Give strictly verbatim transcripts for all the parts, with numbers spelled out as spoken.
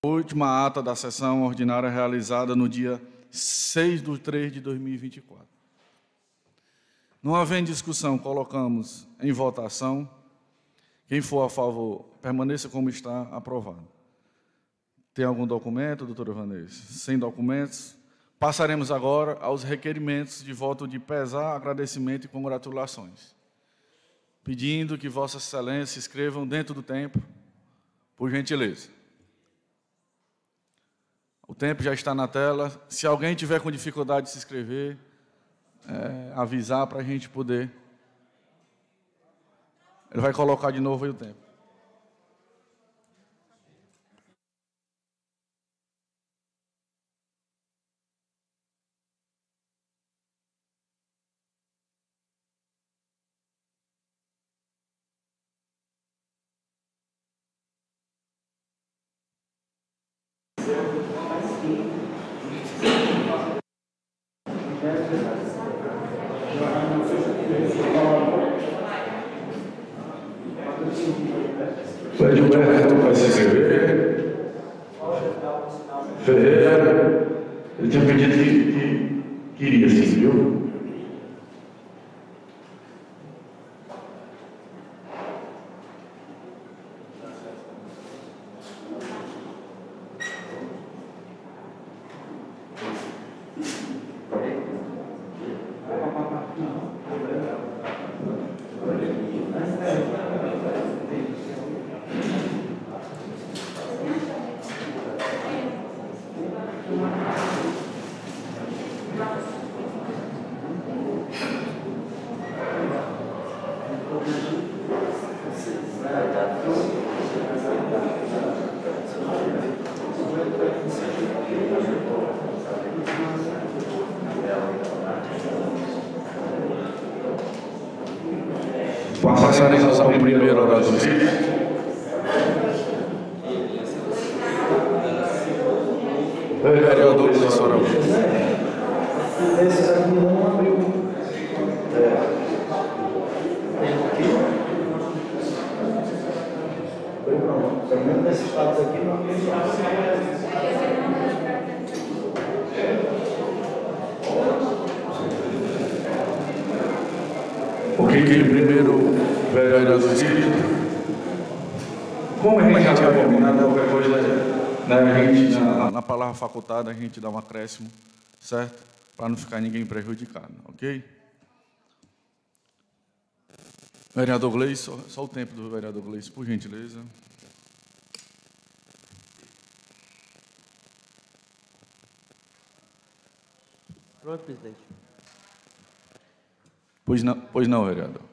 Última ata da sessão ordinária realizada no dia seis de três de dois mil e vinte e quatro. Não havendo discussão, colocamos em votação. Quem for a favor, permaneça como está, aprovado. Tem algum documento, doutora Vanessa? Sem documentos. Passaremos agora aos requerimentos de voto de pesar, agradecimento e congratulações. Pedindo que Vossa Excelência escrevam dentro do tempo, por gentileza. O tempo já está na tela. Se alguém tiver com dificuldade de se inscrever, é, avisar para a gente poder. Ele vai colocar de novo aí o tempo. Foi Gilberto vai se inscrever. Ferreira, ele tinha pedido que, que queria, sim, viu? Passaremos ao primeiro orador. Vereador Luiz Araújo. Esses aqui não abriu. Abriu não. Pelo menos nesses estados aqui não abriu. Ok, primeiro, vereador inscrito. Como a gente já vai combinar, qualquer coisa, né, a gente, na, na palavra facultada, a gente dá um acréscimo, certo? Para não ficar ninguém prejudicado, ok? Vereador Gleison, só, só o tempo do vereador Gleison, por gentileza. Pronto, presidente. Pois não, pois não, vereador.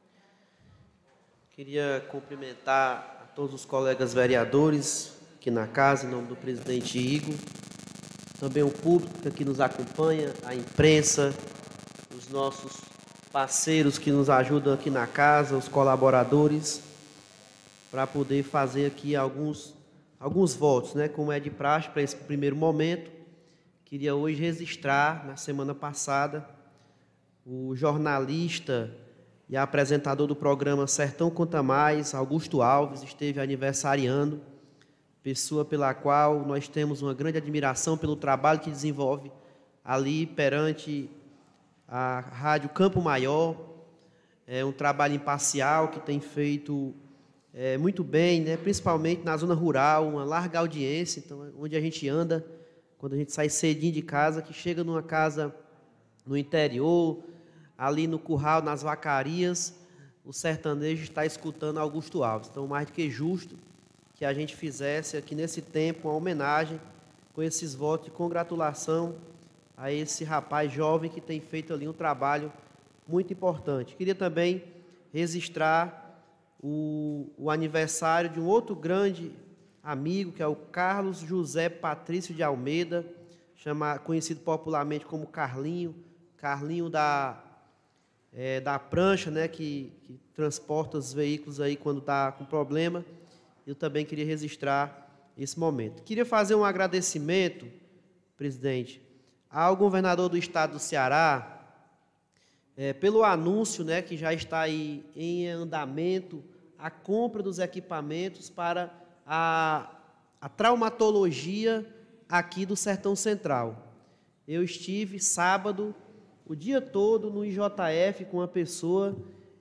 Queria cumprimentar a todos os colegas vereadores aqui na casa, em nome do presidente Igor, também o público que aqui nos acompanha, a imprensa, os nossos parceiros que nos ajudam aqui na casa, os colaboradores, para poder fazer aqui alguns, alguns votos, né, como é de praxe para esse primeiro momento. Queria hoje registrar, na semana passada, o jornalista e apresentador do programa Sertão Conta Mais, Augusto Alves, esteve aniversariando, pessoa pela qual nós temos uma grande admiração pelo trabalho que desenvolve ali perante a Rádio Campo Maior. É um trabalho imparcial que tem feito é, muito bem, né? Principalmente na zona rural, uma larga audiência, então, onde a gente anda, quando a gente sai cedinho de casa, que chega numa casa no interior, ali no curral, nas vacarias, o sertanejo está escutando Augusto Alves. Então, mais do que justo que a gente fizesse aqui nesse tempo uma homenagem com esses votos de congratulação a esse rapaz jovem que tem feito ali um trabalho muito importante. Queria também registrar o, o aniversário de um outro grande amigo, que é o Carlos José Patrício de Almeida, chama, conhecido popularmente como Carlinho, Carlinho da... É, da prancha, né, que, que transporta os veículos aí quando está com problema. Eu também queria registrar esse momento. Queria fazer um agradecimento, presidente, ao governador do estado do Ceará, é, pelo anúncio, né, que já está aí em andamento, a compra dos equipamentos para a, a traumatologia aqui do Sertão Central. Eu estive sábado, o dia todo, no I J F com uma pessoa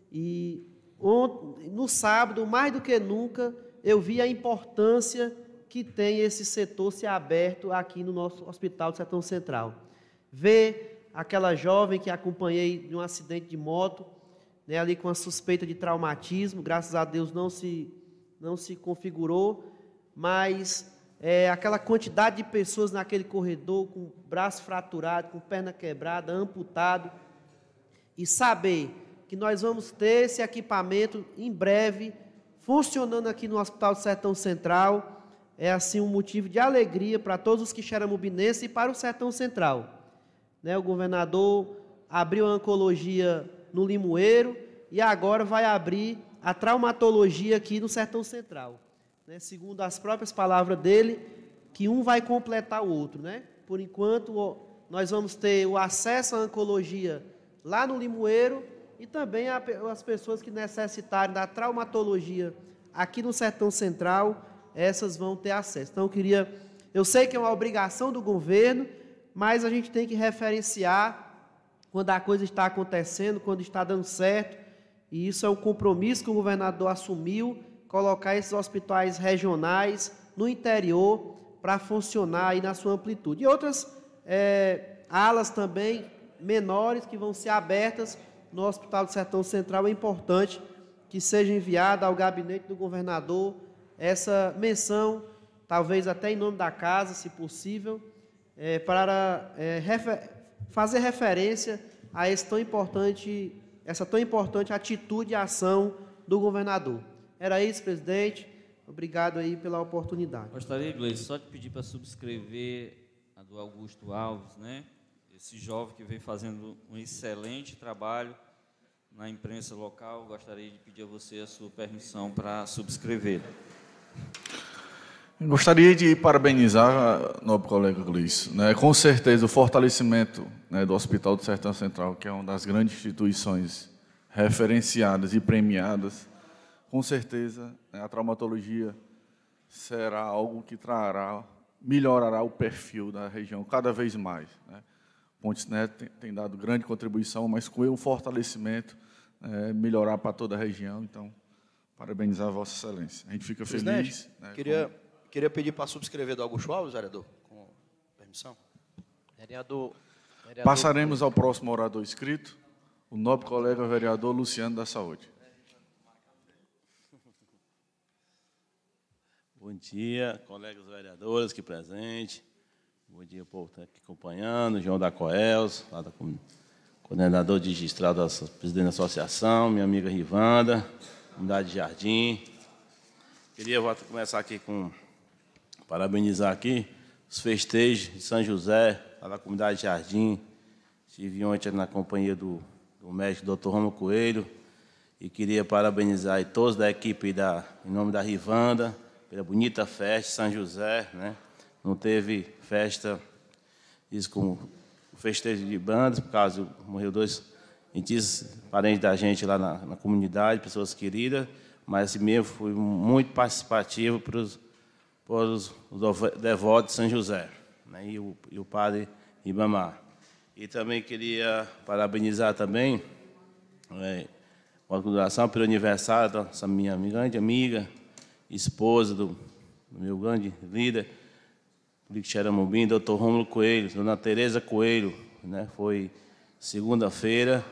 e ontem, no sábado, mais do que nunca, eu vi a importância que tem esse setor se aberto aqui no nosso Hospital do Sertão Central. Ver aquela jovem que acompanhei de um acidente de moto, né, ali com a suspeita de traumatismo, graças a Deus não se, não se configurou, mas é, aquela quantidade de pessoas naquele corredor com braço fraturado, com perna quebrada, amputado, e saber que nós vamos ter esse equipamento em breve funcionando aqui no Hospital do Sertão Central, é assim um motivo de alegria para todos os quixeramobinenses e para o Sertão Central. Né, o governador abriu a oncologia no Limoeiro e agora vai abrir a traumatologia aqui no Sertão Central. Né, segundo as próprias palavras dele, que um vai completar o outro. Né? Por enquanto, nós vamos ter o acesso à oncologia lá no Limoeiro e também as pessoas que necessitarem da traumatologia aqui no Sertão Central, essas vão ter acesso. Então, eu queria... Eu sei que é uma obrigação do governo, mas a gente tem que referenciar quando a coisa está acontecendo, quando está dando certo, e isso é um compromisso que o governador assumiu, colocar esses hospitais regionais no interior para funcionar aí na sua amplitude. E outras é, alas também menores que vão ser abertas no Hospital do Sertão Central. É importante que seja enviada ao gabinete do governador essa menção, talvez até em nome da casa, se possível, é, para é, refer- fazer referência a esse tão importante, essa tão importante atitude e ação do governador. Era isso, presidente. Obrigado aí pela oportunidade. Gostaria, Gleice, só de pedir para subscrever a do Augusto Alves, né? Esse jovem que vem fazendo um excelente trabalho na imprensa local. Gostaria de pedir a você a sua permissão para subscrever. Gostaria de parabenizar, nobre colega Gleice, né, com certeza o fortalecimento, né, do Hospital do Sertão Central, que é uma das grandes instituições referenciadas e premiadas. Com certeza, né, a traumatologia será algo que trará, melhorará o perfil da região cada vez mais. Né. Pontes Neto tem, tem dado grande contribuição, mas com o fortalecimento, é, melhorar para toda a região. Então, parabenizar a Vossa Excelência. A gente fica feliz. Né, queria, com... queria pedir para subscrever do Augusto Alves, vereador, com permissão. Vereador, vereador Passaremos ao próximo orador inscrito, o nobre colega vereador Luciano da Saúde. Bom dia, colegas vereadores aqui presentes. Bom dia, povo que está aqui acompanhando. João da Coels, lá da coordenador de registrado da presidente da associação, minha amiga Rivanda, comunidade de Jardim. Queria começar aqui com, parabenizar aqui os festejos de São José, lá da comunidade de Jardim. Estive ontem na companhia do, do médico doutor Romulo Coelho e queria parabenizar aí todos da equipe da, em nome da Rivanda, pela bonita festa de São José, né? Não teve festa, isso com o festejo de bandas, por causa morreu dois entes, parentes da gente lá na, na comunidade, pessoas queridas, mas assim mesmo foi muito participativo para os, para os, os devotos de São José, né? e, o, e o padre Ribamar. E também queria parabenizar também é, com a congregação pelo aniversário dessa minha grande amiga, esposa do, do meu grande líder, do Xeramobim, doutor Rômulo Coelho, dona Tereza Coelho, né? Foi segunda-feira.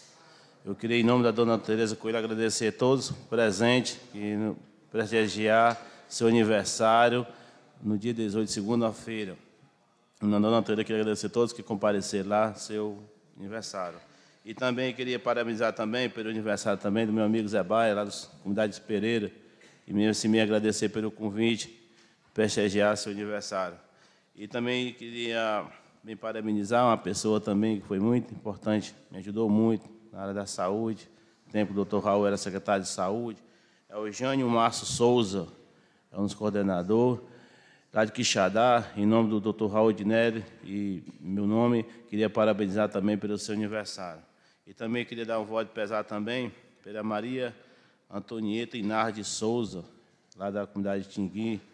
Eu queria, em nome da dona Tereza Coelho, agradecer a todos presentes e prestigiar seu aniversário no dia dezoito, segunda-feira. Na dona Tereza, queria agradecer a todos que compareceram lá, seu aniversário. E também queria parabenizar também pelo aniversário também do meu amigo Zé Baia, lá da comunidade de Pereira, e mesmo assim me agradecer pelo convite, prestigiar seu aniversário. E também queria me parabenizar uma pessoa também que foi muito importante, me ajudou muito na área da saúde. No tempo o doutor Raul era secretário de saúde. É o Jânio Márcio Souza, é um dos coordenadores, lá de Quixadá, em nome do doutor Raul Dinelli e meu nome, queria parabenizar também pelo seu aniversário. E também queria dar um voto de pesar também pela Maria Antonieta Inar de Souza, lá da comunidade de Tingui,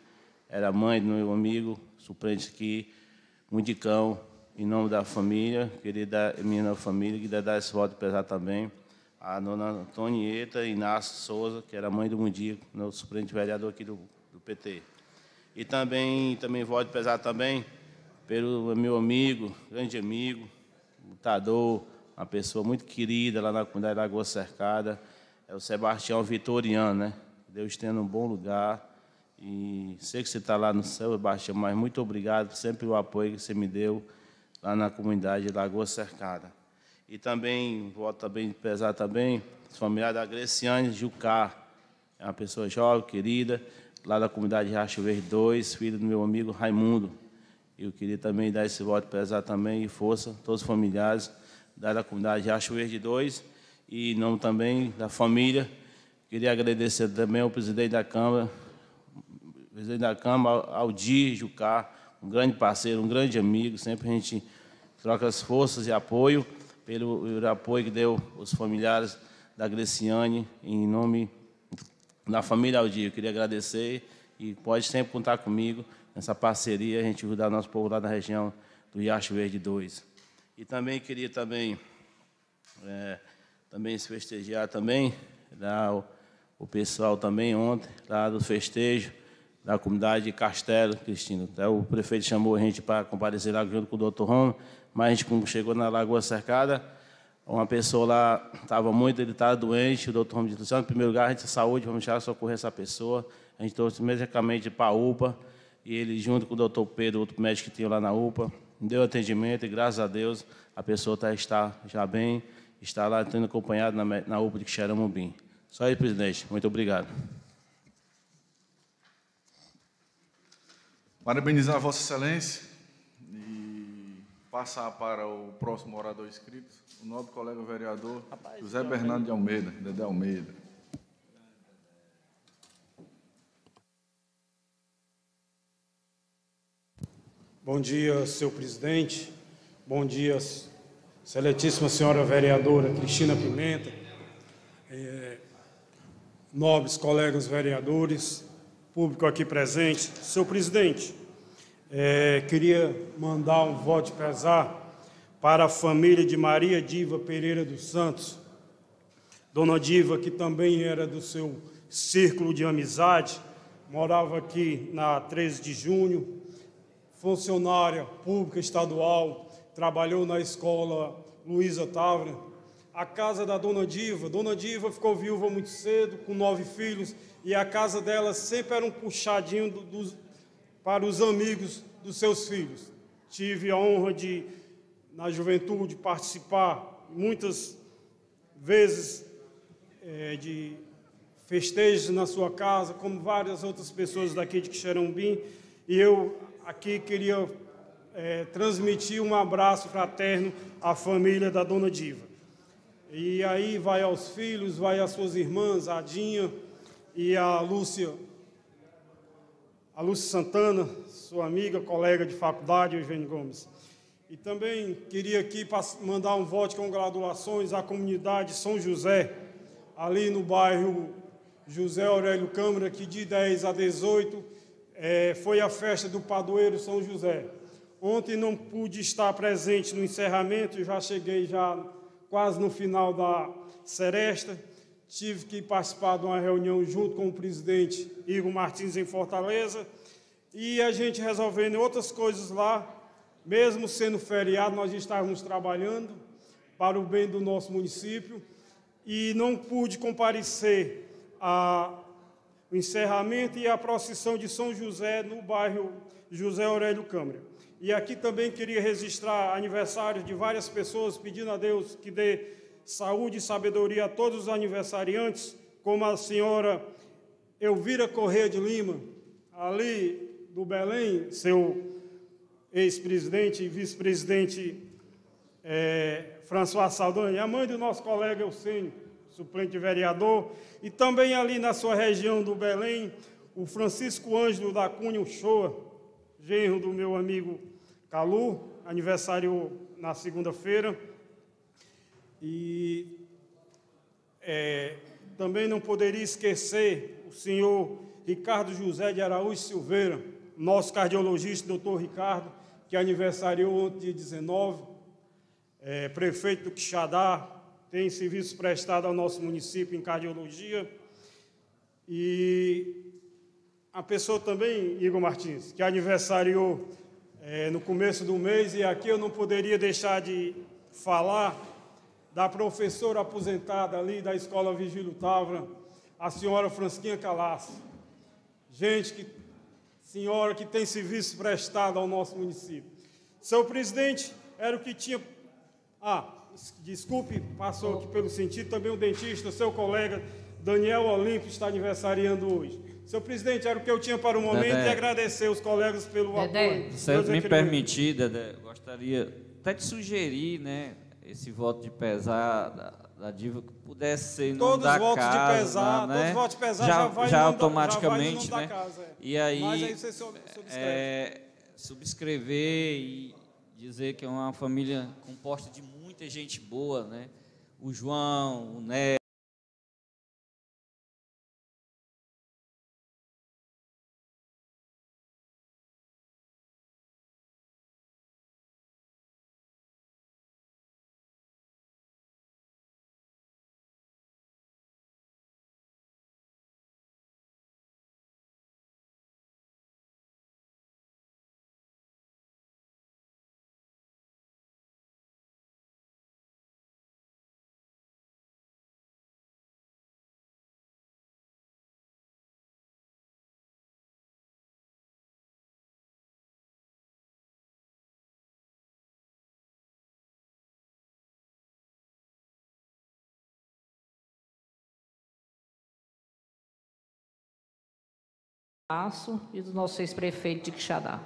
era mãe do meu amigo, suplente aqui, Mundicão, em nome da família, queria dar, minha família, queria dar esse voto pesar também, a dona Antonieta Inácio Souza, que era mãe do Mundico, meu suplente vereador aqui do, do P T. E também, também voto pesar também pelo meu amigo, grande amigo, lutador, uma pessoa muito querida lá na comunidade da Lagoa Cercada, é o Sebastião Vitoriano, né? Deus tenha um bom lugar. E sei que você está lá no céu, Sebastião, mas muito obrigado sempre pelo apoio que você me deu lá na comunidade de Lagoa Cercada. E também, voto também pesar também, familiar da Greciane Jucá, é uma pessoa jovem, querida, lá da comunidade de Riacho Verde dois, filho do meu amigo Raimundo. Eu queria também dar esse voto pesar também e força, todos os familiares da comunidade de Riacho Verde dois, e em nome também da família, queria agradecer também ao presidente da Câmara, presidente da Câmara, Aldir Jucá, um grande parceiro, um grande amigo, sempre a gente troca as forças e apoio, pelo, pelo apoio que deu os familiares da Greciane, em nome da família Aldir. Eu queria agradecer e pode sempre contar comigo nessa parceria, a gente ajudar nosso povo lá da região do Riacho Verde dois. E também queria também, é, também se festejar também, lá o, o pessoal também ontem, lá do festejo, da comunidade de Castelo, Cristina. Até o prefeito chamou a gente para comparecer lá junto com o doutor Romo, mas a gente, como chegou na Lagoa Cercada, uma pessoa lá estava muito, ele estava doente, o doutor Romo disse, em primeiro lugar, a gente saúde, vamos deixar socorrer essa pessoa. A gente trouxe imediatamente para a U P A, e ele, junto com o doutor Pedro, outro médico que tinha lá na U P A, deu atendimento e, graças a Deus, a pessoa tá, está já bem, está lá sendo acompanhada na, na U P A de Quixeramobim. Só isso, presidente. Muito obrigado. Parabenizar Vossa Excelência e passar para o próximo orador inscrito, o nobre colega vereador José Bernardo de Almeida, Dedé Almeida. Bom dia, senhor presidente. Bom dia, excelentíssima senhora vereadora Cristina Pimenta, é, nobres colegas vereadores, público aqui presente. Senhor presidente, é, queria mandar um voto de pesar para a família de Maria Diva Pereira dos Santos. Dona Diva, que também era do seu círculo de amizade, morava aqui na treze de junho, funcionária pública estadual, trabalhou na escola Luísa Távora. A casa da Dona Diva, Dona Diva ficou viúva muito cedo, com nove filhos, e a casa dela sempre era um puxadinho do, do, para os amigos dos seus filhos. Tive a honra de, na juventude, participar muitas vezes é, de festejos na sua casa, como várias outras pessoas daqui de Quixeramobim, e eu aqui queria é, transmitir um abraço fraterno à família da Dona Diva. E aí vai aos filhos, vai às suas irmãs, a Dinha e a Lúcia, a Lúcia Santana, sua amiga, colega de faculdade, Eugênio Gomes. E também queria aqui mandar um voto de congratulações à comunidade São José, ali no bairro José Aurélio Câmara, que de dez a dezoito é, foi a festa do padroeiro São José. Ontem não pude estar presente no encerramento, já cheguei já quase no final da seresta, tive que participar de uma reunião junto com o presidente Igor Martins em Fortaleza, e a gente resolvendo outras coisas lá, mesmo sendo feriado, nós estávamos trabalhando para o bem do nosso município, e não pude comparecer ao encerramento e à procissão de São José no bairro José Aurélio Câmara. E aqui também queria registrar aniversários de várias pessoas, pedindo a Deus que dê saúde e sabedoria a todos os aniversariantes, como a senhora Elvira Corrêa de Lima, ali do Belém, seu ex-presidente e vice-presidente é, François Saldanha, a mãe do nosso colega Eusênio, suplente de vereador, e também ali na sua região do Belém, o Francisco Ângelo da Cunha Uchoa, genro do meu amigo Calu, aniversário na segunda-feira. E é, também não poderia esquecer o senhor Ricardo José de Araújo Silveira, nosso cardiologista, doutor Ricardo, que aniversariou ontem, dia dezenove, é, prefeito do Quixadá, tem serviços prestados ao nosso município em cardiologia. E a pessoa também, Igor Martins, que aniversariou é, no começo do mês, e aqui eu não poderia deixar de falar da professora aposentada ali da Escola Vigílio Távora, a senhora Francisquinha Calaço. Gente, que, senhora que tem serviço prestado ao nosso município. Seu presidente, era o que tinha... Ah, desculpe, passou aqui pelo sentido, também o dentista, seu colega Daniel Olímpio está aniversariando hoje. Seu presidente, era o que eu tinha para o momento, Dedé, e agradecer os colegas pelo Dedé, apoio. Se me permitir, Dedé, gostaria até de sugerir, né, esse voto de pesar da, da diva, que pudesse ser em nome da casa. Todos os votos de pesar, né? Todos os votos de pesar já, já vai já automaticamente, da, já vai né? Casa, é. E aí, Mas aí você subscreve. É, subscrever e dizer que é uma família composta de muita gente boa, né? O João, o Neto, e dos nossos seis prefeitos de Quixadá.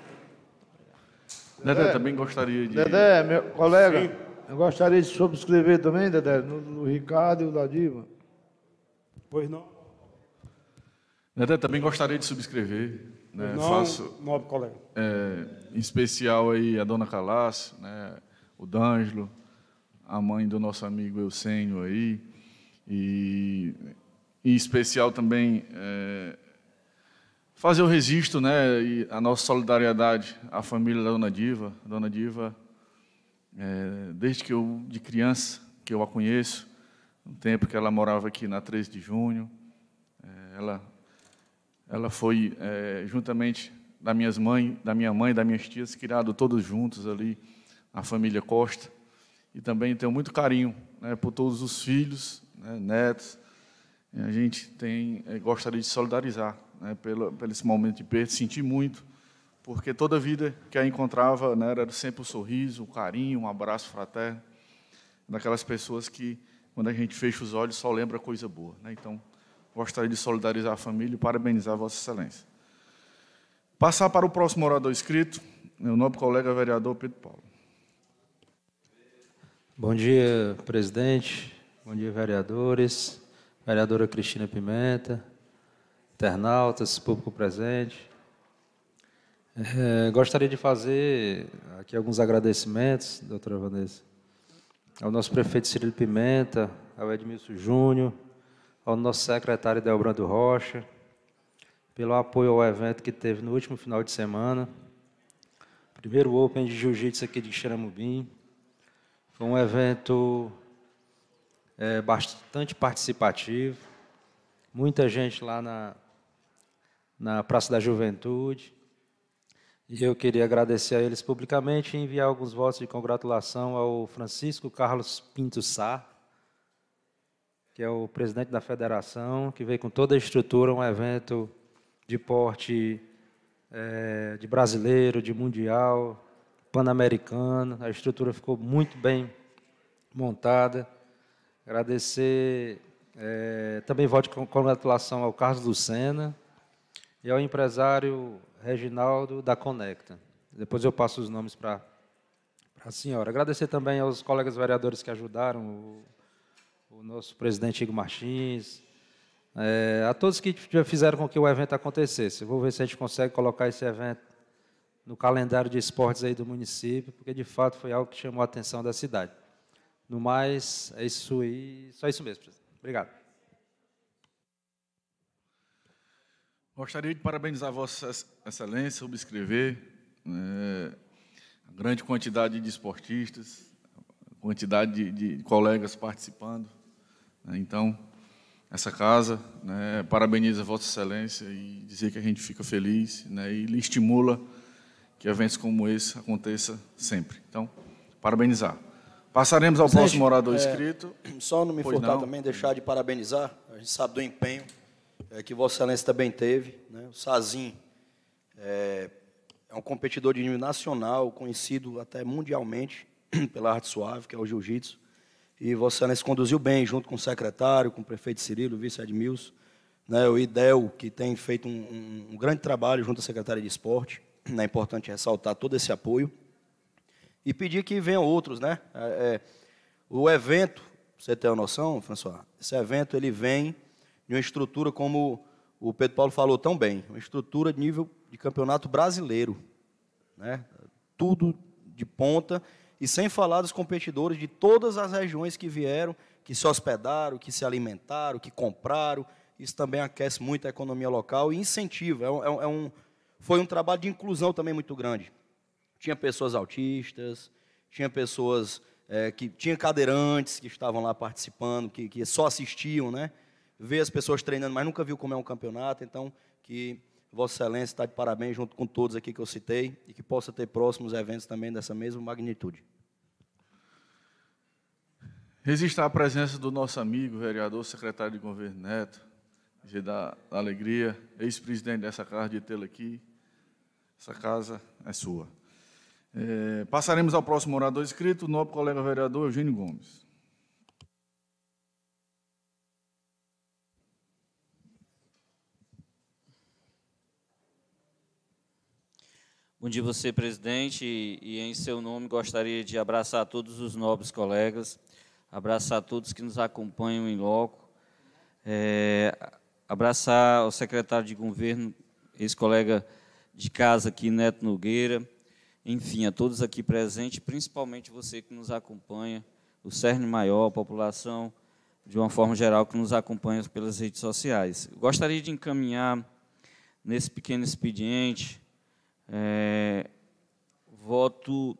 Dedé, também gostaria de... Dedé, meu colega, Sim. eu gostaria de subscrever também, Dedé, no, no Ricardo e o da Diva. Pois não. Dedé, também gostaria de subscrever. Né? Não, Faço, nobre colega. É, em especial aí a dona Calaço, né? O D'Angelo, a mãe do nosso amigo Eusênio aí, e em especial também... É, fazer o registro, né, e a nossa solidariedade à família da Dona Diva. A Dona Diva, é, desde que eu, de criança, que eu a conheço, no tempo que ela morava aqui na treze de junho, é, ela, ela foi, é, juntamente da, minhas mãe, da minha mãe e das minhas tias, criado todos juntos ali, a família Costa. E também tenho muito carinho, né, por todos os filhos, né, netos. E a gente tem, é, gostaria de solidarizar, né, pelo, pelo esse momento de perda, senti muito, porque toda a vida que a encontrava, né, era sempre o sorriso, o carinho, um abraço fraterno, daquelas pessoas que, quando a gente fecha os olhos, só lembra coisa boa. Né? Então, gostaria de solidarizar a família e parabenizar a Vossa Excelência. Passar para o próximo orador inscrito, meu nobre colega vereador Pedro Paulo. Bom dia, presidente. Bom dia, vereadores. Vereadora Cristina Pimenta, internautas, público presente. É, gostaria de fazer aqui alguns agradecimentos, doutora Vanessa, ao nosso prefeito Cirilo Pimenta, ao Edmilson Júnior, ao nosso secretário Delbrando Rocha, pelo apoio ao evento que teve no último final de semana. Primeiro Open de Jiu-Jitsu aqui de Xeramubim. Foi um evento é, bastante participativo. Muita gente lá na, na Praça da Juventude. E eu queria agradecer a eles publicamente e enviar alguns votos de congratulação ao Francisco Carlos Pinto Sá, que é o presidente da federação, que veio com toda a estrutura, um evento de porte é, de brasileiro, de mundial, pan-americano. A estrutura ficou muito bem montada. Agradecer, é, também voto de congratulação ao Carlos Lucena e ao empresário Reginaldo da Conecta. Depois eu passo os nomes para a senhora. Agradecer também aos colegas vereadores que ajudaram, o, o nosso presidente Igor Martins, é, a todos que já fizeram com que o evento acontecesse. Eu vou ver se a gente consegue colocar esse evento no calendário de esportes aí do município, porque, de fato, foi algo que chamou a atenção da cidade. No mais, é isso aí, só isso mesmo, presidente. Obrigado. Gostaria de parabenizar Vossa Excelência, subscrever né, a grande quantidade de esportistas, a quantidade de, de colegas participando. Né, então, essa casa né, parabeniza Vossa Excelência e dizer que a gente fica feliz né, e lhe estimula que eventos como esse aconteçam sempre. Então, parabenizar. Passaremos ao Presidente, próximo orador é, inscrito. Só não me Pois furtar não. também, deixar de parabenizar. A gente sabe do empenho é, que Vossa Excelência também teve. Né? O Sazin é, é um competidor de nível nacional, conhecido até mundialmente pela arte suave, que é o jiu-jitsu. E Vossa Excelência conduziu bem, junto com o secretário, com o prefeito Cirilo, o vice Edmilson, né? O Idel, que tem feito um, um, um grande trabalho junto à Secretaria de Esporte. É importante ressaltar todo esse apoio. E pedir que venham outros, né? É, é, o evento, para você ter uma noção, François, esse evento ele vem de uma estrutura, como o Pedro Paulo falou tão bem, uma estrutura de nível de campeonato brasileiro, né? Tudo de ponta, e sem falar dos competidores de todas as regiões que vieram, que se hospedaram, que se alimentaram, que compraram. Isso também aquece muito a economia local e incentiva. É um, é um, foi um trabalho de inclusão também muito grande. Tinha pessoas autistas, tinha pessoas é, que tinha cadeirantes que estavam lá participando, que, que só assistiam, né? Ver as pessoas treinando, mas nunca viu como é um campeonato. Então, que Vossa Excelência está de parabéns junto com todos aqui que eu citei e que possa ter próximos eventos também dessa mesma magnitude. Registrar a presença do nosso amigo, vereador, secretário de Governo Neto, dizer da alegria, ex-presidente dessa casa, de tê-lo aqui. Essa casa é sua. É, passaremos ao próximo orador inscrito, o nobre colega vereador Eugênio Gomes. Bom dia, você, presidente, e, e em seu nome gostaria de abraçar todos os nobres colegas, abraçar todos que nos acompanham em loco, é, abraçar o secretário de governo, ex-colega de casa aqui, Neto Nogueira, enfim, a todos aqui presentes, principalmente você que nos acompanha, o cerne maior, a população, de uma forma geral, que nos acompanha pelas redes sociais. Eu gostaria de encaminhar, nesse pequeno expediente, é, voto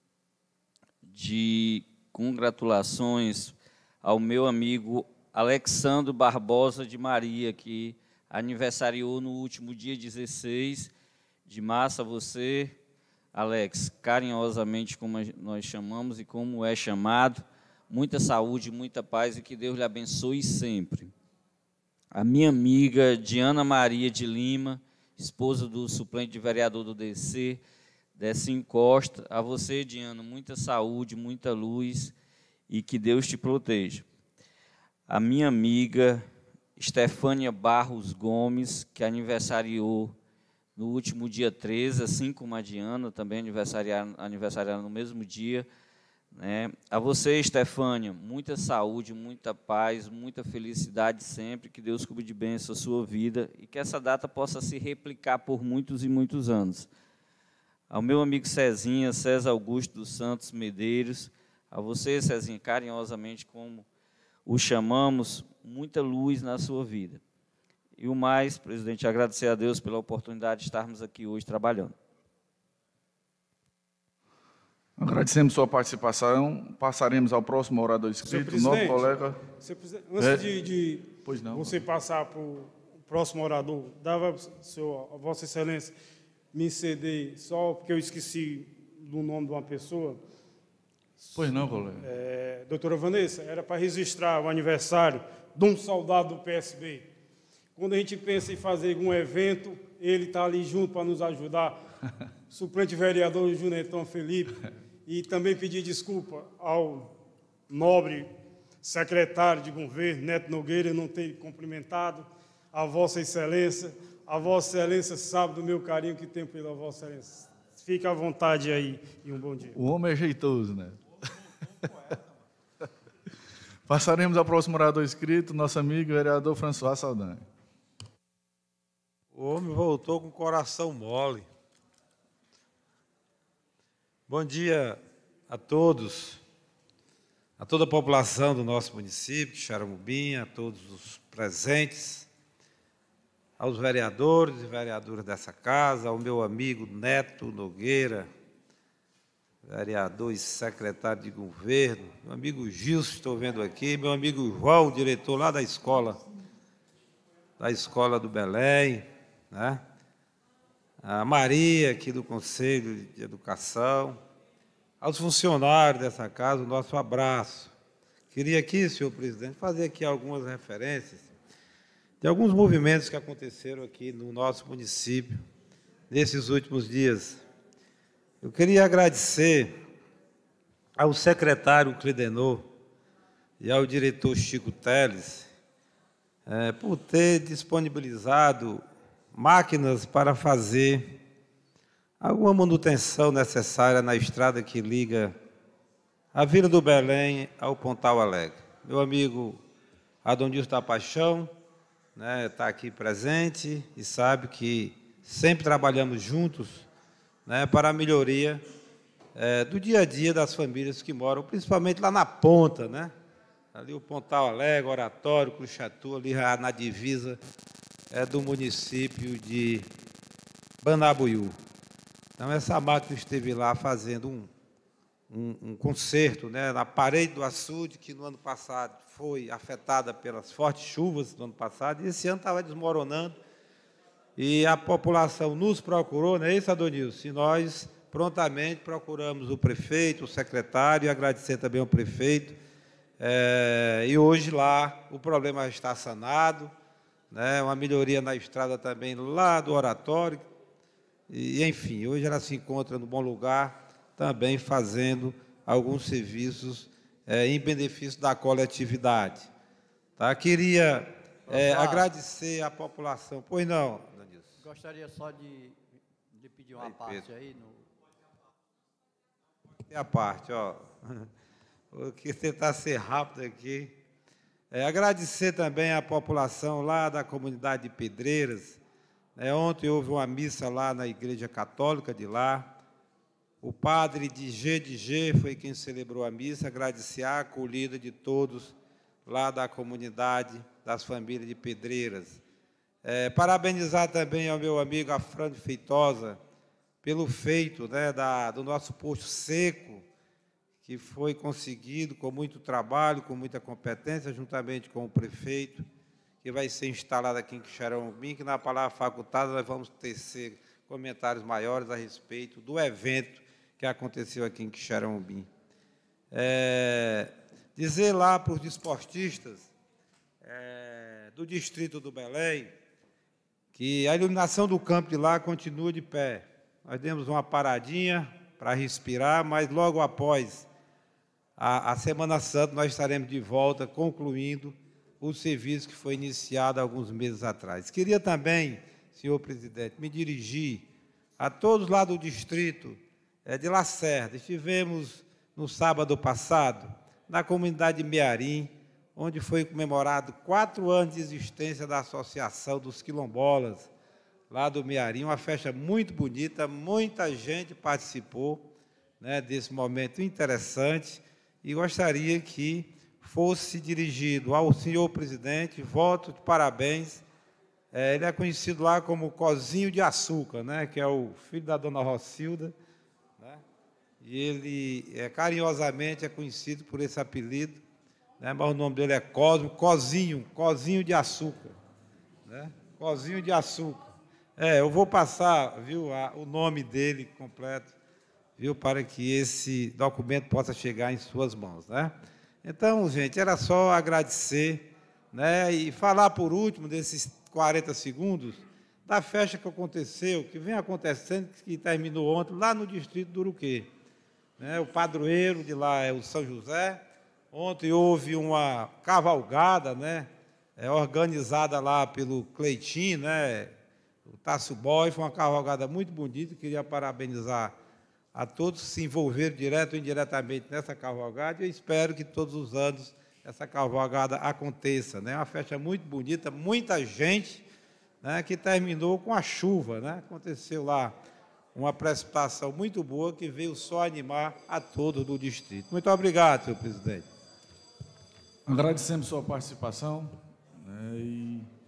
de congratulações ao meu amigo Alexandre Barbosa de Maria, que aniversariou no último dia dezesseis de março. A você, Alex, carinhosamente como nós chamamos e como é chamado, muita saúde, muita paz e que Deus lhe abençoe sempre. A minha amiga Diana Maria de Lima, esposa do suplente de vereador do D C, Décio Costa. A você, Diana, muita saúde, muita luz e que Deus te proteja. A minha amiga Estefânia Barros Gomes, que aniversariou no último dia treze, assim como a Diana, também aniversariaram, aniversariaram no mesmo dia. Né? A você, Estefânia, muita saúde, muita paz, muita felicidade sempre, que Deus cubra de bênção a sua vida e que essa data possa se replicar por muitos e muitos anos. Ao meu amigo Cezinha, César Augusto dos Santos Medeiros, a você, Cezinha, carinhosamente como o chamamos, muita luz na sua vida. E o mais, presidente, agradecer a Deus pela oportunidade de estarmos aqui hoje trabalhando. Agradecemos sua participação. Passaremos ao próximo orador inscrito, novo colega. Antes é, de, de pois não, você passar para o próximo orador, dava, senhor, a Vossa Excelência, me ceder, só porque eu esqueci do nome de uma pessoa. Pois não, colega. É, doutora Vanessa, era para registrar o aniversário de um soldado do P S B. Quando a gente pensa em fazer um evento, ele está ali junto para nos ajudar. Suplente vereador Junetão Felipe. E também pedir desculpa ao nobre secretário de governo, Neto Nogueira, não ter cumprimentado a Vossa Excelência. A Vossa Excelência sabe do meu carinho que tenho pela Vossa Excelência. Fique à vontade aí e um bom dia. O homem é jeitoso, né? Passaremos ao próximo orador inscrito, nosso amigo vereador François Saldanha. O homem voltou com o coração mole. Bom dia a todos, a toda a população do nosso município, de Xaramubim, a todos os presentes, aos vereadores e vereadoras dessa casa, ao meu amigo Neto Nogueira, vereador e secretário de governo, meu amigo Gilson, estou vendo aqui, meu amigo João, diretor lá da escola, da Escola do Belém, né? A Maria, aqui do Conselho de Educação, aos funcionários dessa casa, o nosso abraço. Queria aqui, senhor presidente, fazer aqui algumas referências de alguns movimentos que aconteceram aqui no nosso município nesses últimos dias. Eu queria agradecer ao secretário Clidenor e ao diretor Chico Teles é, por ter disponibilizado máquinas para fazer alguma manutenção necessária na estrada que liga a Vila do Belém ao Pontal Alegre. Meu amigo Adonilson da Paixão né, está aqui presente e sabe que sempre trabalhamos juntos né, para a melhoria é, do dia a dia das famílias que moram, principalmente lá na ponta, né? Ali o Pontal Alegre, Oratório, Cruxatu, ali na divisa é, do município de Banabuiú. Então, essa máquina esteve lá fazendo um, um, um conserto né, na parede do açude, que no ano passado foi afetada pelas fortes chuvas do ano passado, e esse ano estava desmoronando, e a população nos procurou, não é isso, Adonilson? E nós prontamente procuramos o prefeito, o secretário, e agradecer também ao prefeito. É, e hoje lá o problema está sanado, né, uma melhoria na estrada também lá do Oratório, e enfim, hoje ela se encontra no bom lugar, também fazendo alguns serviços é, em benefício da coletividade. Tá? Queria é, agradecer à população. Pois não, Danilson? Gostaria só de, de pedir uma aí, parte Pedro. aí. No... Tem a parte, ó. Vou tentar ser rápido aqui. É, agradecer também à população lá da comunidade de Pedreiras. É, ontem houve uma missa lá na Igreja Católica de lá. O padre de G de G foi quem celebrou a missa. Agradecer a acolhida de todos lá da comunidade, das famílias de Pedreiras. É, parabenizar também ao meu amigo Afrânio Feitosa pelo feito né, da, do nosso posto seco, que foi conseguido com muito trabalho, com muita competência, juntamente com o prefeito, que vai ser instalado aqui em Quixeramobim, que na palavra facultada nós vamos tecer comentários maiores a respeito do evento que aconteceu aqui em Quixeramobim. É, dizer lá para os desportistas é, do Distrito do Belém que a iluminação do campo de lá continua de pé. Nós demos uma paradinha para respirar, mas logo após a, a Semana Santa nós estaremos de volta concluindo o serviço que foi iniciado há alguns meses atrás. Queria também, senhor presidente, me dirigir a todos lá do distrito é, de Lacerda. Estivemos no sábado passado na comunidade de Mearim, onde foi comemorado quatro anos de existência da Associação dos Quilombolas, lá do Mearim, uma festa muito bonita, muita gente participou né, desse momento interessante, e gostaria que fosse dirigido ao senhor presidente, voto de parabéns. É, ele é conhecido lá como Cozinho de Açúcar, né, que é o filho da dona Rocilda, né, e ele é, carinhosamente é conhecido por esse apelido, né, mas o nome dele é Cosmo, Cozinho, Cozinho de Açúcar, né, Cozinho de Açúcar. É, eu vou passar, viu, a, o nome dele completo, viu, para que esse documento possa chegar em suas mãos, né? Então, gente, era só agradecer, né, e falar por último desses quarenta segundos da festa que aconteceu, que vem acontecendo, que terminou ontem lá no distrito do Uruquê, né? O padroeiro de lá é o São José. Ontem houve uma cavalgada, né, é, organizada lá pelo Cleitinho, né, o Tasso Boy, foi uma cavalgada muito bonita. Queria parabenizar a todos que se envolveram direto ou indiretamente nessa cavalgada, e eu espero que todos os anos essa cavalgada aconteça. É, né? Uma festa muito bonita, muita gente, né, que terminou com a chuva. Né? Aconteceu lá uma precipitação muito boa que veio só animar a todos do distrito. Muito obrigado, senhor presidente. Agradecemos sua participação, né, e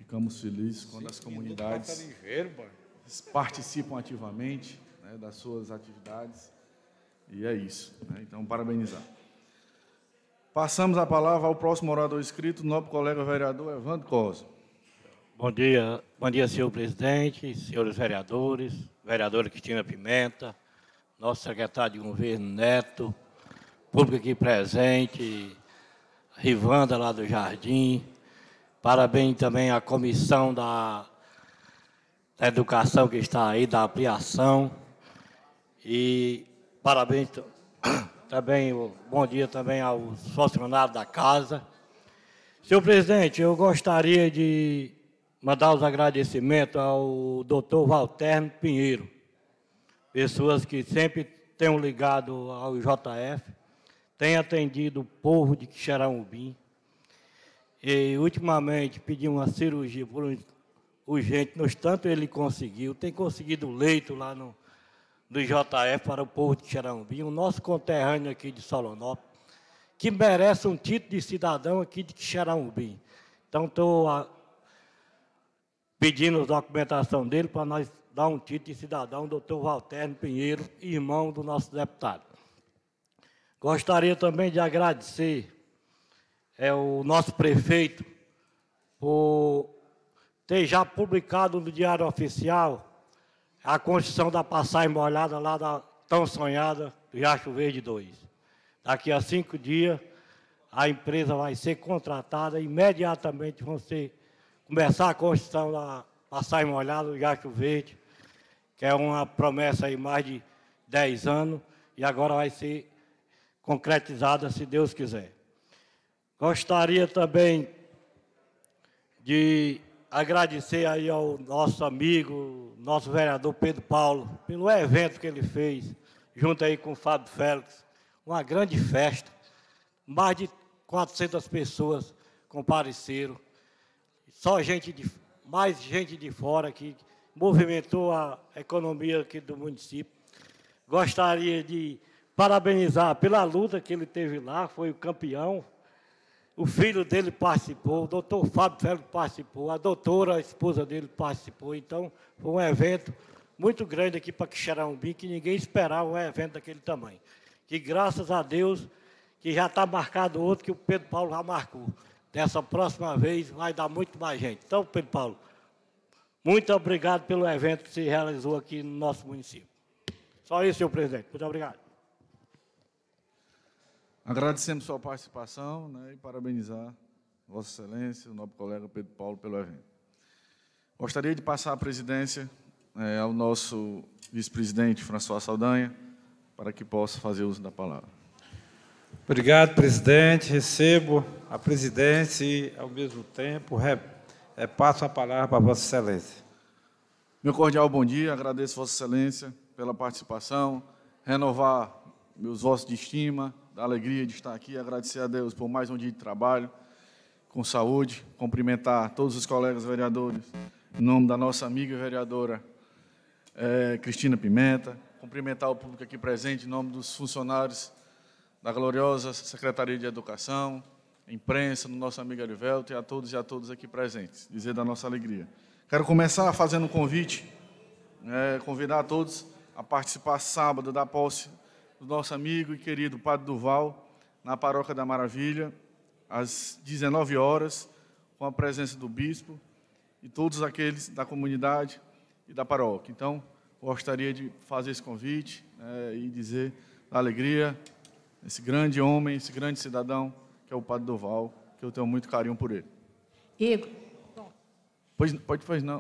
Ficamos felizes quando as comunidades participam ativamente, né, das suas atividades. E é isso, né? Então, parabenizar. Passamos a palavra ao próximo orador inscrito, nobre colega vereador Evandro Cosa. Bom dia, bom dia, senhor presidente, senhores vereadores, vereadora Cristina Pimenta, nosso secretário de governo Neto, público aqui presente, Rivanda lá do Jardim, parabéns também à comissão da, da educação que está aí, da ampliação, e parabéns também, bom dia também aos funcionários da casa. Senhor presidente, eu gostaria de mandar os agradecimentos ao doutor Valterno Pinheiro, pessoas que sempre têm ligado ao J F, têm atendido o povo de Quixeramobim, e ultimamente pediu uma cirurgia por urgente, no tanto ele conseguiu, tem conseguido leito lá no, no J F para o povo de Quixeramobim, o nosso conterrâneo aqui de Solonópolis, que merece um título de cidadão aqui de Quixeramobim. Então, estou pedindo a documentação dele para nós dar um título de cidadão, doutor Valterno Pinheiro, irmão do nosso deputado. Gostaria também de agradecer é, o nosso prefeito por ter já publicado no Diário Oficial a construção da passagem molhada lá da tão sonhada do Riacho Verde dois. Daqui a cinco dias, a empresa vai ser contratada, imediatamente vão ser começar a construção da passagem molhada do Riacho Verde, que é uma promessa aí mais de dez anos, e agora vai ser concretizada, se Deus quiser. Gostaria também de agradecer aí ao nosso amigo, nosso vereador Pedro Paulo, pelo evento que ele fez, junto aí com o Fábio Félix, uma grande festa, mais de quatrocentas pessoas compareceram, só gente de, mais gente de fora que movimentou a economia aqui do município. Gostaria de parabenizar pela luta que ele teve lá, foi o campeão. O filho dele participou, o doutor Fábio Félix participou, a doutora, a esposa dele, participou. Então, foi um evento muito grande aqui para Quixeramobim, que ninguém esperava um evento daquele tamanho. Que, graças a Deus, que já está marcado outro, que o Pedro Paulo já marcou. Dessa próxima vez vai dar muito mais gente. Então, Pedro Paulo, muito obrigado pelo evento que se realizou aqui no nosso município. Só isso, senhor presidente. Muito obrigado. Agradecemos sua participação, né, e parabenizar Vossa Excelência, o nobre colega Pedro Paulo, pelo evento. Gostaria de passar a presidência é, ao nosso vice-presidente, François Saldanha, para que possa fazer uso da palavra. Obrigado, presidente. Recebo a presidência e, ao mesmo tempo, repasso a palavra para Vossa Excelência. Meu cordial bom dia, agradeço Vossa Excelência pela participação, renovar meus votos de estima, da alegria de estar aqui, agradecer a Deus por mais um dia de trabalho, com saúde, cumprimentar todos os colegas vereadores, em nome da nossa amiga vereadora é, Cristina Pimenta, cumprimentar o público aqui presente, em nome dos funcionários da gloriosa Secretaria de Educação, imprensa, do nosso amigo Arivelto, e a todos e a todas aqui presentes, dizer da nossa alegria. Quero começar fazendo um convite, é, convidar a todos a participar sábado da posse do nosso amigo e querido Padre Duval, na Paróquia da Maravilha, às dezenove horas, com a presença do bispo e todos aqueles da comunidade e da paróquia. Então, gostaria de fazer esse convite é, e dizer da alegria, esse grande homem, esse grande cidadão, que é o Padre Duval, que eu tenho muito carinho por ele. Igor. Pois, pode, pois não.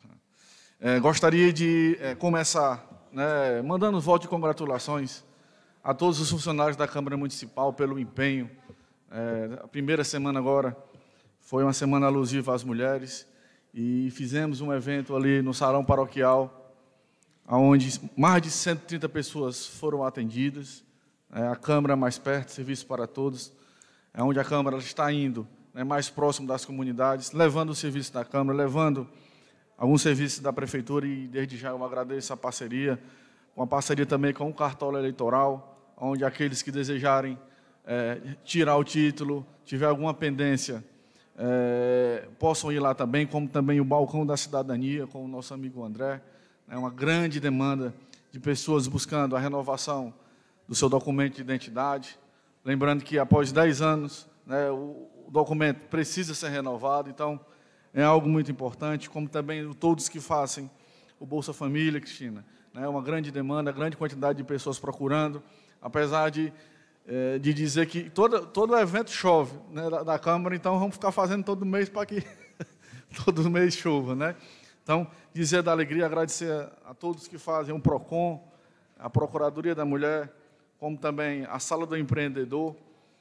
É, gostaria de é, começar né, mandando um voto de congratulações a todos os funcionários da Câmara Municipal pelo empenho. É, a primeira semana agora foi uma semana alusiva às mulheres e fizemos um evento ali no Salão Paroquial, onde mais de cento e trinta pessoas foram atendidas. É, a Câmara mais perto, serviço para todos, é onde a Câmara está indo, né, mais próximo das comunidades, levando o serviço da Câmara, levando alguns serviços da Prefeitura, e desde já eu agradeço a parceria, uma parceria também com o cartório eleitoral, onde aqueles que desejarem é, tirar o título, tiver alguma pendência é, possam ir lá também, como também o Balcão da Cidadania, com o nosso amigo André. É uma grande demanda de pessoas buscando a renovação do seu documento de identidade. Lembrando que, após dez anos, né, o, o documento precisa ser renovado, então é algo muito importante, como também todos que fazem o Bolsa Família, Cristina. É uma grande demanda, grande quantidade de pessoas procurando, apesar de, eh, de dizer que todo, todo evento chove, né, da, da Câmara, então vamos ficar fazendo todo mês para que todo mês chova. Né? Então, dizer da alegria, agradecer a, a todos que fazem o PROCON, a Procuradoria da Mulher, como também a Sala do Empreendedor,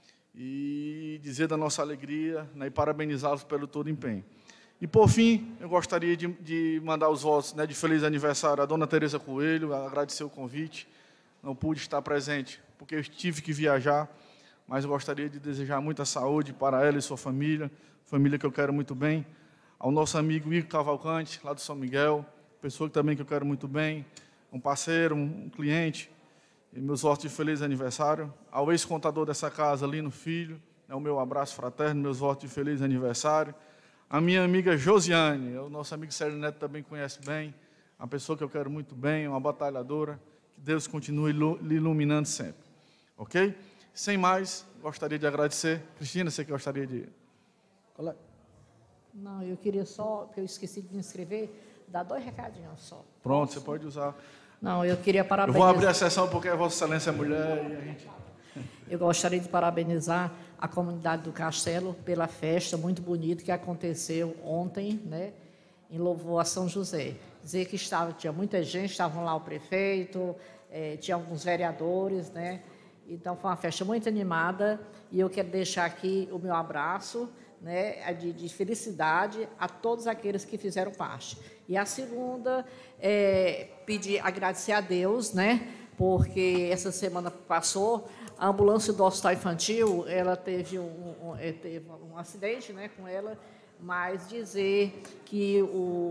e dizer da nossa alegria, né, e parabenizá-los pelo todo empenho. E, por fim, eu gostaria de, de mandar os votos, né, de feliz aniversário à dona Tereza Coelho, agradecer o convite. Não pude estar presente, porque eu tive que viajar, mas eu gostaria de desejar muita saúde para ela e sua família, família que eu quero muito bem. Ao nosso amigo Igor Cavalcante, lá do São Miguel, pessoa que também que eu quero muito bem, um parceiro, um, um cliente, e meus votos de feliz aniversário. Ao ex-contador dessa casa, Lino Filho, é o meu abraço fraterno, meus votos de feliz aniversário. A minha amiga Josiane, o nosso amigo Sérgio Neto também conhece bem, uma pessoa que eu quero muito bem, uma batalhadora, que Deus continue lhe iluminando sempre. Ok? Sem mais, gostaria de agradecer. Cristina, você que gostaria de... Olá. Não, eu queria só, porque eu esqueci de me inscrever, dar dois recadinhos só. Pronto, você pode usar. Não, eu queria parabenizar... Eu vou abrir a sessão porque Vossa Excelência é mulher e a gente... Eu gostaria de parabenizar a comunidade do Castelo pela festa muito bonita que aconteceu ontem, né, em louvor a São José. Dizer que estava, tinha muita gente, estavam lá o prefeito, eh, tinha alguns vereadores, né, então foi uma festa muito animada e eu quero deixar aqui o meu abraço, né, de, de felicidade a todos aqueles que fizeram parte. E a segunda, é, pedir, agradecer a Deus, né, porque essa semana passou, a ambulância do Hospital Infantil, ela teve um, um, teve um acidente, né, com ela, mas dizer que o,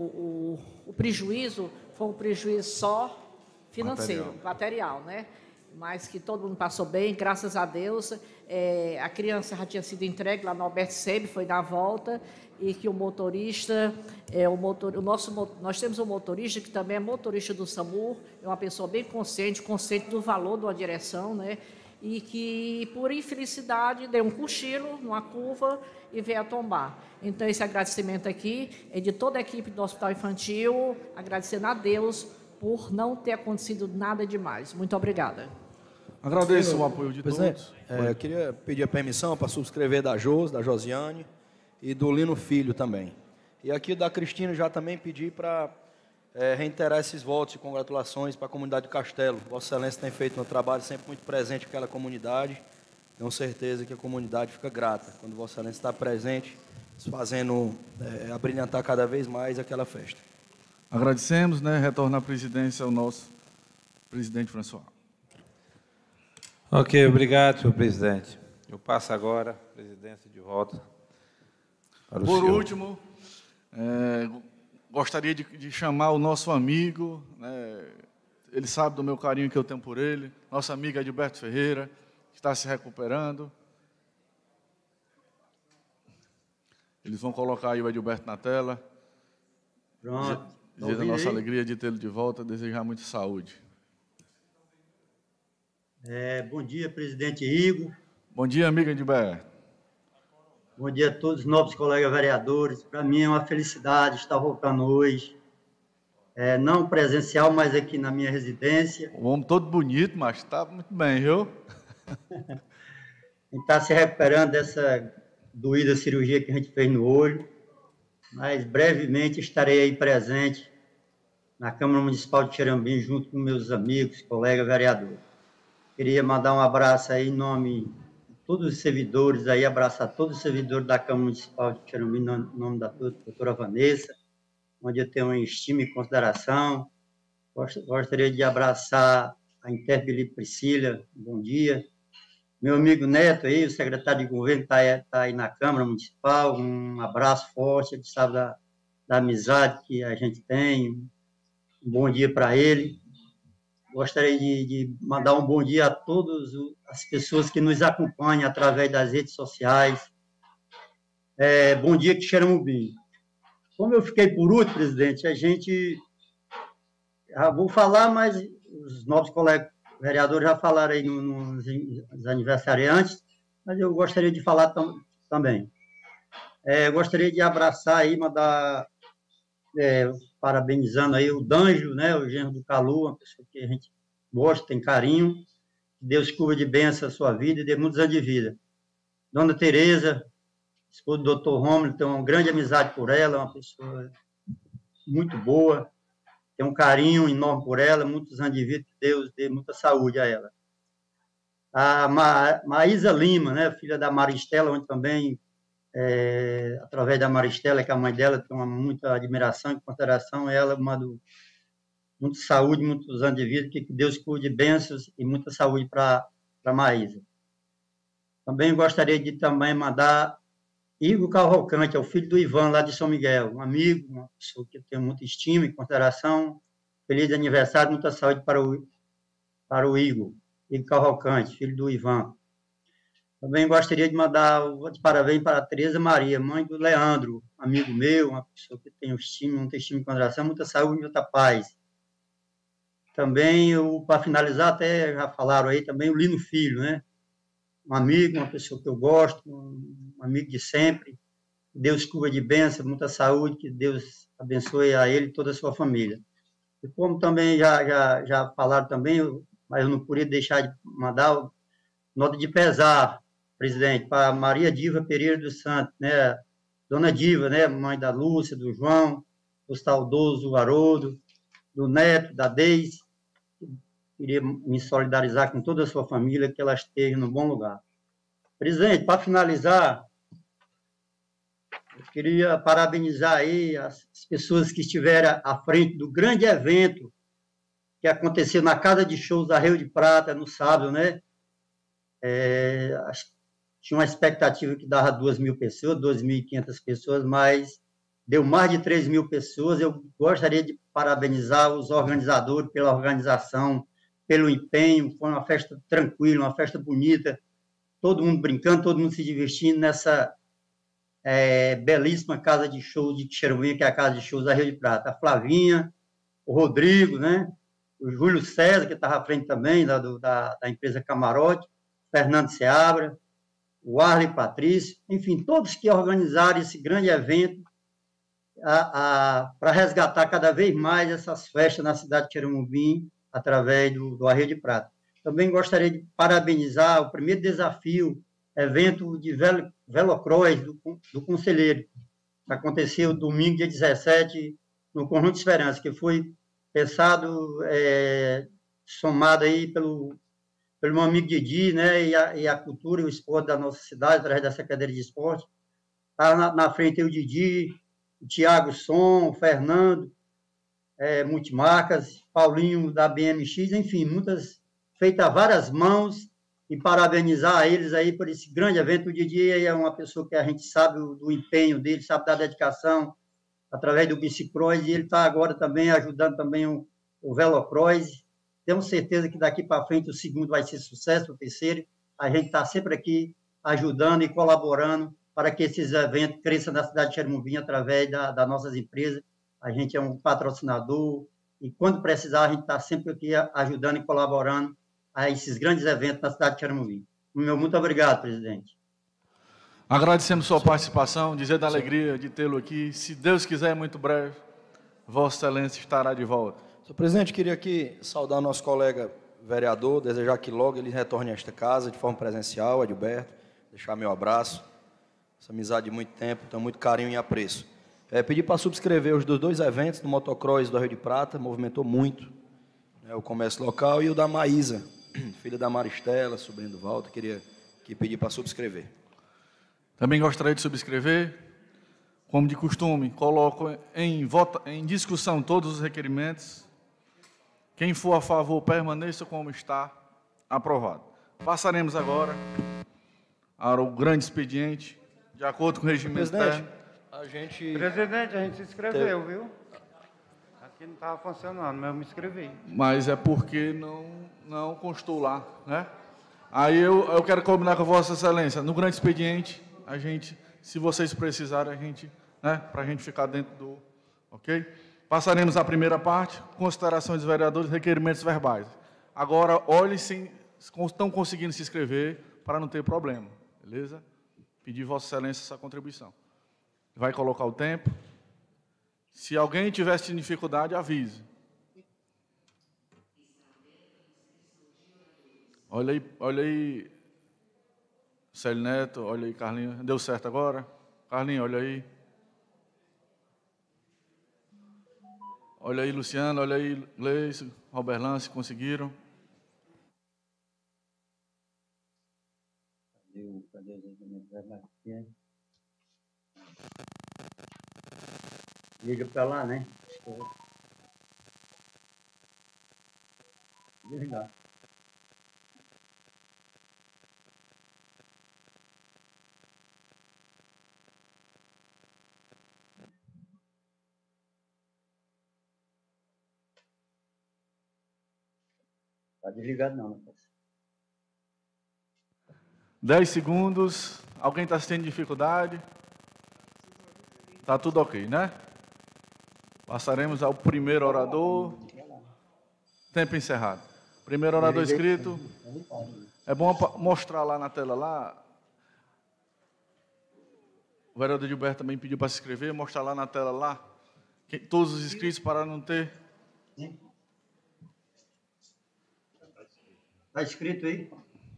o, o prejuízo foi um prejuízo só financeiro, material, material né? Mas que todo mundo passou bem, graças a Deus. É, a criança já tinha sido entregue lá no Alberto Sebe, foi dar a volta, e que o motorista, é, o motor, o nosso, nós temos um motorista que também é motorista do SAMU, é uma pessoa bem consciente, consciente do valor de uma direção, né? E que, por infelicidade, deu um cochilo numa curva e veio a tombar. Então, esse agradecimento aqui é de toda a equipe do Hospital Infantil, agradecendo a Deus por não ter acontecido nada demais. Muito obrigada. Agradeço o apoio de Presidente, todos. É, eu queria pedir a permissão para subscrever da Jos, da Josiane e do Lino Filho também. E aqui da Cristina já também pedi para é, reiterar esses votos e congratulações para a comunidade do Castelo. Vossa Excelência tem feito um trabalho sempre muito presente com aquela comunidade. Tenho certeza que a comunidade fica grata quando Vossa Excelência está presente, fazendo é, abrilhantar cada vez mais aquela festa. Agradecemos, né? Retorna à presidência ao nosso presidente François. Ok, obrigado, senhor presidente. Eu passo agora a presidência de volta para o Por senhor. último, é, gostaria de, de chamar o nosso amigo, né, ele sabe do meu carinho que eu tenho por ele, nosso amigo Adilberto Ferreira, que está se recuperando. Eles vão colocar aí o Adilberto na tela. Pronto. Dizer da nossa alegria de tê-lo de volta, desejar muita saúde. É, bom dia, presidente Igor. Bom dia, amigo Adilberto. Bom dia a todos os nobres colegas vereadores. Para mim é uma felicidade estar voltando hoje. É, não presencial, mas aqui na minha residência. O homem todo bonito, mas está muito bem, viu? Está se recuperando dessa doída cirurgia que a gente fez no olho. Mas brevemente estarei aí presente na Câmara Municipal de Tirambi, junto com meus amigos, colegas vereadores. Queria mandar um abraço aí em nome de todos os servidores, aí, abraçar todos os servidores da Câmara Municipal de Tirambi, em nome da doutora Vanessa, onde eu tenho uma estima e consideração. Gostaria de abraçar a Interbili Priscila, bom dia. Meu amigo Neto aí, o secretário de governo, está aí, tá aí na Câmara Municipal, um abraço forte, ele sabe da, da amizade que a gente tem, um bom dia para ele. Gostaria de, de mandar um bom dia a todas as pessoas que nos acompanham através das redes sociais, É, bom dia, Quixeramobim. Como eu fiquei por último, presidente, a gente... Já vou falar, mas os novos colegas vereadores já falaram aí no, no, nos aniversariantes, mas eu gostaria de falar tam, também. É, gostaria de abraçar aí, mandar... É, parabenizando aí o Danjo, né, o genro do Calu, uma pessoa que a gente gosta, tem carinho. Deus cubra de bênção a sua vida e dê muitos anos de vida. Dona Tereza, esposa do doutor Romulo, tenho uma grande amizade por ela, uma pessoa muito boa, tenho um carinho enorme por ela, muitos anos de vida, que Deus dê muita saúde a ela. A Ma Maísa Lima, né, filha da Maristela, onde também, é, através da Maristela, que a mãe dela tem uma, muita admiração e consideração, ela manda muita saúde, muitos anos de vida, que Deus cuide de bênçãos e muita saúde para a Maísa. Também gostaria de também mandar Igor Cavalcante, é o filho do Ivan, lá de São Miguel, um amigo, uma pessoa que eu tenho muita estima e consideração. Feliz aniversário, muita saúde para o, para o Igor, Igor Cavalcante, filho do Ivan. Também gostaria de mandar os parabéns para a Tereza Maria, mãe do Leandro, amigo meu, uma pessoa que tem estima, muita estima e consideração, muita saúde e muita paz. Também, para finalizar, até já falaram aí, também o Lino Filho, né? Um amigo, uma pessoa que eu gosto, um amigo de sempre. Deus cubra de bênção, muita saúde, que Deus abençoe a ele e toda a sua família. E como também já, já, já falaram também, eu, mas eu não podia deixar de mandar nota de pesar, presidente, para Maria Diva Pereira dos Santos, né? Dona Diva, né? Mãe da Lúcia, do João, do saudoso do Haroldo, do Neto, da Deise. Queria me solidarizar com toda a sua família, que ela esteja no bom lugar. Presidente, para finalizar, eu queria parabenizar aí as pessoas que estiveram à frente do grande evento que aconteceu na Casa de Shows da Rio de Prata, no sábado, né? É, tinha uma expectativa que dava duas mil pessoas, duas mil e quinhentas pessoas, mas deu mais de três mil pessoas. Eu gostaria de parabenizar os organizadores pela organização, pelo empenho. Foi uma festa tranquila, uma festa bonita, todo mundo brincando, todo mundo se divertindo nessa é, belíssima casa de shows de Quixeramobim, que é a Casa de Shows da Rio de Prata. A Flavinha, o Rodrigo, né? O Júlio César, que estava à frente também da, do, da, da empresa Camarote, Fernando Seabra, o Arley Patrício, enfim, todos que organizaram esse grande evento para resgatar cada vez mais essas festas na cidade de Quixeramobim, através do, do Arreio de Prata. Também gostaria de parabenizar o primeiro desafio, evento de velo, velocross do, do Conselheiro, que aconteceu domingo, dia dezessete, no Conjunto de Esperança, que foi pensado, é, somado aí pelo, pelo meu amigo Didi, né, e a, e a cultura e o esporte da nossa cidade, através da Secretaria de Esporte. Está na, na frente o Didi, o Tiago Som, o Fernando, é, Multimarcas, Paulinho da B M X, enfim, muitas, feitas a várias mãos, e parabenizar eles aí por esse grande evento. O Didi é uma pessoa que a gente sabe do, do empenho dele, sabe da dedicação, através do bicicross, e ele está agora também ajudando também o, o velocross. Temos certeza que daqui para frente o segundo vai ser sucesso, o terceiro. A gente está sempre aqui ajudando e colaborando para que esses eventos cresçam na cidade de Quixeramobim através da, das nossas empresas. A gente é um patrocinador e, quando precisar, a gente está sempre aqui ajudando e colaborando a esses grandes eventos na cidade de Quixeramobim. Meu muito obrigado, presidente. Agradecemos sua participação, dizer da alegria de tê-lo aqui. Se Deus quiser, muito breve, Vossa Excelência estará de volta. Senhor presidente, queria aqui saudar nosso colega vereador, desejar que logo ele retorne a esta casa de forma presencial, Adilberto, deixar meu abraço, essa amizade de muito tempo, tenho muito carinho e apreço. É, pedir para subscrever os dos dois eventos do motocross do Rio de Prata, movimentou muito, né, o comércio local, e o da Maísa, filha da Maristela, sobrinho do Walter, queria aqui pedir para subscrever. Também gostaria de subscrever, como de costume, coloco em, vota, em discussão todos os requerimentos. Quem for a favor, permaneça como está, aprovado. Passaremos agora ao grande expediente, de acordo com o regimento interno. A gente... Presidente, a gente se inscreveu, viu? Aqui não estava funcionando, mas eu me inscrevi. Mas é porque não, não constou lá, né? Aí eu, eu quero combinar com a Vossa Excelência, no grande expediente, a gente se vocês precisarem, a gente, né, para a gente ficar dentro do... Ok? Passaremos à primeira parte, considerações dos vereadores, requerimentos verbais. Agora, olhem se estão conseguindo se inscrever para não ter problema, beleza? Pedir Vossa Excelência essa contribuição. Vai colocar o tempo. Se alguém tivesse dificuldade, avise. Olha aí, olha aí, Célio Neto, olha aí, Carlinhos. Deu certo agora? Carlinhos, olha aí. Olha aí, Luciano, olha aí, Gleice, Robert Lance, conseguiram? Cadê os requerimentos verbais? Liga para lá, né? Desligar. Está desligado não, né? Dez segundos. Alguém está tendo dificuldade? Está tudo ok, né? Passaremos ao primeiro orador. Tempo encerrado. Primeiro orador inscrito. É bom mostrar lá na tela lá. O vereador Gilberto também pediu para se inscrever. Mostrar lá na tela lá. Todos os inscritos para não ter... Está escrito aí?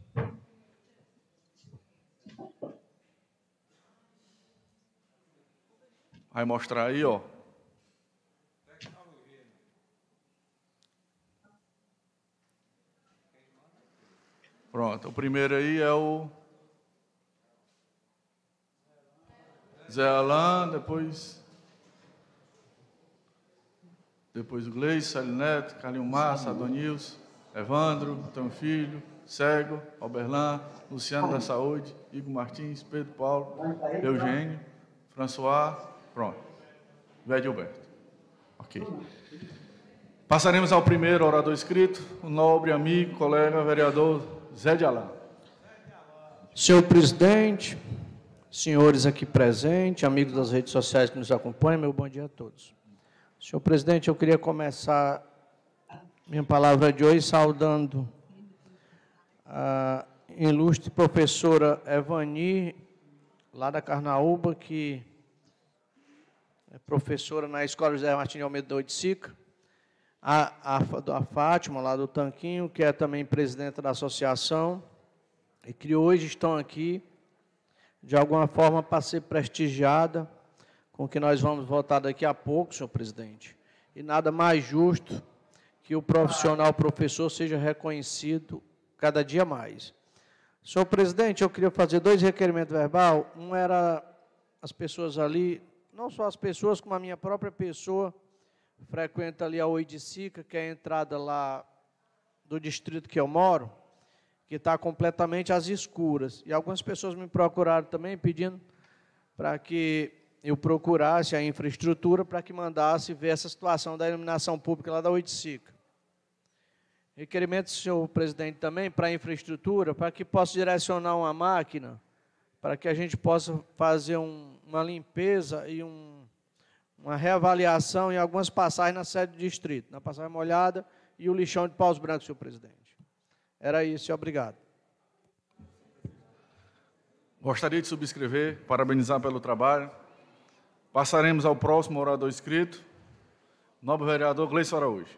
Vai mostrar aí, ó. Pronto, o primeiro aí é o Zé Alain, depois depois o Gleice, Célio Neto, Carlinhos Massa, Adonilson, Evandro, Antônio Filho, Cego, Alberlan, Luciano da Saúde, Igor Martins, Pedro Paulo, Eugênio, François, pronto. Velho Gilberto. Ok. Passaremos ao primeiro orador inscrito, o nobre amigo, colega, vereador Zé de Alain. Senhor presidente, senhores aqui presentes, amigos das redes sociais que nos acompanham, meu bom dia a todos. Senhor presidente, eu queria começar minha palavra de hoje saudando a ilustre professora Evani, lá da Carnaúba, que é professora na Escola José Martins de Almeida da Oiticica, a, a, a Fátima, lá do Tanquinho, que é também presidenta da associação, e que hoje estão aqui, de alguma forma, para ser prestigiada, com o que nós vamos votar daqui a pouco, senhor presidente. E nada mais justo que o profissional professor seja reconhecido cada dia mais. Senhor presidente, eu queria fazer dois requerimentos verbais. Um era as pessoas ali, não só as pessoas, como a minha própria pessoa, frequenta ali a Oiticica, que é a entrada lá do distrito que eu moro, que está completamente às escuras. E algumas pessoas me procuraram também pedindo para que eu procurasse a infraestrutura para que mandasse ver essa situação da iluminação pública lá da Oiticica. Requerimento, senhor presidente, também para a infraestrutura, para que possa direcionar uma máquina, para que a gente possa fazer um, uma limpeza e um, uma reavaliação em algumas passagens na sede do distrito, na passagem molhada e o lixão de Paus Brancos, senhor presidente. Era isso, obrigado. Gostaria de subscrever, parabenizar pelo trabalho. Passaremos ao próximo orador inscrito, nobre vereador Gleice Araújo.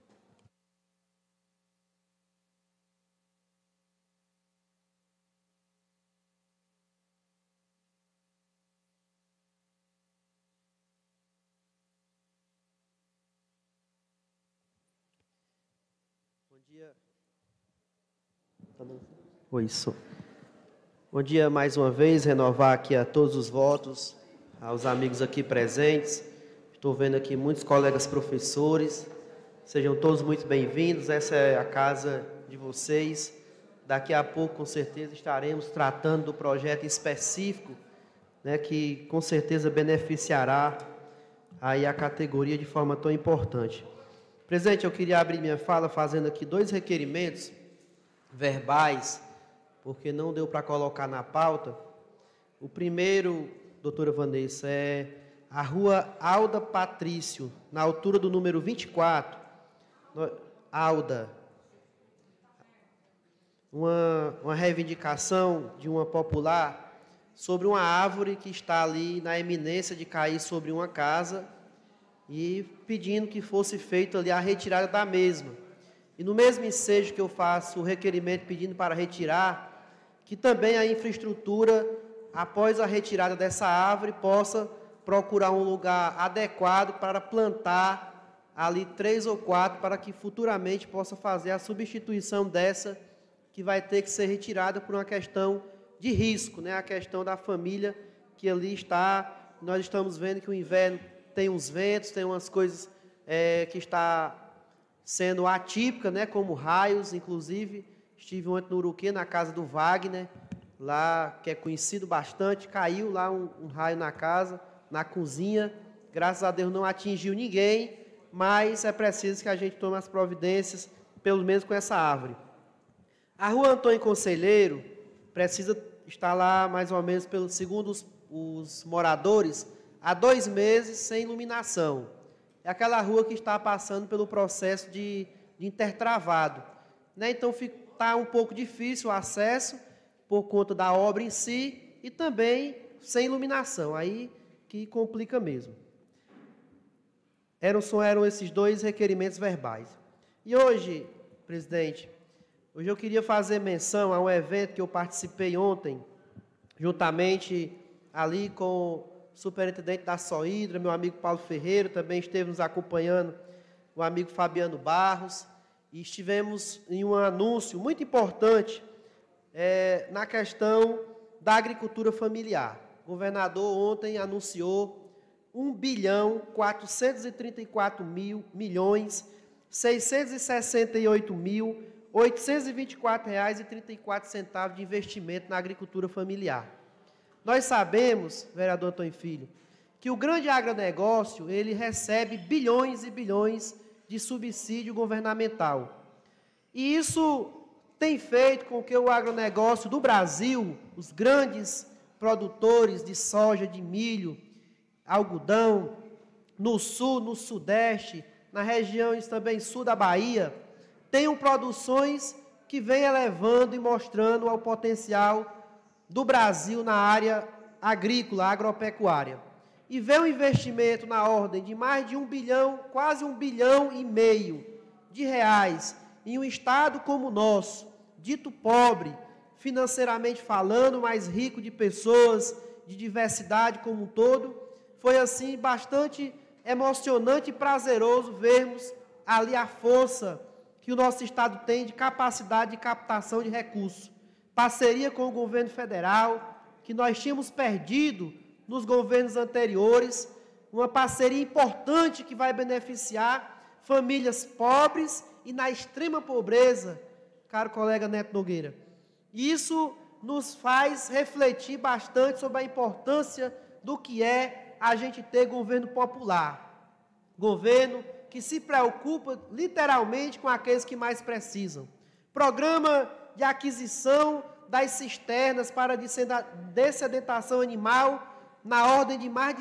Bom dia. Oi, sou. Bom dia mais uma vez, renovar aqui a todos os votos, aos amigos aqui presentes. Estou vendo aqui muitos colegas professores. Sejam todos muito bem-vindos. Essa é a casa de vocês. Daqui a pouco, com certeza, estaremos tratando do projeto específico, né, que com certeza beneficiará aí a categoria de forma tão importante. Presidente, eu queria abrir minha fala fazendo aqui dois requerimentos verbais, porque não deu para colocar na pauta, O primeiro, doutora Vanessa, é a Rua Alda Patrício, na altura do número vinte e quatro. Alda. Uma, uma reivindicação de uma popular sobre uma árvore que está ali na eminência de cair sobre uma casa e pedindo que fosse feita ali a retirada da mesma. E no mesmo ensejo que eu faço o requerimento pedindo para retirar, que também a infraestrutura, após a retirada dessa árvore, possa procurar um lugar adequado para plantar ali três ou quatro, para que futuramente possa fazer a substituição dessa, que vai ter que ser retirada por uma questão de risco, né? A questão da família que ali está. Nós estamos vendo que o inverno tem uns ventos, tem umas coisas é, que está sendo atípica, né? Como raios, inclusive. Estive ontem no Uruquê, na casa do Wagner, lá, que é conhecido bastante. Caiu lá um, um raio na casa, na cozinha. Graças a Deus não atingiu ninguém, mas é preciso que a gente tome as providências, pelo menos com essa árvore. A Rua Antônio Conselheiro precisa estar lá, mais ou menos, pelo, segundo os, os moradores, há dois meses sem iluminação. É aquela rua que está passando pelo processo de, de intertravado, né? Então, está um pouco difícil o acesso por conta da obra em si e também sem iluminação, aí que complica mesmo. Eram, eram esses dois requerimentos verbais. E hoje, presidente, hoje eu queria fazer menção a um evento que eu participei ontem, juntamente ali com o superintendente da Sohidra, meu amigo Paulo Ferreira, também esteve nos acompanhando o amigo Fabiano Barros, e estivemos em um anúncio muito importante é, na questão da agricultura familiar. O governador ontem anunciou um bilhão, quatrocentos e trinta e quatro mil, milhões, seiscentos e sessenta e oito mil, oitocentos e vinte e quatro reais e trinta e quatro centavos de investimento na agricultura familiar. Nós sabemos, vereador Antônio Filho, que o grande agronegócio, ele recebe bilhões e bilhões de subsídio governamental. E isso tem feito com que o agronegócio do Brasil, os grandes produtores de soja, de milho, algodão, no sul, no sudeste, na região também sul da Bahia, tenham produções que vêm elevando e mostrando o potencial do Brasil na área agrícola, agropecuária. E vê um investimento na ordem de mais de um bilhão, quase um bilhão e meio de reais, em um estado como o nosso, dito pobre, financeiramente falando, mais rico de pessoas, de diversidade como um todo. Foi, assim, bastante emocionante e prazeroso vermos ali a força que o nosso Estado tem de capacidade de captação de recursos. Parceria com o governo federal, que nós tínhamos perdido nos governos anteriores, uma parceria importante que vai beneficiar famílias pobres e na extrema pobreza, caro colega Neto Nogueira. Isso nos faz refletir bastante sobre a importância do que é a gente ter governo popular, governo que se preocupa literalmente com aqueles que mais precisam. Programa de aquisição das cisternas para dessedentação animal, na ordem de mais de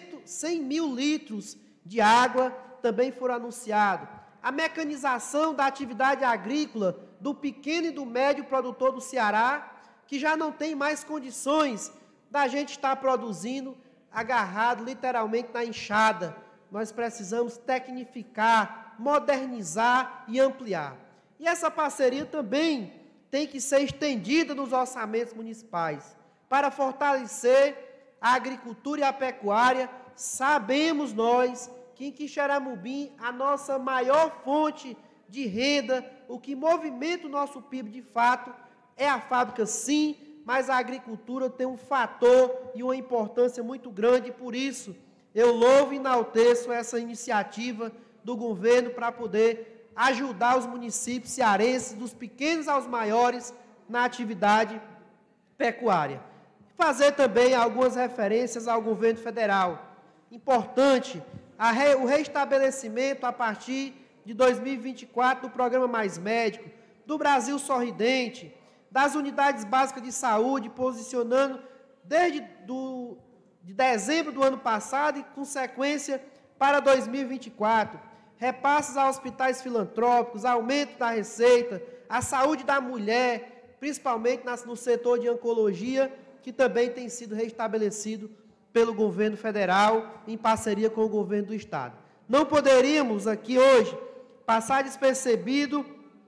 cem mil litros de água, também foram anunciados. A mecanização da atividade agrícola do pequeno e do médio produtor do Ceará, que já não tem mais condições da gente estar produzindo agarrado literalmente na enxada. Nós precisamos tecnificar, modernizar e ampliar. E essa parceria também tem que ser estendida nos orçamentos municipais para fortalecer a agricultura e a pecuária. Sabemos nós que em Quixeramobim a nossa maior fonte de renda, o que movimenta o nosso P I B de fato, é a fábrica sim, mas a agricultura tem um fator e uma importância muito grande, por isso eu louvo e enalteço essa iniciativa do governo para poder ajudar os municípios cearenses, dos pequenos aos maiores, na atividade pecuária. Fazer também algumas referências ao governo federal. Importante a re, o restabelecimento, a partir de dois mil e vinte e quatro, do Programa Mais Médico, do Brasil Sorridente, das unidades básicas de saúde, posicionando desde do, de dezembro do ano passado e com sequência para dois mil e vinte e quatro. Repasses a hospitais filantrópicos, aumento da receita, a saúde da mulher, principalmente no setor de oncologia, que também tem sido restabelecido pelo governo federal, em parceria com o governo do Estado. Não poderíamos aqui hoje passar despercebido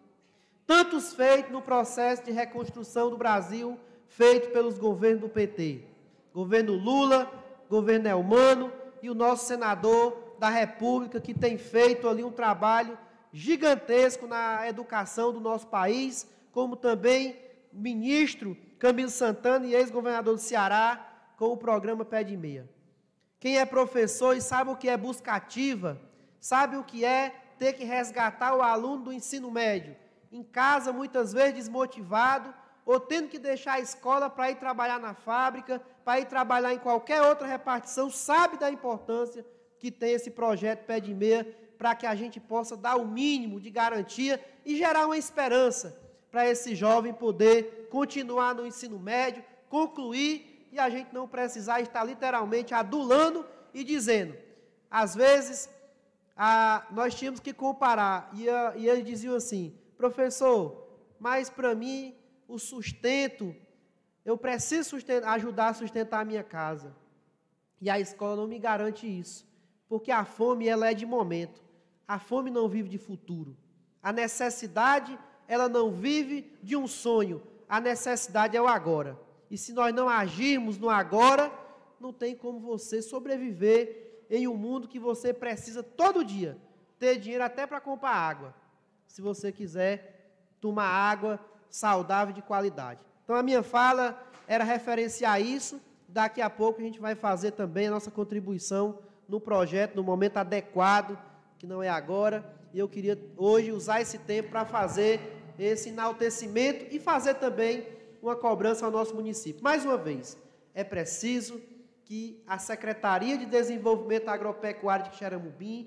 tantos feitos no processo de reconstrução do Brasil, feito pelos governos do P T. Governo Lula, governo Elmano e o nosso senador da República, que tem feito ali um trabalho gigantesco na educação do nosso país, como também o ministro Camilo Santana e ex-governador do Ceará, com o programa Pé de Meia. Quem é professor e sabe o que é busca ativa, sabe o que é ter que resgatar o aluno do ensino médio, em casa, muitas vezes desmotivado, ou tendo que deixar a escola para ir trabalhar na fábrica, para ir trabalhar em qualquer outra repartição, sabe da importância que tem esse projeto Pé de Meia, para que a gente possa dar o mínimo de garantia e gerar uma esperança para esse jovem poder continuar no ensino médio, concluir, e a gente não precisar estar literalmente adulando e dizendo. Às vezes, a, nós tínhamos que comparar, e, a, e eles diziam assim, professor, mas para mim, o sustento, eu preciso sustentar, ajudar a sustentar a minha casa. E a escola não me garante isso, porque a fome, ela é de momento. A fome não vive de futuro. A necessidade, ela não vive de um sonho. A necessidade é o agora. E se nós não agirmos no agora, não tem como você sobreviver em um mundo que você precisa todo dia ter dinheiro até para comprar água, se você quiser tomar água saudável de qualidade. Então, a minha fala era referenciar isso. Daqui a pouco a gente vai fazer também a nossa contribuição no projeto, no momento adequado, que não é agora. E eu queria hoje usar esse tempo para fazer esse enaltecimento e fazer também uma cobrança ao nosso município. Mais uma vez, é preciso que a Secretaria de Desenvolvimento Agropecuário de Xeramubim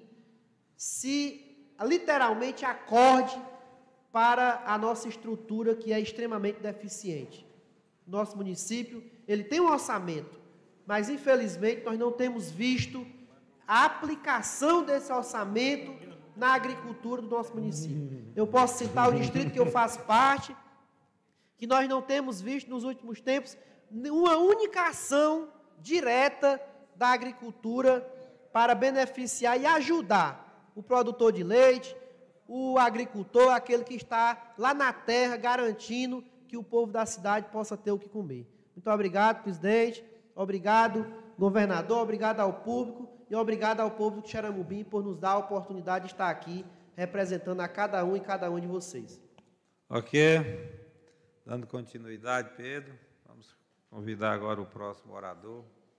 se literalmente acorde para a nossa estrutura, que é extremamente deficiente. Nosso município, ele tem um orçamento, mas infelizmente nós não temos visto a aplicação desse orçamento na agricultura do nosso município. Eu posso citar o distrito que eu faço parte, que nós não temos visto nos últimos tempos uma única ação direta da agricultura para beneficiar e ajudar o produtor de leite, o agricultor, aquele que está lá na terra, garantindo que o povo da cidade possa ter o que comer. Muito obrigado, presidente, obrigado, governador, obrigado ao público e obrigado ao povo de Xeramubim por nos dar a oportunidade de estar aqui representando a cada um e cada um de vocês. Ok. Dando continuidade, Pedro, vamos convidar agora o próximo orador.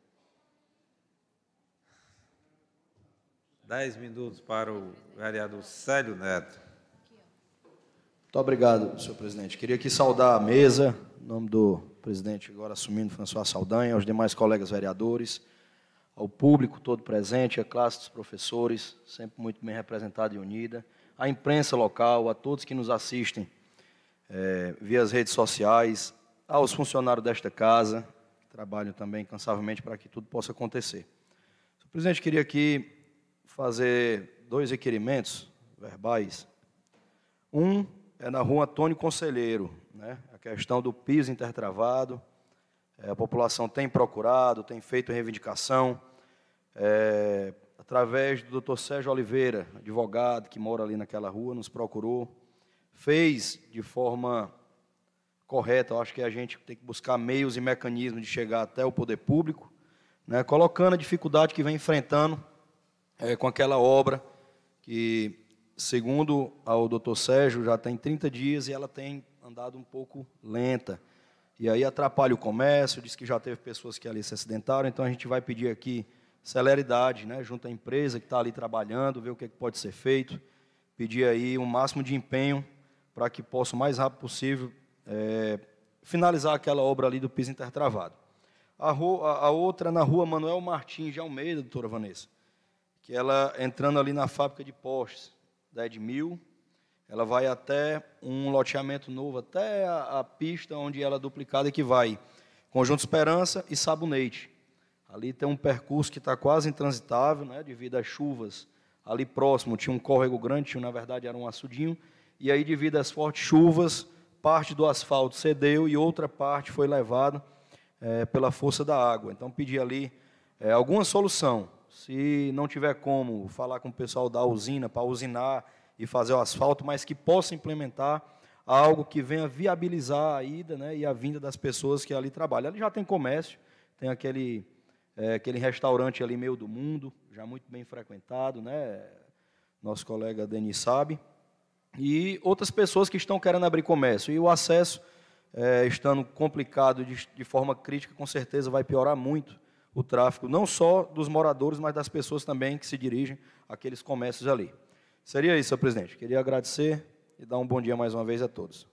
Dez minutos para o vereador Célio Neto. Muito obrigado, senhor presidente. Queria aqui saudar a mesa, em nome do presidente agora assumindo, François Saldanha, aos demais colegas vereadores, ao público todo presente, a classe dos professores, sempre muito bem representada e unida, à imprensa local, a todos que nos assistem É, via as redes sociais, aos funcionários desta casa, que trabalham também incansavelmente para que tudo possa acontecer. Senhor presidente, queria aqui fazer dois requerimentos verbais. Um é na rua Antônio Conselheiro, né? A questão do piso intertravado. É, a população tem procurado, tem feito reivindicação, é, através do doutor Sérgio Oliveira, advogado que mora ali naquela rua, nos procurou. Fez de forma correta, eu acho que a gente tem que buscar meios e mecanismos de chegar até o poder público, né, colocando a dificuldade que vem enfrentando é, com aquela obra, que, segundo o doutor Sérgio, já tem trinta dias e ela tem andado um pouco lenta. E aí atrapalha o comércio, diz que já teve pessoas que ali se acidentaram, então a gente vai pedir aqui celeridade, né, junto à empresa que está ali trabalhando, ver o que, é que pode ser feito, pedir aí um máximo de empenho para que possa, o mais rápido possível, é, finalizar aquela obra ali do piso intertravado. A, rua, a outra na rua Manuel Martins de Almeida, doutora Vanessa, que ela, entrando ali na fábrica de postes da Edmil, ela vai até um loteamento novo, até a, a pista onde ela é duplicada, que vai Conjunto Esperança e Sabonete. Ali tem um percurso que está quase intransitável, né, devido às chuvas. Ali próximo tinha um córrego grande, tinha, na verdade era um açudinho, e aí, devido às fortes chuvas, parte do asfalto cedeu e outra parte foi levada é, pela força da água. Então, pedi ali é, alguma solução. Se não tiver como falar com o pessoal da usina para usinar e fazer o asfalto, mas que possa implementar algo que venha viabilizar a ida, né, e a vinda das pessoas que ali trabalham. Ali já tem comércio, tem aquele, é, aquele restaurante ali, Meio do Mundo, já muito bem frequentado, né, nosso colega Denis sabe, e outras pessoas que estão querendo abrir comércio. E o acesso, é, estando complicado de, de forma crítica, com certeza vai piorar muito o tráfego, não só dos moradores, mas das pessoas também que se dirigem àqueles comércios ali. Seria isso, senhor presidente. Queria agradecer e dar um bom dia mais uma vez a todos.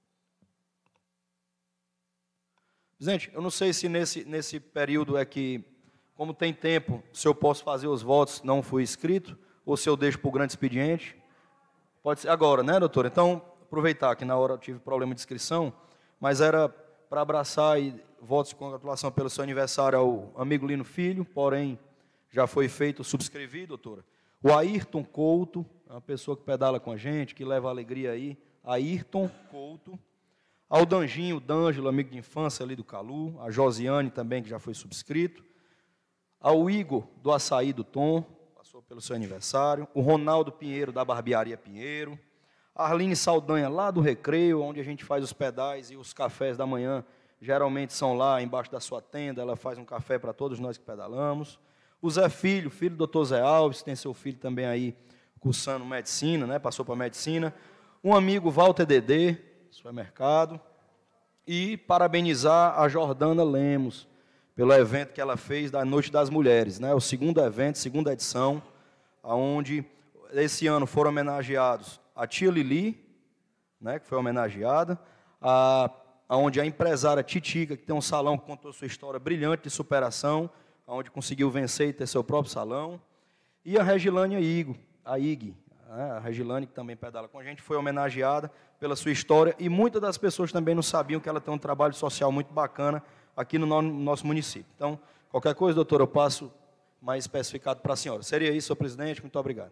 Presidente, eu não sei se nesse, nesse período é que, como tem tempo, se eu posso fazer os votos, não fui inscrito, ou se eu deixo para o grande expediente. Pode ser agora, né, doutor? Então, aproveitar que na hora eu tive problema de inscrição, mas era para abraçar e votos de congratulação pelo seu aniversário ao amigo Lino Filho, porém, já foi feito, subscrevi, doutora. O Ayrton Couto, uma pessoa que pedala com a gente, que leva alegria aí, Ayrton Couto. Ao Danjinho, D'Ângelo, amigo de infância ali do Calu, a Josiane também, que já foi subscrito. Ao Igor, do Açaí do Tom, passou pelo seu aniversário. O Ronaldo Pinheiro, da Barbearia Pinheiro. A Arline Saldanha, lá do Recreio, onde a gente faz os pedais e os cafés da manhã, geralmente são lá embaixo da sua tenda, ela faz um café para todos nós que pedalamos. O Zé Filho, filho do doutor Zé Alves, tem seu filho também aí cursando medicina, né, passou para medicina. Um amigo, Walter Dedê, supermercado. E parabenizar a Jordana Lemos pelo evento que ela fez da Noite das Mulheres, né, o segundo evento, segunda edição, onde esse ano foram homenageados a tia Lili, né, que foi homenageada, a, onde a empresária Titica, que tem um salão que contou sua história brilhante de superação, onde conseguiu vencer e ter seu próprio salão, e a Regilânia Igo, a Ig, a Regilane, que também pedala com a gente, foi homenageada pela sua história, e muitas das pessoas também não sabiam que ela tem um trabalho social muito bacana aqui no nosso município. Então, qualquer coisa, doutor, eu passo mais especificado para a senhora. Seria isso, senhor presidente, muito obrigado.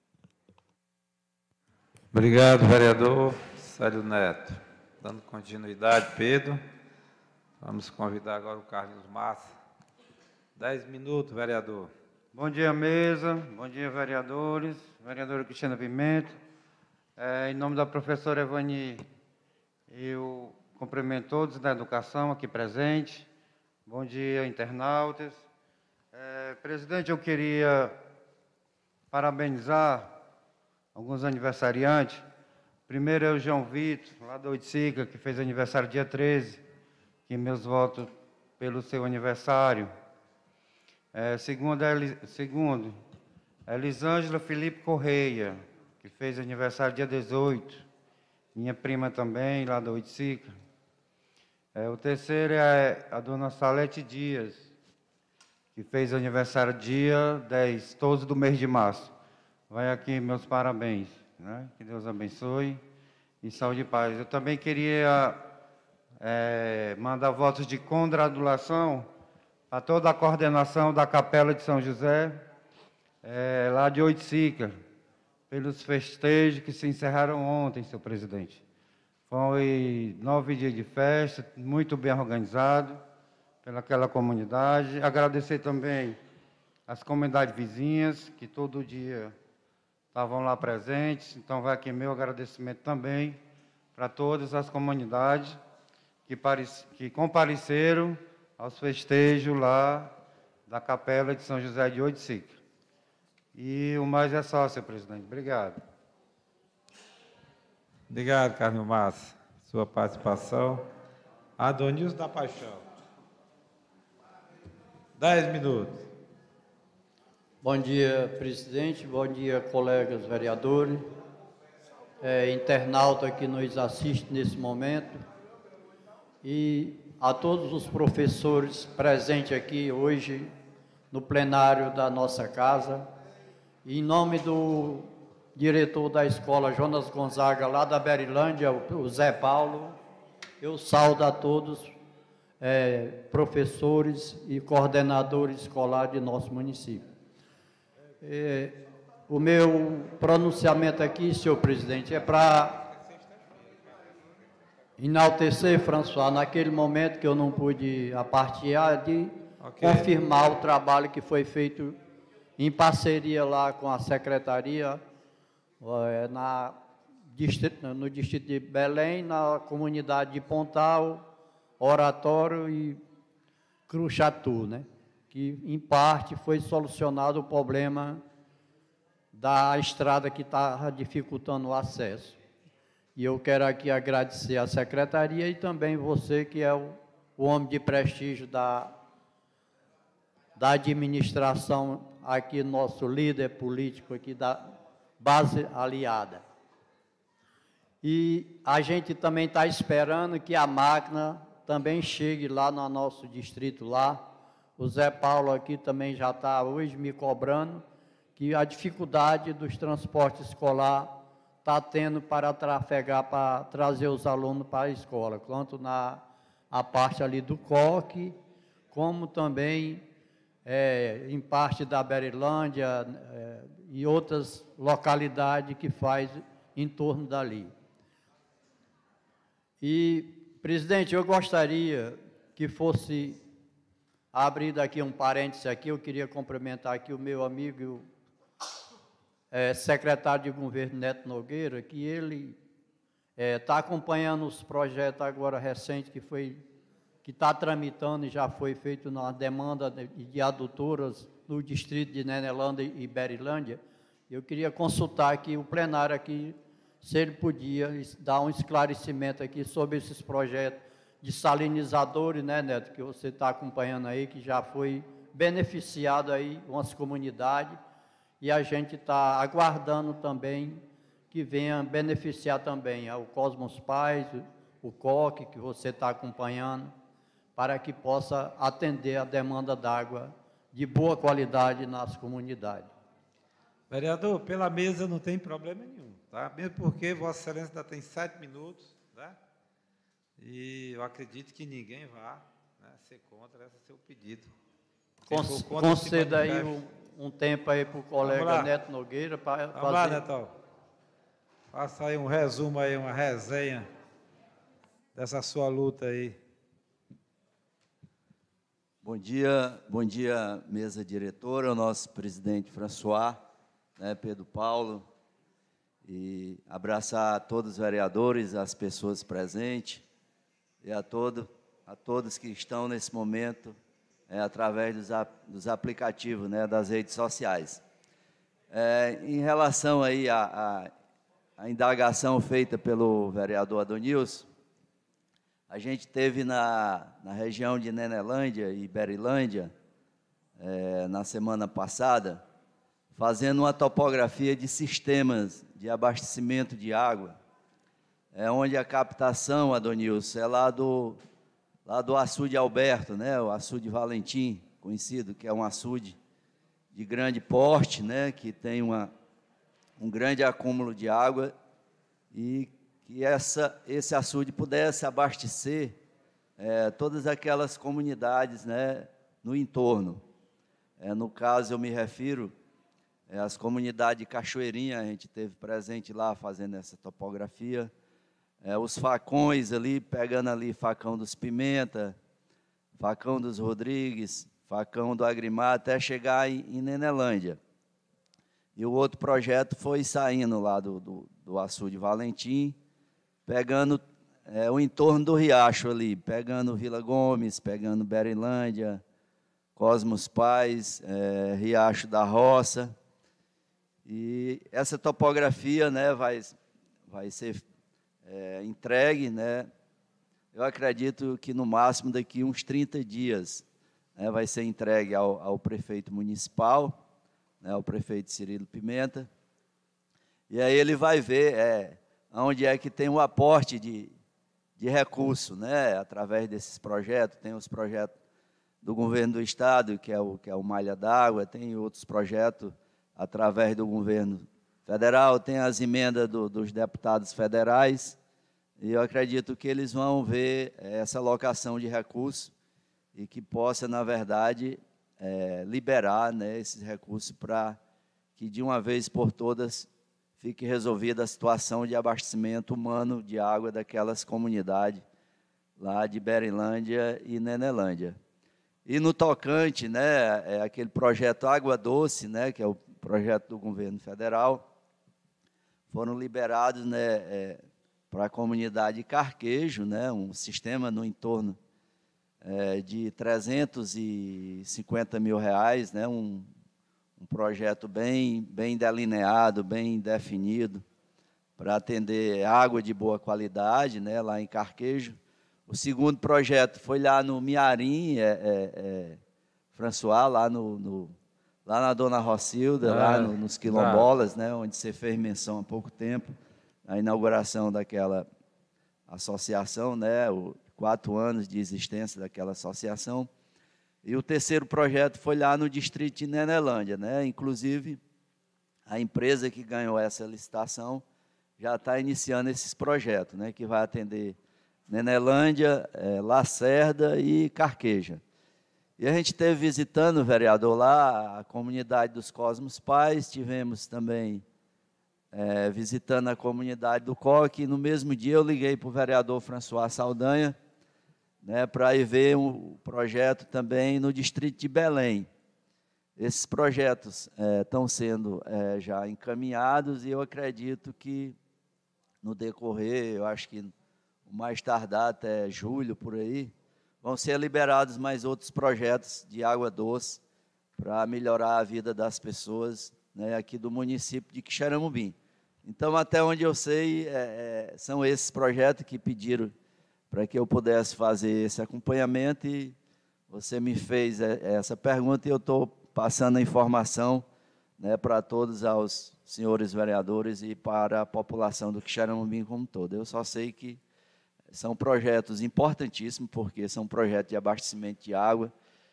Obrigado, vereador Célio Neto. Dando continuidade, Pedro, vamos convidar agora o Carlos Massa. Dez minutos, vereador. Bom dia, mesa. Bom dia, vereadores. Vereadora Cristina Pimenta. É, em nome da professora Evani, eu cumprimento todos da educação aqui presente. Bom dia, internautas. É, presidente, eu queria parabenizar alguns aniversariantes. Primeiro é o João Vitor, lá do Oiticica, que fez aniversário dia treze. Que meus votos pelo seu aniversário. É, segundo, Eli, segundo, Elisângela Felipe Correia, que fez aniversário dia dezoito. Minha prima também, lá do Oiticica. É, o terceiro é a dona Salete Dias, que fez aniversário dia dez, todos do mês de março. Vai aqui meus parabéns, né? Que Deus abençoe e saúde e paz. Eu também queria é, mandar votos de congratulação a toda a coordenação da Capela de São José, é, lá de Oiticica, pelos festejos que se encerraram ontem, senhor presidente. Foi nove dias de festa, muito bem organizado pelaquela comunidade. Agradecer também as comunidades vizinhas, que todo dia estavam lá presentes. Então, vai aqui meu agradecimento também para todas as comunidades que, que compareceram aos festejos lá da Capela de São José de Oiticica. E o mais é só, senhor presidente. Obrigado. Obrigado, Carlos Massa, sua participação. Adonilson da Paixão. Dez minutos. Bom dia, presidente. Bom dia, colegas vereadores. É, internauta que nos assiste nesse momento. E a todos os professores presentes aqui hoje no plenário da nossa casa. Em nome do diretor da escola Jonas Gonzaga, lá da Berilândia, o Zé Paulo, eu saúdo a todos é, professores e coordenadores escolares de nosso município. É, o meu pronunciamento aqui, senhor presidente, é para enaltecer, François, naquele momento que eu não pude apartilhar, de okay. confirmar o trabalho que foi feito em parceria lá com a secretaria é, na, no distrito de Belém, na comunidade de Pontal, Oratório e Cruxatu, né? Que, em parte, foi solucionado o problema da estrada que está dificultando o acesso. E eu quero aqui agradecer à secretaria e também você, que é o, o homem de prestígio da, da administração, aqui, nosso líder político aqui da base aliada. E a gente também está esperando que a máquina também chegue lá no nosso distrito lá. O Zé Paulo aqui também já está hoje me cobrando que a dificuldade dos transportes escolares está tendo para trafegar, para trazer os alunos para a escola, tanto na a parte ali do Coque, como também é, em parte da Berilândia é, e outras localidades que faz em torno dali. E, presidente, eu gostaria que fosse abrido aqui um parêntese aqui, eu queria cumprimentar aqui o meu amigo É, secretário de governo Neto Nogueira, que ele está é, acompanhando os projetos agora recentes que foi que está tramitando e já foi feito na demanda de, de adutoras no distrito de Nenelândia e Berilândia. Eu queria consultar aqui o plenário aqui, se ele podia dar um esclarecimento aqui sobre esses projetos de salinizadores, né, Neto, que você está acompanhando aí, que já foi beneficiado aí umas comunidades. E a gente está aguardando também que venha beneficiar também o Cosmos Pais, o Coque, que você está acompanhando, para que possa atender a demanda d'água de boa qualidade nas comunidades. Vereador, pela mesa não tem problema nenhum, tá? Mesmo porque Vossa Excelência ainda tem sete minutos, né? E eu acredito que ninguém vá, né, ser contra esse seu pedido. Con conceda aí o... um tempo aí para o colega Neto Nogueira para fazer... Vamos lá, Netão. Faça aí um resumo, aí, uma resenha dessa sua luta aí. Bom dia, bom dia, mesa diretora, o nosso presidente François, né, Pedro Paulo, e abraçar a todos os vereadores, as pessoas presentes, e a, todo, a todos que estão nesse momento É, através dos, dos aplicativos, né, das redes sociais. É, em relação aí à, à, à indagação feita pelo vereador Adonilson, a gente teve na, na região de Nenelândia e Berilândia, é, na semana passada, fazendo uma topografia de sistemas de abastecimento de água, é, onde a captação, Adonilson, é lá do... lá do açude Alberto, né, o açude Valentim, conhecido, que é um açude de grande porte, né, que tem uma, um grande acúmulo de água, e que essa, esse açude pudesse abastecer é, todas aquelas comunidades, né, no entorno. É, no caso, eu me refiro é, às comunidades de Cachoeirinha, a gente teve presente lá fazendo essa topografia, É, os facões ali, pegando ali facão dos Pimenta, facão dos Rodrigues, facão do Agrimar, até chegar em, em Nenelândia. E o outro projeto foi saindo lá do, do, do açude Valentim, pegando é, o entorno do riacho ali, pegando Vila Gomes, pegando Berilândia, Cosmos Pais, é, Riacho da Roça. E essa topografia, né, vai, vai ser É, entregue, né? Eu acredito que no máximo daqui uns trinta dias, né, vai ser entregue ao, ao prefeito municipal, né, ao prefeito Cirilo Pimenta, e aí ele vai ver é, onde é que tem o aporte de, de recurso, né, através desses projetos. Tem os projetos do governo do estado, que é o, que é o Malha d'Água, tem outros projetos através do governo federal, tem as emendas do, dos deputados federais, E eu acredito que eles vão ver essa alocação de recursos e que possa, na verdade, é, liberar, né, esses recursos para que, de uma vez por todas, fique resolvida a situação de abastecimento humano de água daquelas comunidades lá de Berilândia e Nenelândia. E no tocante, né, é aquele projeto Água Doce, né, que é o projeto do governo federal, foram liberados, né, é, para a comunidade Carquejo, né, um sistema no entorno é, de trezentos e cinquenta mil reais, né, um, um projeto bem, bem delineado, bem definido, para atender água de boa qualidade, né, lá em Carquejo. O segundo projeto foi lá no Miarim, é, é, é, François, lá, no, no, lá na Dona Rocilda, ah, lá no, nos quilombolas, ah. né, onde você fez menção há pouco tempo, a inauguração daquela associação, né, o, quatro anos de existência daquela associação. E o terceiro projeto foi lá no distrito de Nenelândia, né, inclusive a empresa que ganhou essa licitação já está iniciando esses projetos, né, que vai atender Nenelândia, é, Lacerda e Carqueja. E a gente esteve visitando, vereador, lá a comunidade dos Cosmos Pais, tivemos também é, visitando a comunidade do Coque, e no mesmo dia eu liguei para o vereador François Saldanha, né, para ir ver um projeto também no distrito de Belém. Esses projetos é, estão sendo é, já encaminhados e eu acredito que no decorrer, eu acho que o mais tardar até julho, por aí, vão ser liberados mais outros projetos de água doce para melhorar a vida das pessoas, né, aqui do município de Quixeramobim. Então, até onde eu sei, é, é, são esses projetos que pediram para que eu pudesse fazer esse acompanhamento e você me fez essa pergunta e eu estou passando a informação, né, para todos os senhores vereadores e para a população do Quixeramobim como um todo. Eu só sei que são projetos importantíssimos, porque são projetos de abastecimento de água,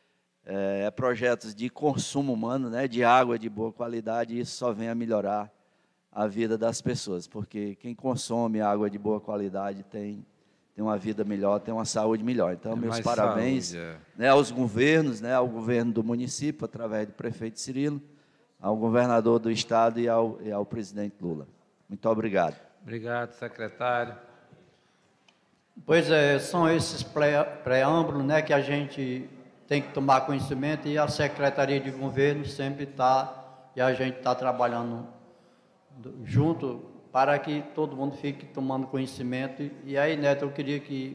é, projetos de consumo humano, né, de água de boa qualidade, e isso só vem a melhorar a vida das pessoas, porque quem consome água de boa qualidade tem, tem uma vida melhor, tem uma saúde melhor. Então, é meus parabéns saúde, é. né, aos governos, né, ao governo do município, através do prefeito Cirilo, ao governador do estado e ao, e ao presidente Lula. Muito obrigado. Obrigado, secretário. Pois é, são esses preâmbulos, né, que a gente tem que tomar conhecimento e a Secretaria de Governo sempre está, e a gente está trabalhando junto para que todo mundo fique tomando conhecimento. E aí, Neto, eu queria que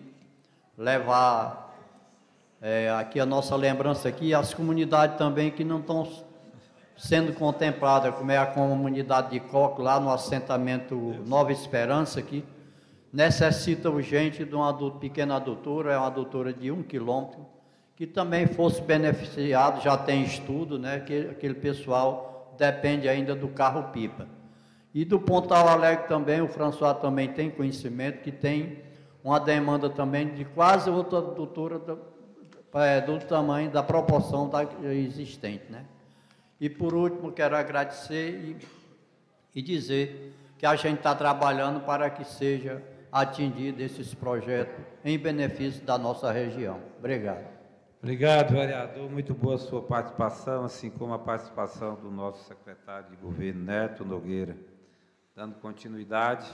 levar é, aqui a nossa lembrança aqui, as comunidades também que não estão sendo contempladas, como é a comunidade de Coque, lá no assentamento Nova Esperança, aqui, necessita urgente de uma adulto, pequena adutora, é uma adutora de um quilômetro, que também fosse beneficiado, já tem estudo, né, que aquele pessoal depende ainda do carro-pipa. E do Pontal Alegre também, o François também tem conhecimento, que tem uma demanda também de quase outra adutora do, é, do tamanho, da proporção da existente, né. E por último, quero agradecer e, e dizer que a gente está trabalhando para que seja atingido esses projetos em benefício da nossa região. Obrigado. Obrigado, vereador. Muito boa a sua participação, assim como a participação do nosso secretário de governo, Neto Nogueira. Dando continuidade,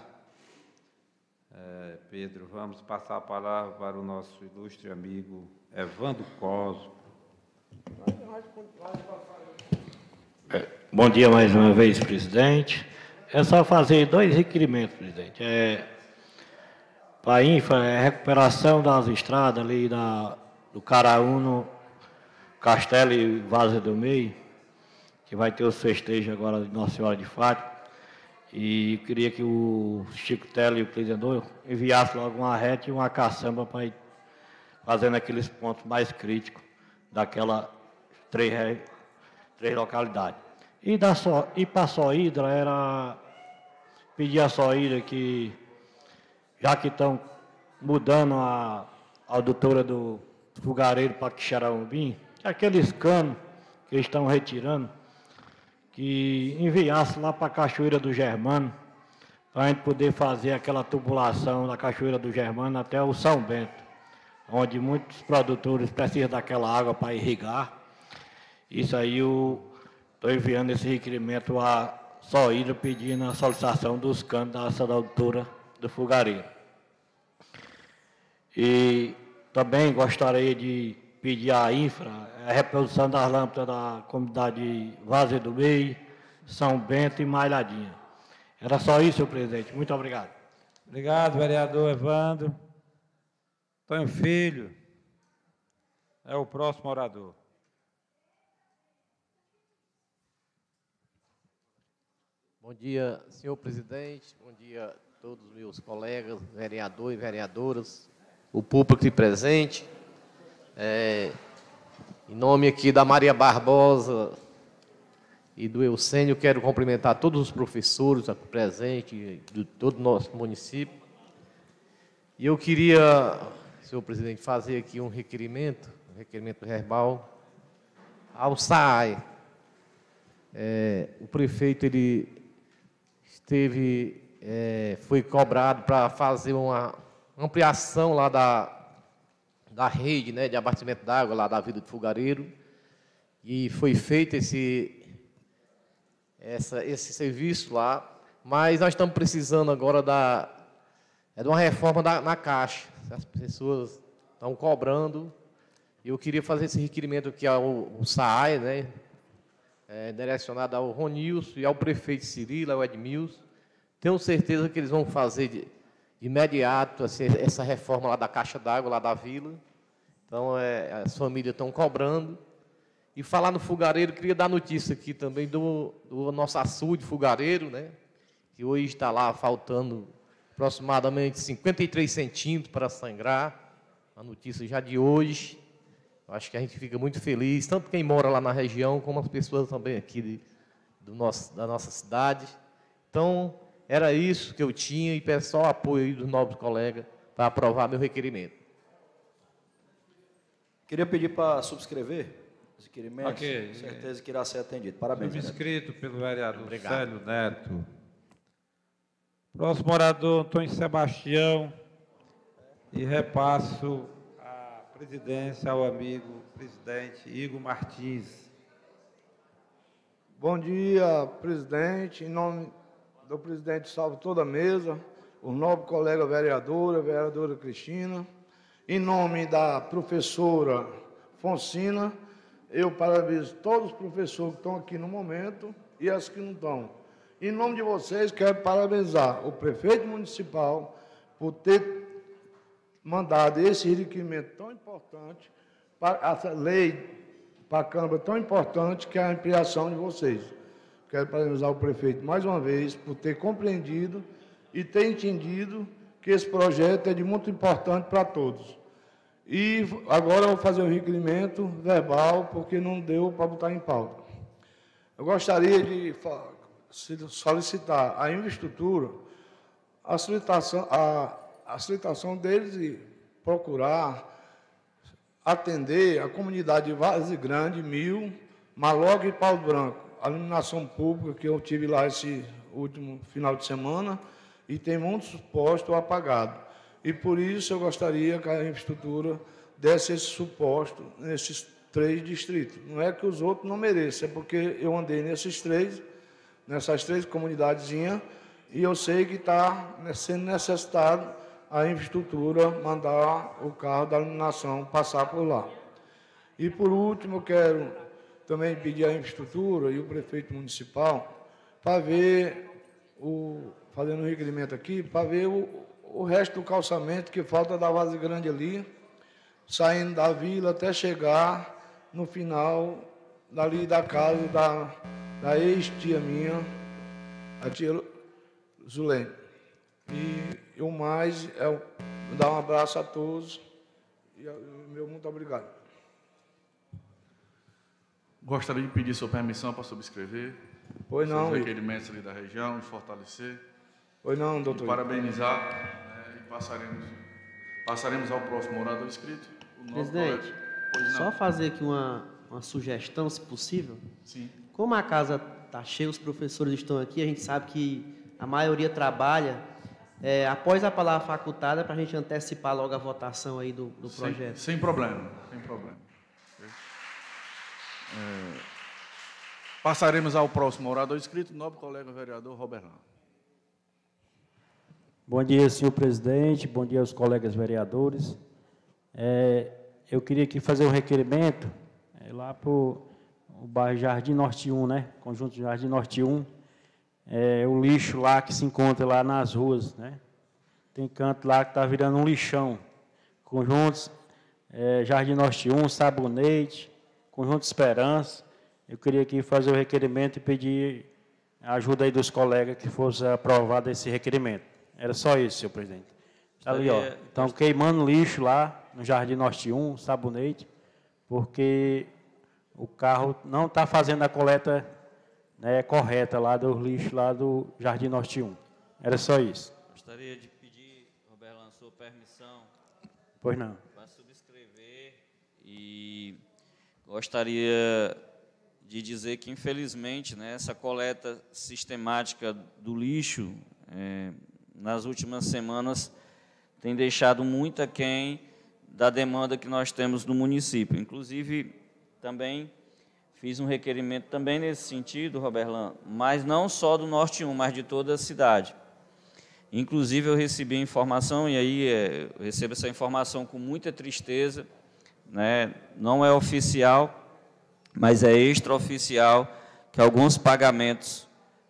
é, Pedro, vamos passar a palavra para o nosso ilustre amigo Evandro Cosmo. É, bom dia mais uma vez, presidente. É só fazer dois requerimentos, presidente. É, para a infra, é recuperação das estradas ali da, do Caraúno, Castelo e Vaza do Meio, que vai ter os festejos agora de Nossa Senhora de Fátima. E queria que o Chico Tela e o presidente enviassem logo uma reta e uma caçamba para ir fazendo aqueles pontos mais críticos daquelas três, três localidades. E, da so, e para a Soídra, era pedir a Soídra que, já que estão mudando a, a adutora do Fogareiro para Quixeramobim, aqueles canos que eles estão retirando, que enviasse lá para a Cachoeira do Germano, para a gente poder fazer aquela tubulação da Cachoeira do Germano até o São Bento, onde muitos produtores precisam daquela água para irrigar. Isso aí eu estou enviando esse requerimento à Sohidro pedindo a solicitação dos canos dessa altura do Fogareiro. E também gostaria de pedir à infra a reprodução das lâmpadas da comunidade Vazia do Meio, São Bento e Malhadinha. Era só isso, senhor presidente. Muito obrigado. Obrigado, vereador Evandro. Antônio Filho é o próximo orador. Bom dia, senhor presidente. Bom dia a todos os meus colegas, vereadores e vereadoras, o público aqui presente. É, em nome aqui da Maria Barbosa e do Eusênio, quero cumprimentar todos os professores aqui presentes, de todo o nosso município. E eu queria, senhor presidente, fazer aqui um requerimento, um requerimento verbal ao S A A E. É, o prefeito, ele esteve, é, foi cobrado para fazer uma ampliação lá da, da rede, né, de abastecimento d'água lá da Vila do Fogareiro, e foi feito esse, essa, esse serviço lá, mas nós estamos precisando agora da, é de uma reforma da, na Caixa. As pessoas estão cobrando, e eu queria fazer esse requerimento aqui ao, ao S A A E, né, É, direcionado ao Ronilson e ao prefeito Cirilo, ao Edmilson. Tenho certeza que eles vão fazer de, de imediato assim, essa reforma lá da caixa d'água, lá da vila. Então, é, as famílias estão cobrando. E falar no Fogareiro, queria dar notícia aqui também do, do nosso açude Fogareiro, né, que hoje está lá faltando aproximadamente cinquenta e três centímetros para sangrar. A notícia já de hoje. Acho que a gente fica muito feliz, tanto quem mora lá na região, como as pessoas também aqui de, do nosso, da nossa cidade. Então, era isso que eu tinha, e peço só o apoio aí dos nobres colegas para aprovar meu requerimento. Queria pedir para subscrever os requerimentos. Ok. Com certeza que irá ser atendido. Parabéns. Subscrito pelo vereador Obrigado. Célio Neto. Próximo orador, Antônio Sebastião. E repasso presidência ao amigo presidente Igor Martins. Bom dia, presidente. Em nome do presidente, salvo toda a mesa, o nobre colega vereadora, a vereadora Cristina. Em nome da professora Fonsina, eu parabenizo todos os professores que estão aqui no momento e as que não estão. Em nome de vocês, quero parabenizar o prefeito municipal por ter mandado esse requerimento tão importante, para essa lei para a Câmara tão importante, que é a ampliação de vocês. Quero parabenizar o prefeito mais uma vez por ter compreendido e ter entendido que esse projeto é de muito importante para todos. E agora eu vou fazer um requerimento verbal, porque não deu para botar em pauta. Eu gostaria de solicitar à infraestrutura a solicitação, a a solicitação deles e procurar atender a comunidade de Várzea Grande, Mil, Maloga e Pau Branco, a iluminação pública que eu tive lá esse último final de semana, e tem muitos postos apagados. E por isso eu gostaria que a infraestrutura desse esse suposto nesses três distritos. Não é que os outros não mereçam, é porque eu andei nesses três, nessas três comunidadezinhas, e eu sei que está sendo necessitado a infraestrutura mandar o carro da iluminação passar por lá. E, por último, eu quero também pedir à infraestrutura e o prefeito municipal para ver, o, fazendo um requerimento aqui, para ver o, o resto do calçamento que falta da Várzea Grande ali, saindo da vila até chegar no final dali da casa da, da ex-tia minha, a tia Zulene. E o mais é dar um abraço a todos e meu muito obrigado. Gostaria de pedir sua permissão para subscrever. Pois não. Os requerimentos ali da região, de fortalecer. Pois não, doutor. E parabenizar, né, e passaremos, passaremos ao próximo orador inscrito. O Presidente, pois só não. fazer aqui uma, uma sugestão, se possível. Sim. Como a casa está cheia, os professores estão aqui, a gente sabe que a maioria trabalha, é, após a palavra facultada, para a gente antecipar logo a votação aí do, do projeto. Sem, sem problema, sem problema. É, passaremos ao próximo orador inscrito, nobre colega vereador Roberlan. Bom dia, senhor presidente, bom dia aos colegas vereadores. É, eu queria aqui fazer um requerimento é, lá para o bairro Jardim Norte um, né? Conjunto Jardim Norte um. É, o lixo lá que se encontra lá nas ruas, né? Tem canto lá que está virando um lixão. Conjuntos é, Jardim Norte um, Sabonete, Conjunto Esperança. Eu queria aqui fazer o requerimento e pedir a ajuda aí dos colegas que fosse aprovado esse requerimento. Era só isso, senhor presidente. Está ali, ó. Estão queimando lixo lá no Jardim Norte um, Sabonete, porque o carro não está fazendo a coleta, né, correta lá do lixo lá do Jardim Norte um. Era só isso. Gostaria de pedir, Roberlan, sua permissão. Pois não. Para subscrever e gostaria de dizer que, infelizmente, né, essa coleta sistemática do lixo, é, nas últimas semanas, tem deixado muito aquém da demanda que nós temos no município. Inclusive, também fiz um requerimento também nesse sentido, Roberlan, mas não só do Norte um, mas de toda a cidade. Inclusive, eu recebi a informação, e aí é, eu recebo essa informação com muita tristeza, né, não é oficial, mas é extraoficial, que alguns pagamentos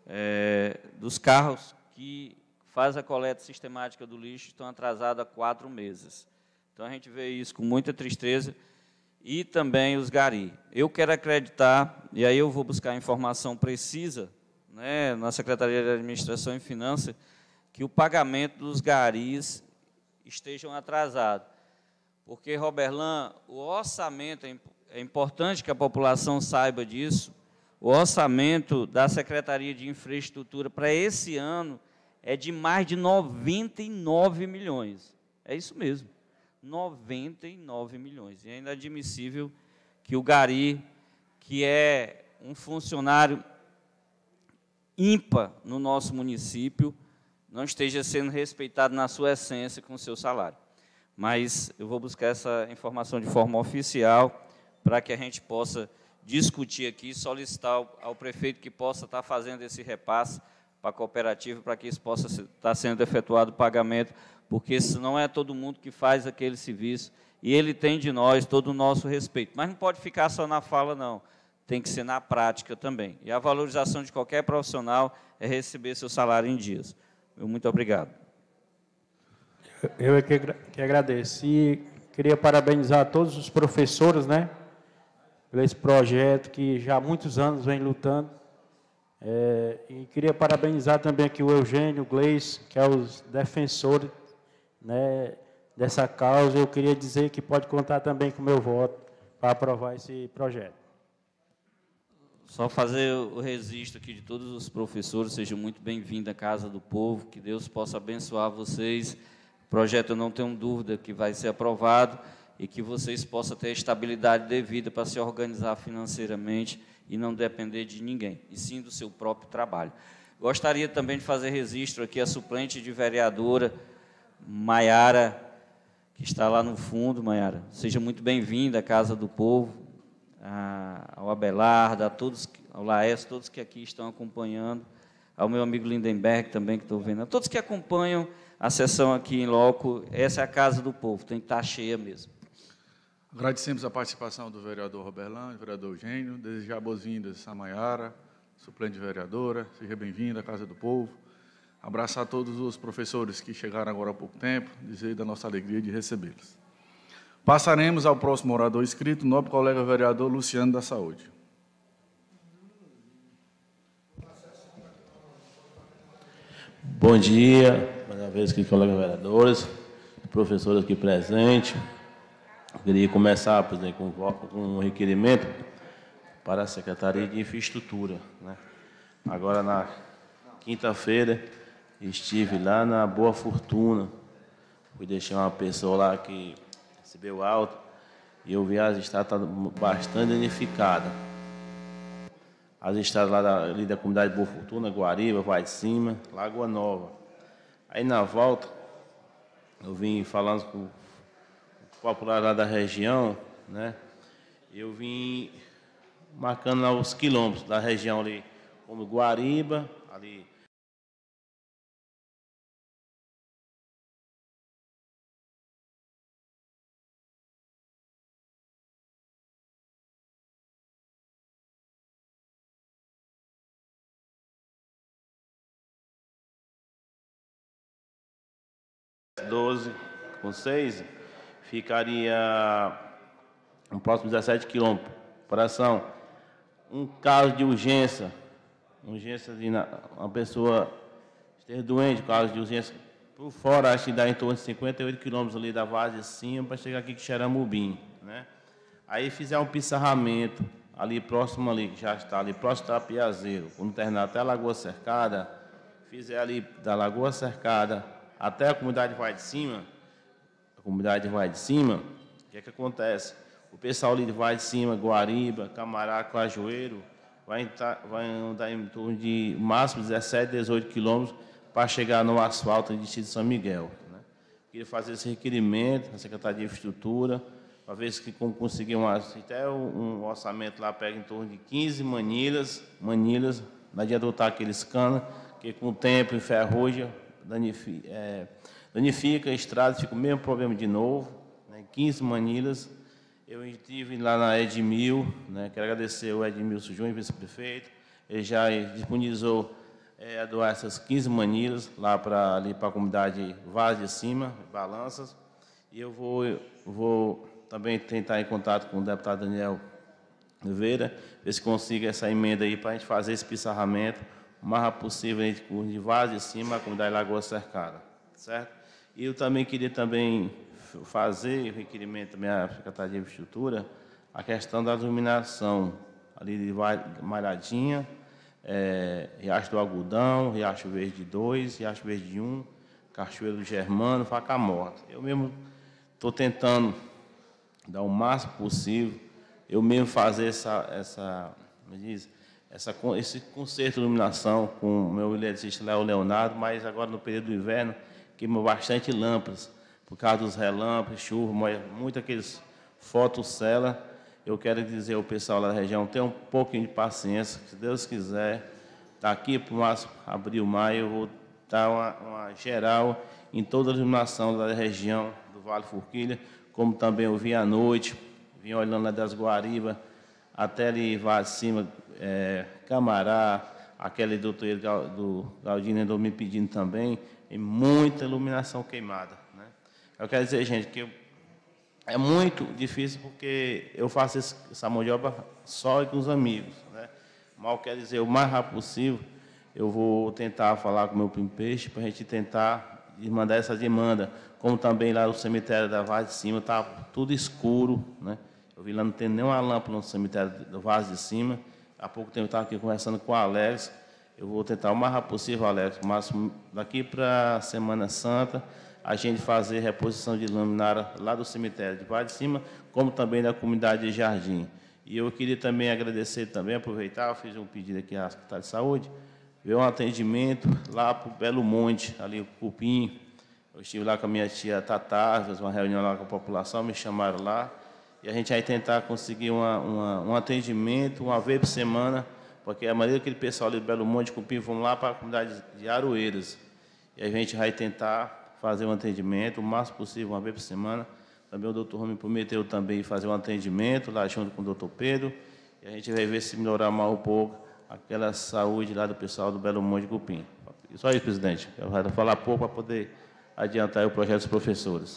é, dos carros que fazem a coleta sistemática do lixo estão atrasados há quatro meses. Então, a gente vê isso com muita tristeza, e também os gari. Eu quero acreditar, e aí eu vou buscar a informação precisa, né, na Secretaria de Administração e Finanças, que o pagamento dos garis estejam atrasados. Porque, Roberlan, o orçamento, é importante que a população saiba disso, o orçamento da Secretaria de Infraestrutura para esse ano é de mais de noventa e nove milhões. É isso mesmo, noventa e nove milhões. E é inadmissível que o gari, que é um funcionário ímpar no nosso município, não esteja sendo respeitado na sua essência com o seu salário. Mas eu vou buscar essa informação de forma oficial para que a gente possa discutir aqui, solicitar ao, ao prefeito que possa estar fazendo esse repasse para a cooperativa, para que isso possa ser, estar sendo efetuado o pagamento, porque isso não é todo mundo que faz aquele serviço, e ele tem de nós todo o nosso respeito. Mas não pode ficar só na fala, não. Tem que ser na prática também. E a valorização de qualquer profissional é receber seu salário em dias. Muito obrigado. Eu é que, que agradeço. E queria parabenizar todos os professores, né, por esse projeto que já há muitos anos vem lutando. É, e queria parabenizar também aqui o Eugênio, o Gleice, que é os defensores, né, dessa causa. Eu queria dizer que pode contar também com o meu voto para aprovar esse projeto. Só fazer o registro aqui de todos os professores, sejam muito bem-vindos à Casa do Povo, que Deus possa abençoar vocês. O projeto, eu não tenho dúvida que vai ser aprovado e que vocês possam ter a estabilidade devida para se organizar financeiramente e não depender de ninguém, e sim do seu próprio trabalho. Gostaria também de fazer registro aqui a suplente de vereadora, Maiara, que está lá no fundo. Maiara, seja muito bem-vinda à Casa do Povo, ao Abelardo, a todos, ao Laércio, todos que aqui estão acompanhando, ao meu amigo Lindenberg também, que estou vendo, a todos que acompanham a sessão aqui em loco. Essa é a Casa do Povo, tem que estar cheia mesmo. Agradecemos a participação do vereador Roberlan, do vereador Eugênio, desejar boas-vindas a Maiara, suplente de vereadora, seja bem-vinda à Casa do Povo. Abraçar todos os professores que chegaram agora há pouco tempo, dizer da nossa alegria de recebê-los. Passaremos ao próximo orador inscrito, nobre colega vereador Luciano da Saúde. Bom dia, mais uma vez aqui, colegas vereadores, professores aqui presentes. Eu queria começar, presidente, com um requerimento para a Secretaria de Infraestrutura, né? Agora, na quinta-feira, estive lá na Boa Fortuna, fui deixar uma pessoa lá que recebeu alta, e eu vi as estradas bastante danificadas. as estradas lá da, ali da comunidade Boa Fortuna, Guariba, Vai de Cima, Lagoa Nova. Aí na volta, eu vim falando com o popular lá da região, né? Eu vim marcando lá os quilômetros da região ali, como Guariba, ali. doze com seis, ficaria um próximo dezessete quilômetros. Operação, um caso de urgência, urgência de uma pessoa esteja doente, caso de urgência, por fora, acho que dá em torno de cinquenta e oito quilômetros ali da Vaz de Cima para chegar aqui em Xeramubim, né? Aí fizer um pissarramento ali próximo ali, que já está ali próximo da Piazeiro, quando terminar até a Lagoa Cercada, fizer ali da Lagoa Cercada até a comunidade Vai de Cima, a comunidade Vai de Cima, o que é que acontece? O pessoal ali de Vai de Cima, Guariba, Camará, Cajueiro, vai, entrar, vai andar em torno de máximo dezessete, dezoito quilômetros para chegar no asfalto de Distrito de São Miguel, né? Queria fazer esse requerimento na Secretaria de Infraestrutura, para ver se conseguir um, até um orçamento lá pega em torno de quinze manilhas, manilhas, não adianta botar aqueles canos, que com o tempo enferruja, danifica, é, danifica a estrada, fica o mesmo problema de novo, né? quinze manilhas. Eu estive lá na Edmil, né? Quero agradecer o Edmilson Júnior, vice-prefeito, ele já disponibilizou é, a doar essas quinze manilhas lá para ali para a comunidade Vaz de Cima, Balanças, e eu vou, vou também tentar em contato com o deputado Daniel Oliveira, ver se consiga essa emenda aí para a gente fazer esse pissarramento o mais rápido possível de Vaz de Cima, a comunidade Lagoa Cercada, certo? E eu também queria também fazer o requerimento também à Secretaria de Infraestrutura, a questão da iluminação ali de Malhadinha, é, Riacho do Algodão, Riacho Verde dois, Riacho Verde um, Cachoeiro do Germano, Faca Morta. Eu mesmo estou tentando dar o máximo possível, eu mesmo fazer essa, essa, me diz, essa, esse conserto de iluminação com o meu eletricista Léo Leonardo, mas agora no período do inverno queima bastante lâmpadas, por causa dos relâmpagos, chuva, muito aqueles fotocela. Eu quero dizer ao pessoal da região, tenha um pouquinho de paciência, se Deus quiser, daqui para o máximo abril, maio, eu vou dar uma, uma geral em toda a iluminação da região do Vale Forquilha, como também eu vi à noite, vim olhando lá das Guariba, até ali Vaz de Cima, é, Camará, aquele doutor do Galdino andou me pedindo também, e muita iluminação queimada, né? Eu quero dizer, gente, que eu, é muito difícil porque eu faço esse, essa mão de obra só com os amigos, né? Mal quer dizer, o mais rápido possível, eu vou tentar falar com o meu primo Peixe para a gente tentar mandar essa demanda, como também lá no cemitério da Vaz de Cima, está tudo escuro, né? Eu vi lá, não tem nenhuma lâmpada no cemitério da Vaz de Cima. Há pouco tempo eu estava aqui conversando com o Alex. Eu vou tentar o mais rápido possível, Alex, máximo daqui para a Semana Santa, a gente fazer reposição de luminária lá do cemitério de Vaz de Cima, como também da comunidade de Jardim. E eu queria também agradecer, também aproveitar, eu fiz um pedido aqui à Secretaria de Saúde, ver um atendimento lá para o Belo Monte, ali o Cupim. Eu estive lá com a minha tia Tatá, fiz uma reunião lá com a população, me chamaram lá, e a gente vai tentar conseguir uma, uma, um atendimento uma vez por semana, porque a maioria daquele pessoal ali do Belo Monte, Cupim, vão lá para a comunidade de Aroeiras. E a gente vai tentar fazer um atendimento o máximo possível, uma vez por semana. Também o doutor me prometeu também fazer um atendimento lá junto com o doutor Pedro, e a gente vai ver se melhorar mais um pouco aquela saúde lá do pessoal do Belo Monte de Cupim. Só isso, presidente. Eu vou falar pouco para poder adiantar o projeto dos professores.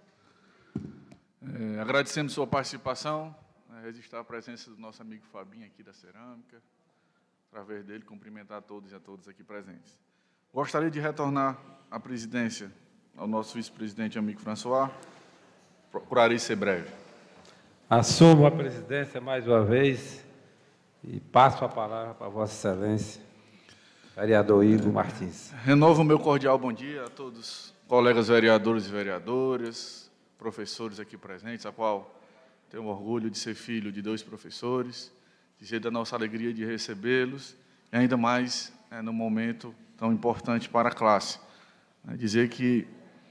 É, agradecendo sua participação, né, registrar a presença do nosso amigo Fabinho aqui da Cerâmica, através dele, cumprimentar a todos e a todas aqui presentes. Gostaria de retornar à presidência ao nosso vice-presidente amigo François, procurarei ser breve. Assumo a presidência mais uma vez e passo a palavra para Vossa Excelência, vereador Igor Martins. Renovo o meu cordial bom dia a todos, colegas vereadores e vereadoras, professores aqui presentes, a qual tenho orgulho de ser filho de dois professores, dizer da nossa alegria de recebê-los, e ainda mais é, no momento tão importante para a classe. É, dizer que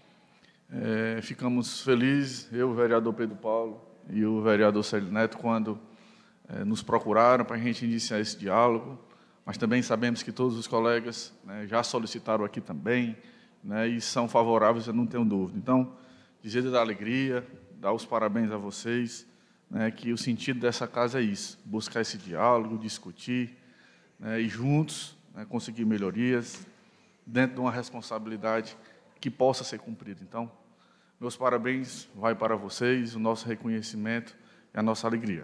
é, ficamos felizes, eu, o vereador Pedro Paulo e o vereador Célio Neto, quando é, nos procuraram para a gente iniciar esse diálogo, mas também sabemos que todos os colegas, né, já solicitaram aqui também, né, e são favoráveis, eu não tenho dúvida. Então, dizer da alegria, dar os parabéns a vocês, né, que o sentido dessa casa é isso, buscar esse diálogo, discutir, né, e juntos, né, conseguir melhorias dentro de uma responsabilidade que possa ser cumprida. Então, meus parabéns vai para vocês, o nosso reconhecimento e a nossa alegria.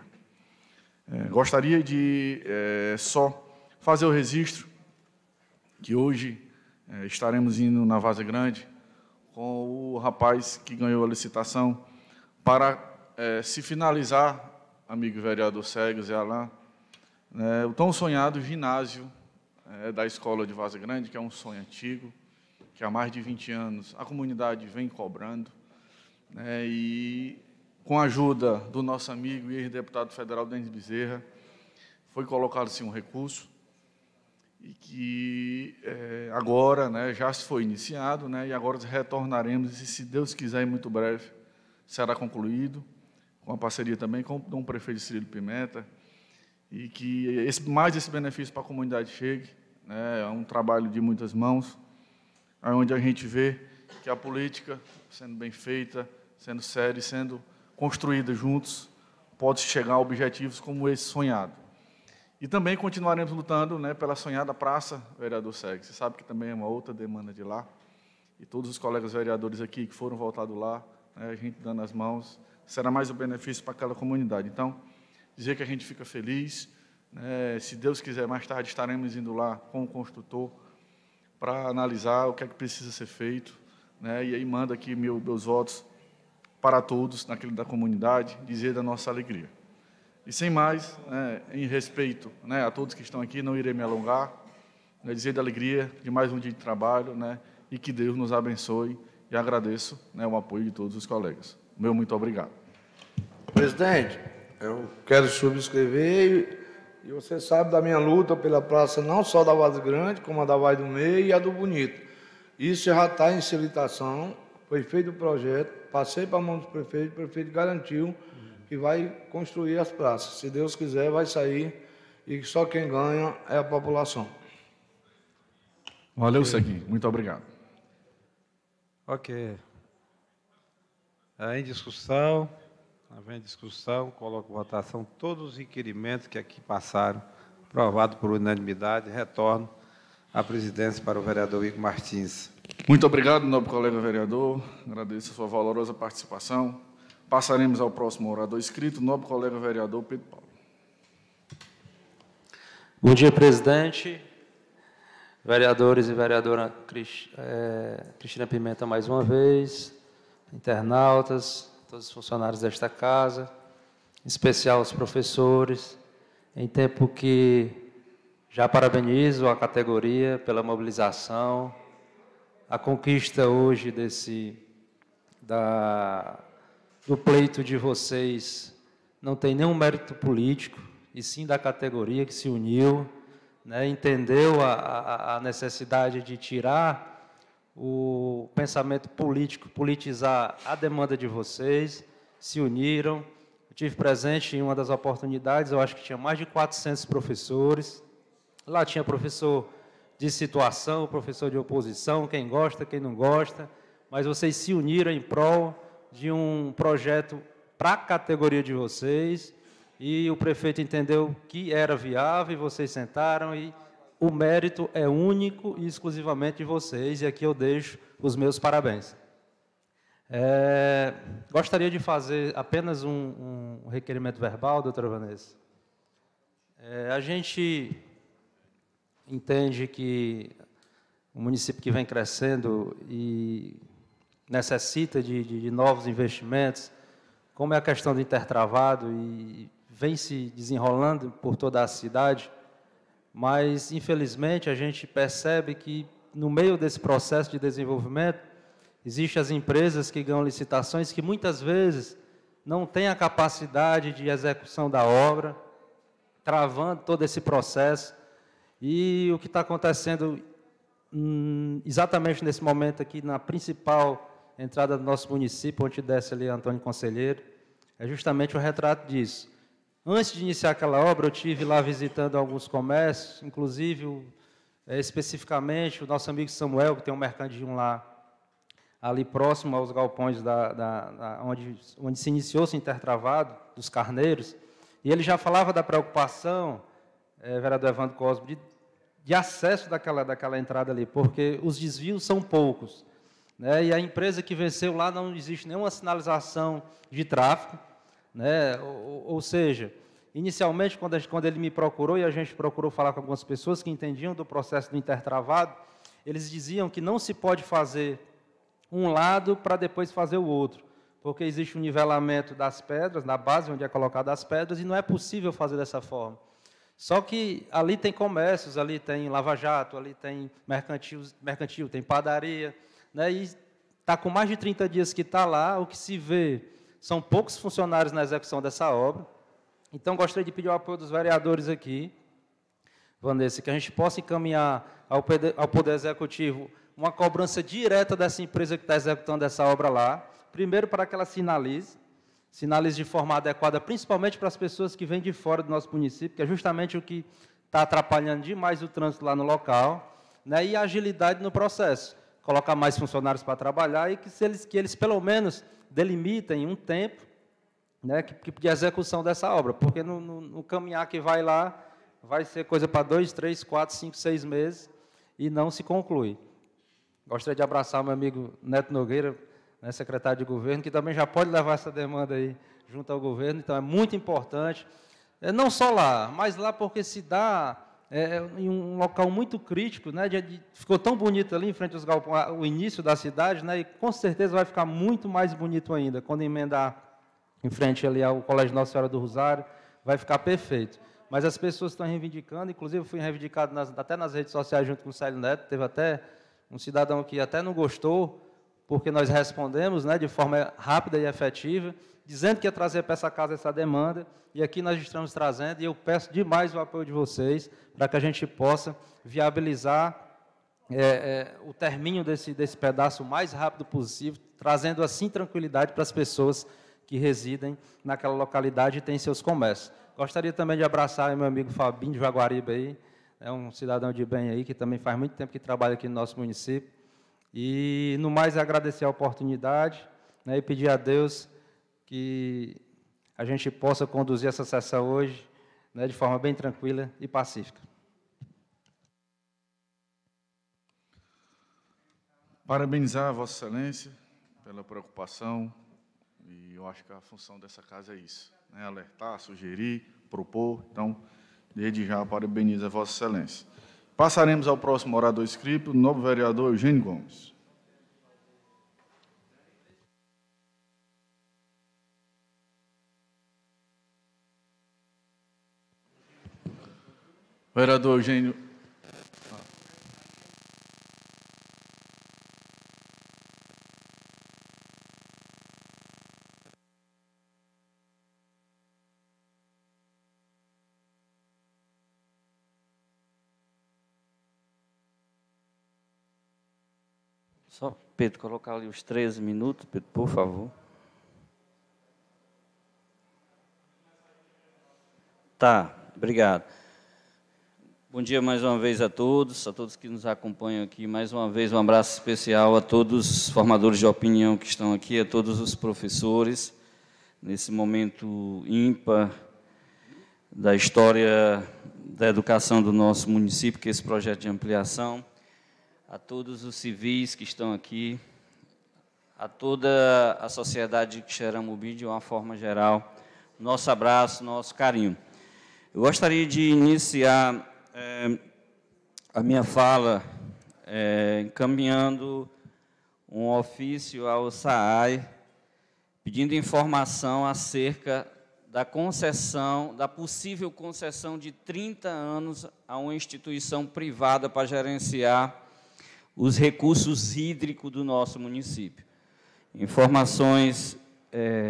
É, gostaria de é, só fazer o registro que hoje é, estaremos indo na Várzea Grande com o rapaz que ganhou a licitação para é, se finalizar, amigo vereador Cegas e Alain, né, o tão sonhado ginásio é, da Escola de Várzea Grande, que é um sonho antigo, que há mais de vinte anos a comunidade vem cobrando, né, e com a ajuda do nosso amigo e ex-deputado federal Denis Bezerra, foi colocado assim, um recurso, e que é, agora, né, já foi iniciado, né, e agora retornaremos, e se Deus quiser, em muito breve, será concluído, com a parceria também com o Dom Prefeito Cirilo Pimenta, e que esse, mais esse benefício para a comunidade chegue, né, é um trabalho de muitas mãos, onde a gente vê que a política, sendo bem feita, sendo séria e sendo construída juntos, pode chegar a objetivos como esse sonhado. E também continuaremos lutando, né, pela sonhada praça, vereador Cegas. Você sabe que também é uma outra demanda de lá. E todos os colegas vereadores aqui que foram voltados lá, né, a gente dando as mãos, será mais um benefício para aquela comunidade. Então, dizer que a gente fica feliz, né, se Deus quiser, mais tarde estaremos indo lá com o construtor para analisar o que é que precisa ser feito, né, e aí manda aqui meu, meus votos para todos naquele da comunidade, dizer da nossa alegria. E sem mais, né, em respeito, né, a todos que estão aqui, não irei me alongar, né, dizer da alegria de mais um dia de trabalho, né, e que Deus nos abençoe, e agradeço, né, o apoio de todos os colegas. Meu muito obrigado. Presidente, eu quero subscrever, e você sabe da minha luta pela praça, não só da Várzea Grande, como a da Vale do Meio e a do Bonito. Isso já está em licitação, foi feito o projeto, passei para a mão do prefeito, o prefeito garantiu que vai construir as praças. Se Deus quiser, vai sair, e só quem ganha é a população. Valeu, Segui. Muito obrigado. Ok. É, em discussão, havendo discussão, coloco em votação todos os requerimentos que aqui passaram, aprovado por unanimidade, retorno à presidência para o vereador Igor Martins. Muito obrigado, nobre colega vereador. Agradeço a sua valorosa participação. Passaremos ao próximo orador inscrito, nobre colega vereador Pedro Paulo. Bom dia, presidente, vereadores e vereadora Cristina Pimenta mais uma vez, internautas, todos os funcionários desta casa, em especial os professores, em tempo que já parabenizo a categoria pela mobilização, a conquista hoje desse, da, do pleito de vocês não tem nenhum mérito político, e sim da categoria que se uniu, né, entendeu a, a, a necessidade de tirar o pensamento político, politizar a demanda de vocês, se uniram. Eu tive presente em uma das oportunidades, eu acho que tinha mais de quatrocentos professores, lá tinha professor de situação, professor de oposição, quem gosta, quem não gosta, mas vocês se uniram em prol de um projeto para a categoria de vocês, e o prefeito entendeu que era viável, e vocês sentaram, e o mérito é único e exclusivamente de vocês, e aqui eu deixo os meus parabéns. É, gostaria de fazer apenas um, um requerimento verbal, doutora Vanessa. É, a gente entende que o município que vem crescendo e necessita de, de, de novos investimentos, como é a questão do intertravado, e vem se desenrolando por toda a cidade, mas, infelizmente, a gente percebe que, no meio desse processo de desenvolvimento, existem as empresas que ganham licitações que, muitas vezes, não têm a capacidade de execução da obra, travando todo esse processo. E o que está acontecendo hum, exatamente nesse momento aqui, na principal entrada do nosso município, onde desce ali Antônio Conselheiro, é justamente o retrato disso. Antes de iniciar aquela obra, eu tive lá visitando alguns comércios, inclusive, o, é, especificamente, o nosso amigo Samuel, que tem um mercadinho lá, ali próximo aos galpões da, da, da, onde, onde se iniciou o intertravado dos carneiros, e ele já falava da preocupação, é, vereador Evandro Cosmo, de, de acesso daquela, daquela entrada ali, porque os desvios são poucos, né, e a empresa que venceu lá não existe nenhuma sinalização de tráfego, né, ou, ou seja, inicialmente, quando, a gente, quando ele me procurou, e a gente procurou falar com algumas pessoas que entendiam do processo do intertravado, eles diziam que não se pode fazer um lado para depois fazer o outro, porque existe um nivelamento das pedras, na base onde é colocada as pedras, e não é possível fazer dessa forma. Só que ali tem comércios, ali tem lava-jato, ali tem mercantil, mercantil, tem padaria, né, e está com mais de trinta dias que está lá, o que se vê são poucos funcionários na execução dessa obra. Então, gostaria de pedir o apoio dos vereadores aqui, Vanessa, que a gente possa encaminhar ao Poder, ao Poder Executivo uma cobrança direta dessa empresa que está executando essa obra lá, primeiro para que ela sinalize, sinalize de forma adequada, principalmente para as pessoas que vêm de fora do nosso município, que é justamente o que está atrapalhando demais o trânsito lá no local, né, e a agilidade no processo, colocar mais funcionários para trabalhar e que, se eles, que eles, pelo menos, delimitem um tempo, né, que, que de execução dessa obra, porque no, no, no caminhar que vai lá, vai ser coisa para dois, três, quatro, cinco, seis meses e não se conclui. Gostaria de abraçar o meu amigo Neto Nogueira, né, secretário de governo, que também já pode levar essa demanda aí junto ao governo, então é muito importante, é, não só lá, mas lá porque se dá é, em um local muito crítico, né, de, de, ficou tão bonito ali em frente aos galpões, o início da cidade, né, e com certeza vai ficar muito mais bonito ainda, quando emendar em frente ali ao Colégio Nossa Senhora do Rosário, vai ficar perfeito. Mas as pessoas estão reivindicando, inclusive eu fui reivindicado nas, até nas redes sociais junto com o Célio Neto, teve até um cidadão que até não gostou, porque nós respondemos, né, de forma rápida e efetiva, dizendo que ia trazer para essa casa essa demanda, e aqui nós estamos trazendo, e eu peço demais o apoio de vocês, para que a gente possa viabilizar é, é, o término desse, desse pedaço o mais rápido possível, trazendo assim tranquilidade para as pessoas que residem naquela localidade e têm seus comércios. Gostaria também de abraçar meu amigo Fabinho de Jaguaribe aí, é um cidadão de bem aí, que também faz muito tempo que trabalha aqui no nosso município. E, no mais, agradecer a oportunidade, né, e pedir a Deus que a gente possa conduzir essa sessão hoje, né, de forma bem tranquila e pacífica. Parabenizar a Vossa Excelência pela preocupação, e eu acho que a função dessa casa é isso, né, alertar, sugerir, propor. Então, desde já, parabenizo a Vossa Excelência. Passaremos ao próximo orador inscrito, o novo vereador Eugênio Gomes. Vereador Eugênio. Só, Pedro, colocar ali os treze minutos, Pedro, por favor. Tá, obrigado. Bom dia mais uma vez a todos, a todos que nos acompanham aqui. Mais uma vez, um abraço especial a todos os formadores de opinião que estão aqui, a todos os professores, nesse momento ímpar da história da educação do nosso município, que é esse projeto de ampliação. A todos os civis que estão aqui, a toda a sociedade de Xeramobim, de uma forma geral, nosso abraço, nosso carinho. Eu gostaria de iniciar é, a minha fala é, encaminhando um ofício ao S A I, pedindo informação acerca da concessão, da possível concessão de trinta anos a uma instituição privada para gerenciar os recursos hídricos do nosso município. Informações é,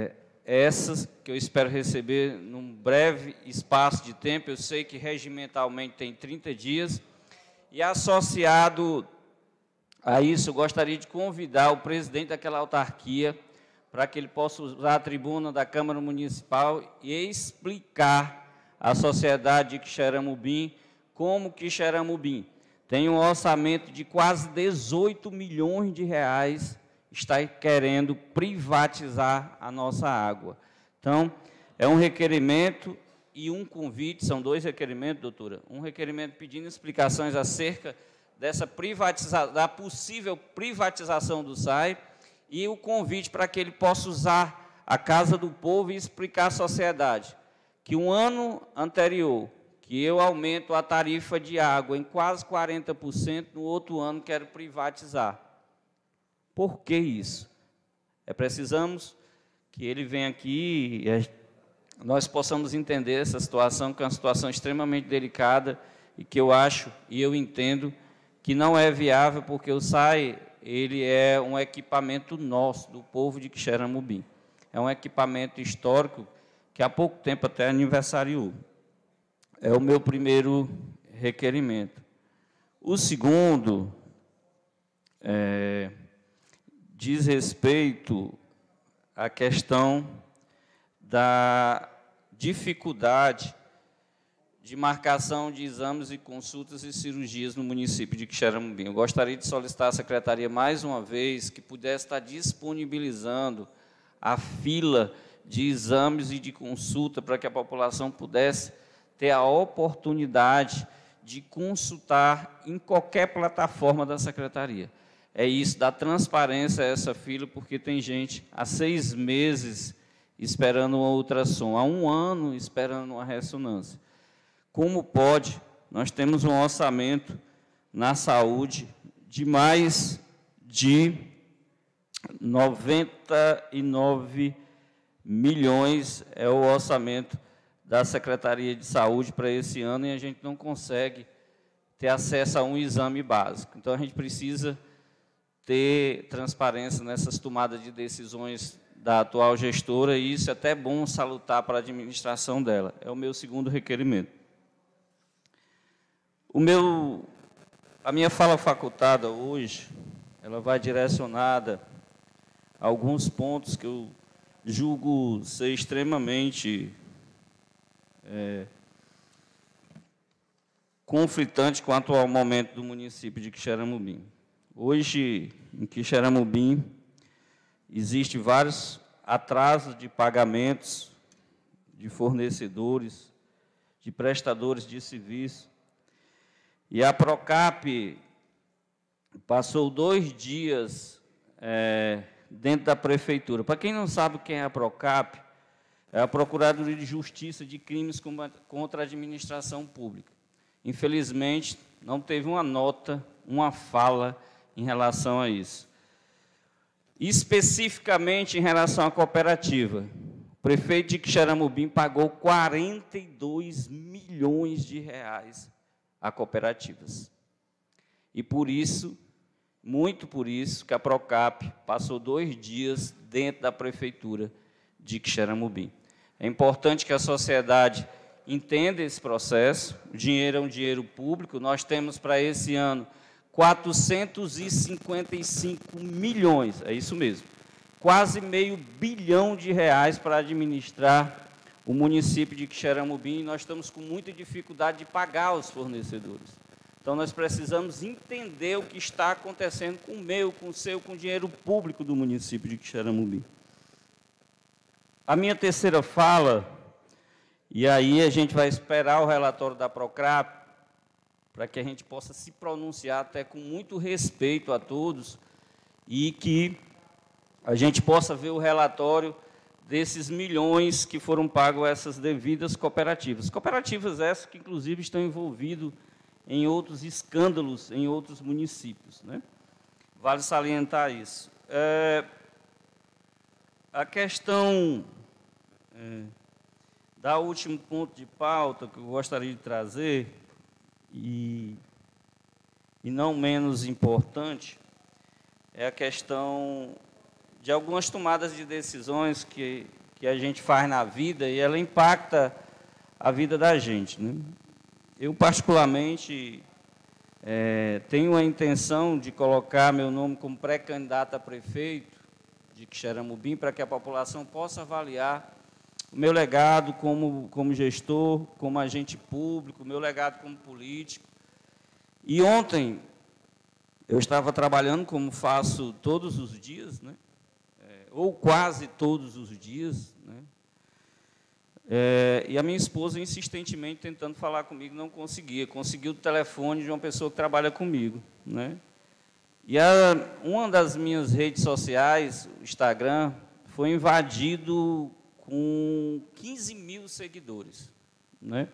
essas que eu espero receber num breve espaço de tempo. Eu sei que regimentalmente tem trinta dias, e associado a isso, eu gostaria de convidar o presidente daquela autarquia para que ele possa usar a tribuna da Câmara Municipal e explicar à sociedade de Quixeramobim como Quixeramobim tem um orçamento de quase dezoito milhões de reais, está querendo privatizar a nossa água. Então, é um requerimento e um convite, são dois requerimentos, doutora. Um requerimento pedindo explicações acerca dessa privatização, da possível privatização do S A I, e o convite para que ele possa usar a Casa do Povo e explicar à sociedade que um ano anterior, que eu aumento a tarifa de água em quase quarenta por cento, no outro ano quero privatizar. Por que isso? É, precisamos que ele venha aqui e nós possamos entender essa situação, que é uma situação extremamente delicada e que eu acho e eu entendo que não é viável, porque o S A I ele é um equipamento nosso, do povo de Quixeramobim. É um equipamento histórico que há pouco tempo até aniversariou. É o meu primeiro requerimento. O segundo é, diz respeito à questão da dificuldade de marcação de exames e consultas e cirurgias no município de Quixeramobim. Eu gostaria de solicitar à Secretaria, mais uma vez, que pudesse estar disponibilizando a fila de exames e de consulta para que a população pudesse ter a oportunidade de consultar em qualquer plataforma da Secretaria. É isso, dar transparência a essa fila, porque tem gente há seis meses esperando uma ultrassom, há um ano esperando uma ressonância. Como pode? Nós temos um orçamento na saúde de mais de noventa e nove milhões, é o orçamento da Secretaria de Saúde para esse ano, e a gente não consegue ter acesso a um exame básico. Então, a gente precisa ter transparência nessas tomadas de decisões da atual gestora, e isso é até bom salutar para a administração dela. É o meu segundo requerimento. O meu, a minha fala facultada hoje, ela vai direcionada a alguns pontos que eu julgo ser extremamente é, conflitante com o atual momento do município de Quixeramobim. Hoje, em Quixeramobim, existem vários atrasos de pagamentos de fornecedores, de prestadores de serviço. E a Procap passou dois dias é, dentro da prefeitura. Para quem não sabe quem é a Procap, é a Procuradoria de Justiça de Crimes contra a Administração Pública. Infelizmente, não teve uma nota, uma fala em relação a isso. Especificamente em relação à cooperativa, o prefeito de Quixeramobim pagou quarenta e dois milhões de reais a cooperativas. E por isso, muito por isso, que a Procap passou dois dias dentro da prefeitura de Quixeramobim. É importante que a sociedade entenda esse processo. O dinheiro é um dinheiro público. Nós temos para esse ano quatrocentos e cinquenta e cinco milhões, é isso mesmo, quase meio bilhão de reais para administrar o município de Quixeramobim, e nós estamos com muita dificuldade de pagar os fornecedores. Então, nós precisamos entender o que está acontecendo com o meu, com o seu, com o dinheiro público do município de Quixeramobim. A minha terceira fala, e aí a gente vai esperar o relatório da Procap, para que a gente possa se pronunciar até com muito respeito a todos, e que a gente possa ver o relatório desses milhões que foram pagos a essas devidas cooperativas. Cooperativas essas que, inclusive, estão envolvidas em outros escândalos em outros municípios, né? Vale salientar isso. É, a questão é, da último ponto de pauta que eu gostaria de trazer, e, e não menos importante, é a questão de algumas tomadas de decisões que, que a gente faz na vida e ela impacta a vida da gente, né? Eu, particularmente, é, tenho a intenção de colocar meu nome como pré-candidato a prefeito de Quixeramobim, para que a população possa avaliar o meu legado como, como gestor, como agente público, o meu legado como político. E ontem eu estava trabalhando, como faço todos os dias, né? É, ou quase todos os dias, né? É, e a minha esposa, insistentemente, tentando falar comigo, não conseguia. Conseguiu o telefone de uma pessoa que trabalha comigo, né? E a, uma das minhas redes sociais, o Instagram, foi invadido com quinze mil seguidores, né?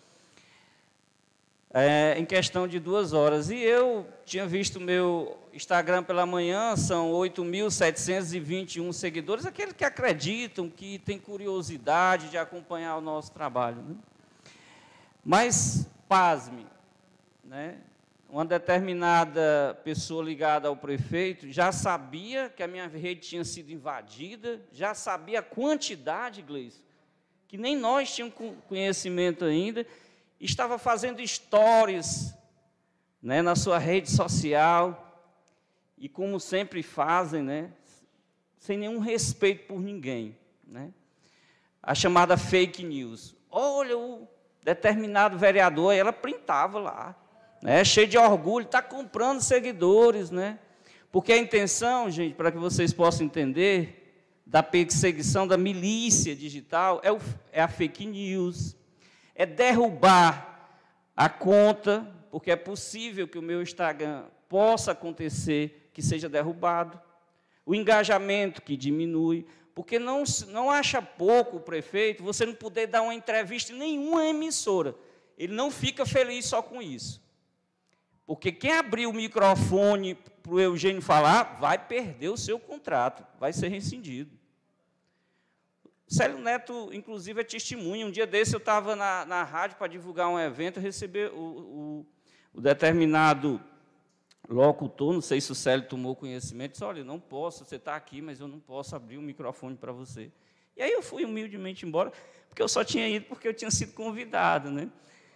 É, em questão de duas horas. E eu tinha visto o meu Instagram pela manhã, são oito mil setecentos e vinte e um seguidores, aqueles que acreditam, que têm curiosidade de acompanhar o nosso trabalho, né? Mas, pasme, né? Uma determinada pessoa ligada ao prefeito já sabia que a minha rede tinha sido invadida, já sabia a quantidade, Gleice, que nem nós tínhamos conhecimento ainda, estava fazendo stories, né, na sua rede social, e como sempre fazem, né, sem nenhum respeito por ninguém, né, a chamada fake news. Olha, o determinado vereador, ela printava lá, né, cheio de orgulho, está comprando seguidores, né, porque a intenção, gente, para que vocês possam entender, da perseguição da milícia digital, é, o, é a fake news, é derrubar a conta, porque é possível que o meu Instagram possa acontecer que seja derrubado, o engajamento que diminui, porque não, não acha pouco o prefeito você não poder dar uma entrevista em nenhuma emissora. Ele não fica feliz só com isso. Porque quem abrir o microfone para o Eugênio falar, vai perder o seu contrato, vai ser rescindido. Célio Neto, inclusive, é testemunha. Um dia desse eu estava na, na rádio para divulgar um evento, receber o, o, o determinado locutor, não sei se o Célio tomou conhecimento, disse, olha, eu não posso, você está aqui, mas eu não posso abrir o microfone para você. E aí eu fui humildemente embora, porque eu só tinha ido porque eu tinha sido convidado, né?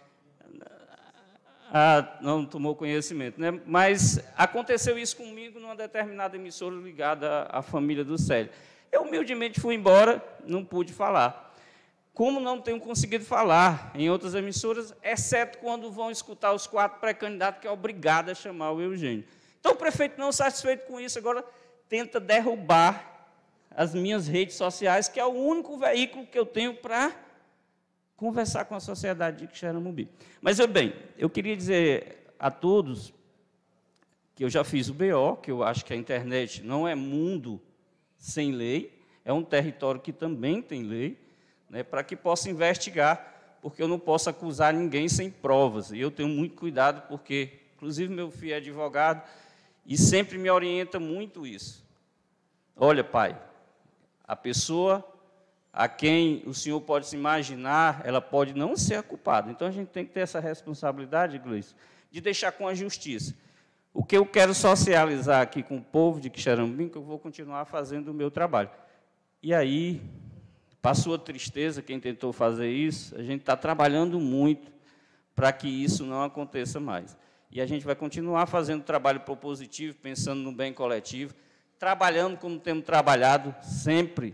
Ah, não tomou conhecimento, né? Mas aconteceu isso comigo numa determinada emissora ligada à, à família do Célio. Eu humildemente fui embora, não pude falar. Como não tenho conseguido falar em outras emissoras, exceto quando vão escutar os quatro pré-candidatos, que é obrigado a chamar o Eugênio. Então, o prefeito, não satisfeito com isso, agora tenta derrubar as minhas redes sociais, que é o único veículo que eu tenho para conversar com a sociedade de Quixeramobim. Mas, eu, bem, eu queria dizer a todos que eu já fiz o B O, que eu acho que a internet não é mundo sem lei, é um território que também tem lei, né, para que possa investigar, porque eu não posso acusar ninguém sem provas. E eu tenho muito cuidado, porque, inclusive, meu filho é advogado e sempre me orienta muito isso. Olha, pai, a pessoa a quem o senhor pode se imaginar, ela pode não ser a culpada. Então, a gente tem que ter essa responsabilidade, Gleice, de deixar com a justiça. O que eu quero socializar aqui com o povo de Quixeramobim, que eu vou continuar fazendo o meu trabalho. E aí, para a sua tristeza, quem tentou fazer isso, a gente está trabalhando muito para que isso não aconteça mais. E a gente vai continuar fazendo trabalho propositivo, pensando no bem coletivo, trabalhando como temos trabalhado sempre,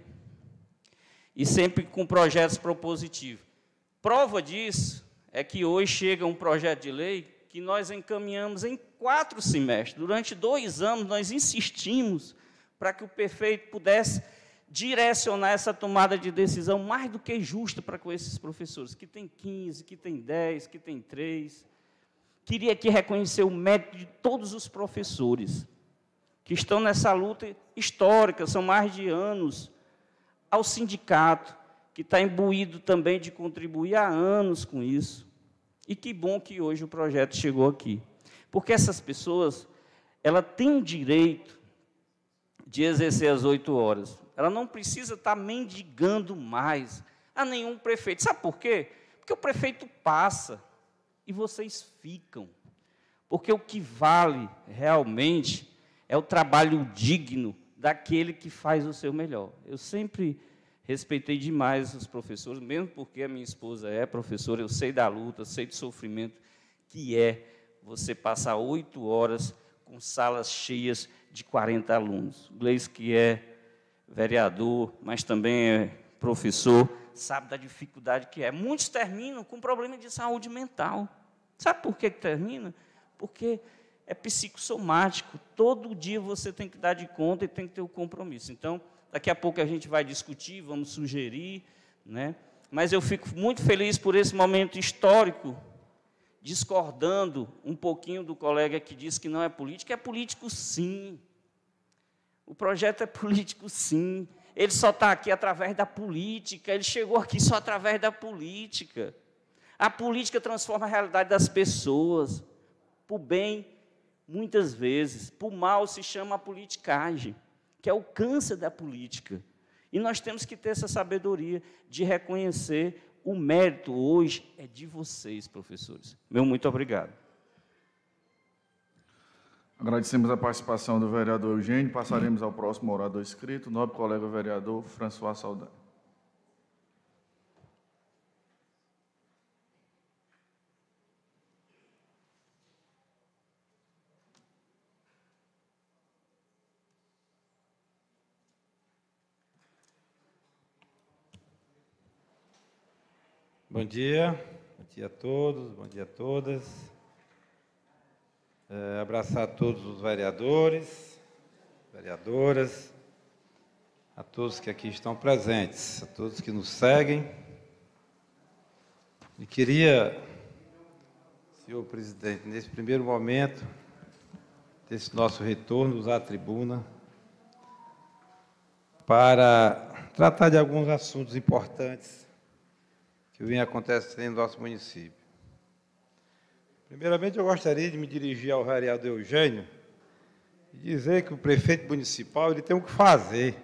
e sempre com projetos propositivos. Prova disso é que hoje chega um projeto de lei que nós encaminhamos em quatro semestres. Durante dois anos, nós insistimos para que o prefeito pudesse direcionar essa tomada de decisão mais do que justa para com esses professores, que tem quinze, que tem dez, que tem três. Queria aqui reconhecer o mérito de todos os professores que estão nessa luta histórica, são mais de anos, ao sindicato, que está imbuído também de contribuir há anos com isso. E que bom que hoje o projeto chegou aqui. Porque essas pessoas, ela tem o direito de exercer as oito horas. Ela não precisa estar mendigando mais a nenhum prefeito. Sabe por quê? Porque o prefeito passa e vocês ficam. Porque o que vale realmente é o trabalho digno daquele que faz o seu melhor. Eu sempre respeitei demais os professores, mesmo porque a minha esposa é professora, eu sei da luta, sei do sofrimento que é você passar oito horas com salas cheias de quarenta alunos. O Gleice, que é vereador, mas também é professor, sabe da dificuldade que é. Muitos terminam com problema de saúde mental. Sabe por que que termina? Porque é psicossomático. Todo dia você tem que dar de conta e tem que ter o compromisso. Então, daqui a pouco a gente vai discutir, vamos sugerir, né? Mas eu fico muito feliz por esse momento histórico, discordando um pouquinho do colega que disse que não é político. É político, sim. O projeto é político, sim. Ele só está aqui através da política, ele chegou aqui só através da política. A política transforma a realidade das pessoas, para o bem, muitas vezes, para o mal se chama a politicagem, que é o câncer da política. E nós temos que ter essa sabedoria de reconhecer o mérito hoje é de vocês, professores. Meu muito obrigado. Agradecemos a participação do vereador Eugênio. Passaremos ao próximo orador inscrito, nobre colega vereador François Saldanha. Bom dia, bom dia a todos, bom dia a todas. É, abraçar a todos os vereadores, vereadoras, a todos que aqui estão presentes, a todos que nos seguem. E queria, senhor presidente, nesse primeiro momento desse nosso retorno, usar a tribuna para tratar de alguns assuntos importantes que vêm acontecendo no nosso município. Primeiramente, eu gostaria de me dirigir ao vereador Eugênio e dizer que o prefeito municipal ele tem o que fazer.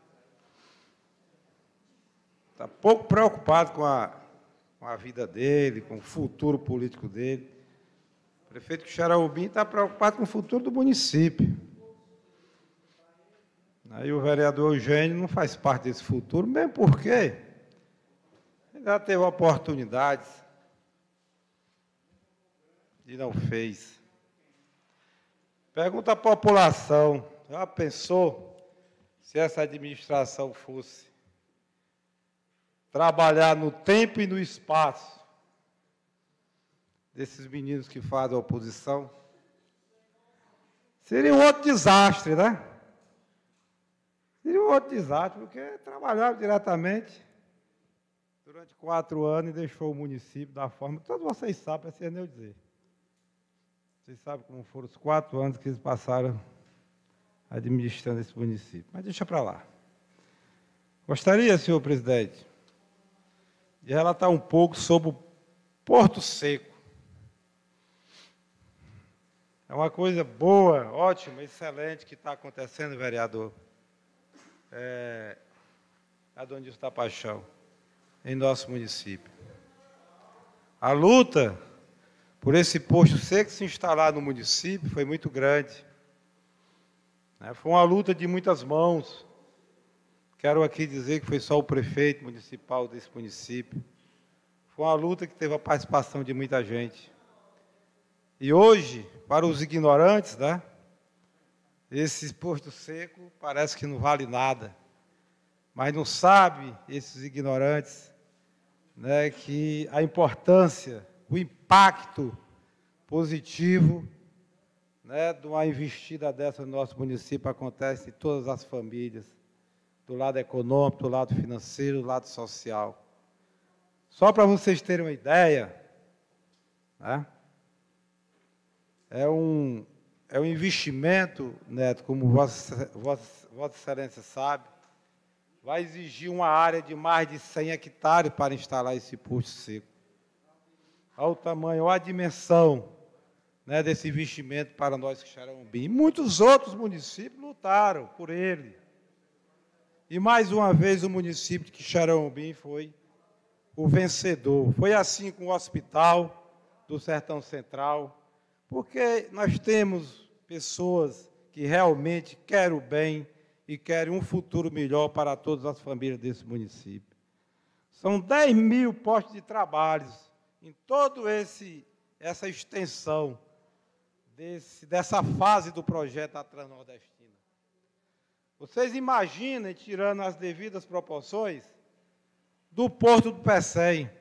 Está pouco preocupado com a, com a vida dele, com o futuro político dele. O prefeito Xaraubim está preocupado com o futuro do município. Aí o vereador Eugênio não faz parte desse futuro, mesmo porque ele já teve oportunidades e não fez. Pergunta à população, já pensou se essa administração fosse trabalhar no tempo e no espaço desses meninos que fazem a oposição? Seria um outro desastre, né? Seria um outro desastre, porque trabalhava diretamente durante quatro anos e deixou o município da forma que todos vocês sabem, não precisa nem eu dizer. Vocês sabem como foram os quatro anos que eles passaram administrando esse município. Mas deixa para lá. Gostaria, senhor presidente, de relatar um pouco sobre o Porto Seco. É uma coisa boa, ótima, excelente que está acontecendo, vereador é, Adonilson da Paixão, em nosso município. A luta por esse posto seco se instalar no município foi muito grande. Foi uma luta de muitas mãos. Quero aqui dizer que foi só o prefeito municipal desse município. Foi uma luta que teve a participação de muita gente. E hoje, para os ignorantes, né, esse posto seco parece que não vale nada. Mas não sabe, esses ignorantes, né, que a importância, o impacto positivo, né, de uma investida dessa no nosso município acontece em todas as famílias, do lado econômico, do lado financeiro, do lado social. Só para vocês terem uma ideia, né, é um, é um investimento, Neto, como Vossa, Vossa, Vossa Excelência sabe, vai exigir uma área de mais de cem hectares para instalar esse posto seco. Olha o tamanho, olha a dimensão, né, desse investimento para nós que Xaraubim. E muitos outros municípios lutaram por ele. E, mais uma vez, o município de Quixaranhobim foi o vencedor. Foi assim com o Hospital do Sertão Central, porque nós temos pessoas que realmente querem o bem e querem um futuro melhor para todas as famílias desse município. São dez mil postos de trabalho em toda essa extensão desse, dessa fase do projeto da Transnordestina. Vocês imaginem, tirando as devidas proporções, do Porto do Pecém,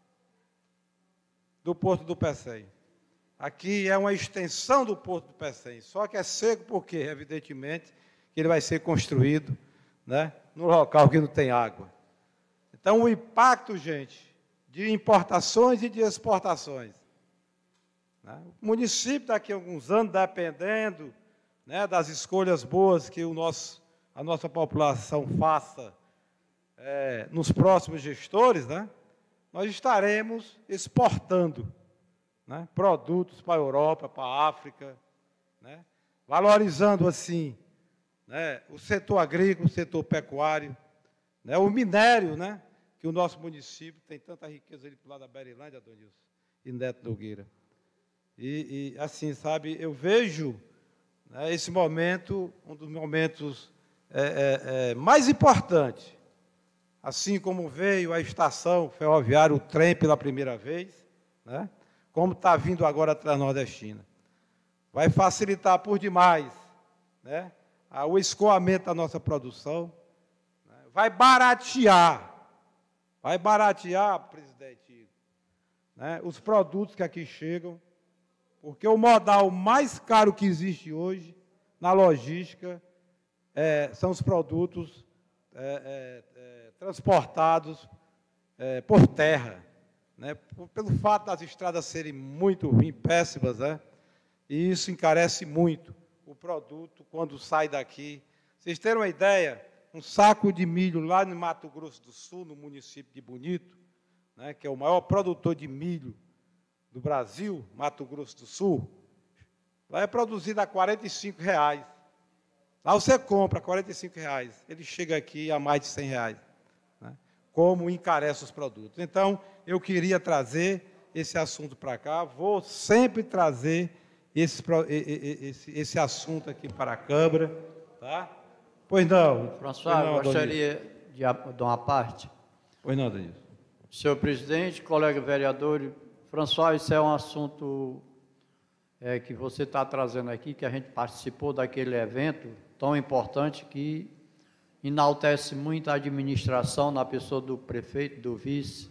do Porto do Pecém. Aqui é uma extensão do Porto do Pecém, só que é seco porque, evidentemente, que ele vai ser construído, né, no local que não tem água. Então, o impacto, gente, de importações e de exportações. Né? O município, daqui a alguns anos, dependendo, né, das escolhas boas que o nosso, a nossa população faça é, nos próximos gestores, né, nós estaremos exportando, né, produtos para a Europa, para a África, né, valorizando, assim, né, o setor agrícola, o setor pecuário, né, o minério, né, que o nosso município tem tanta riqueza ali para o lado da Berilândia, Adonilson e Neto Nogueira. E, e, assim, sabe, eu vejo, né, esse momento, um dos momentos é, é, é, mais importantes, assim como veio a estação ferroviária, o trem pela primeira vez, né, como está vindo agora a Transnordestina. Vai facilitar por demais, né, o escoamento da nossa produção, né, vai baratear, vai baratear, presidente, né, os produtos que aqui chegam, porque o modal mais caro que existe hoje na logística é, são os produtos é, é, é, transportados é, por terra, né, pelo fato das estradas serem muito ruins, péssimas, né, e isso encarece muito o produto quando sai daqui. Vocês terem uma ideia, um saco de milho lá no Mato Grosso do Sul, no município de Bonito, né, que é o maior produtor de milho do Brasil, Mato Grosso do Sul, lá é produzido a quarenta e cinco reais. Lá você compra a quarenta e cinco reais, ele chega aqui a mais de cem reais, né, como encarece os produtos. Então, eu queria trazer esse assunto para cá, vou sempre trazer esse, esse, esse assunto aqui para a Câmara, tá? Pois não. François, pois não, eu gostaria de, de uma parte. Pois não, Adonilson. Senhor presidente, colega vereador, François, isso é um assunto é, que você está trazendo aqui, que a gente participou daquele evento tão importante que enaltece muito a administração na pessoa do prefeito, do vice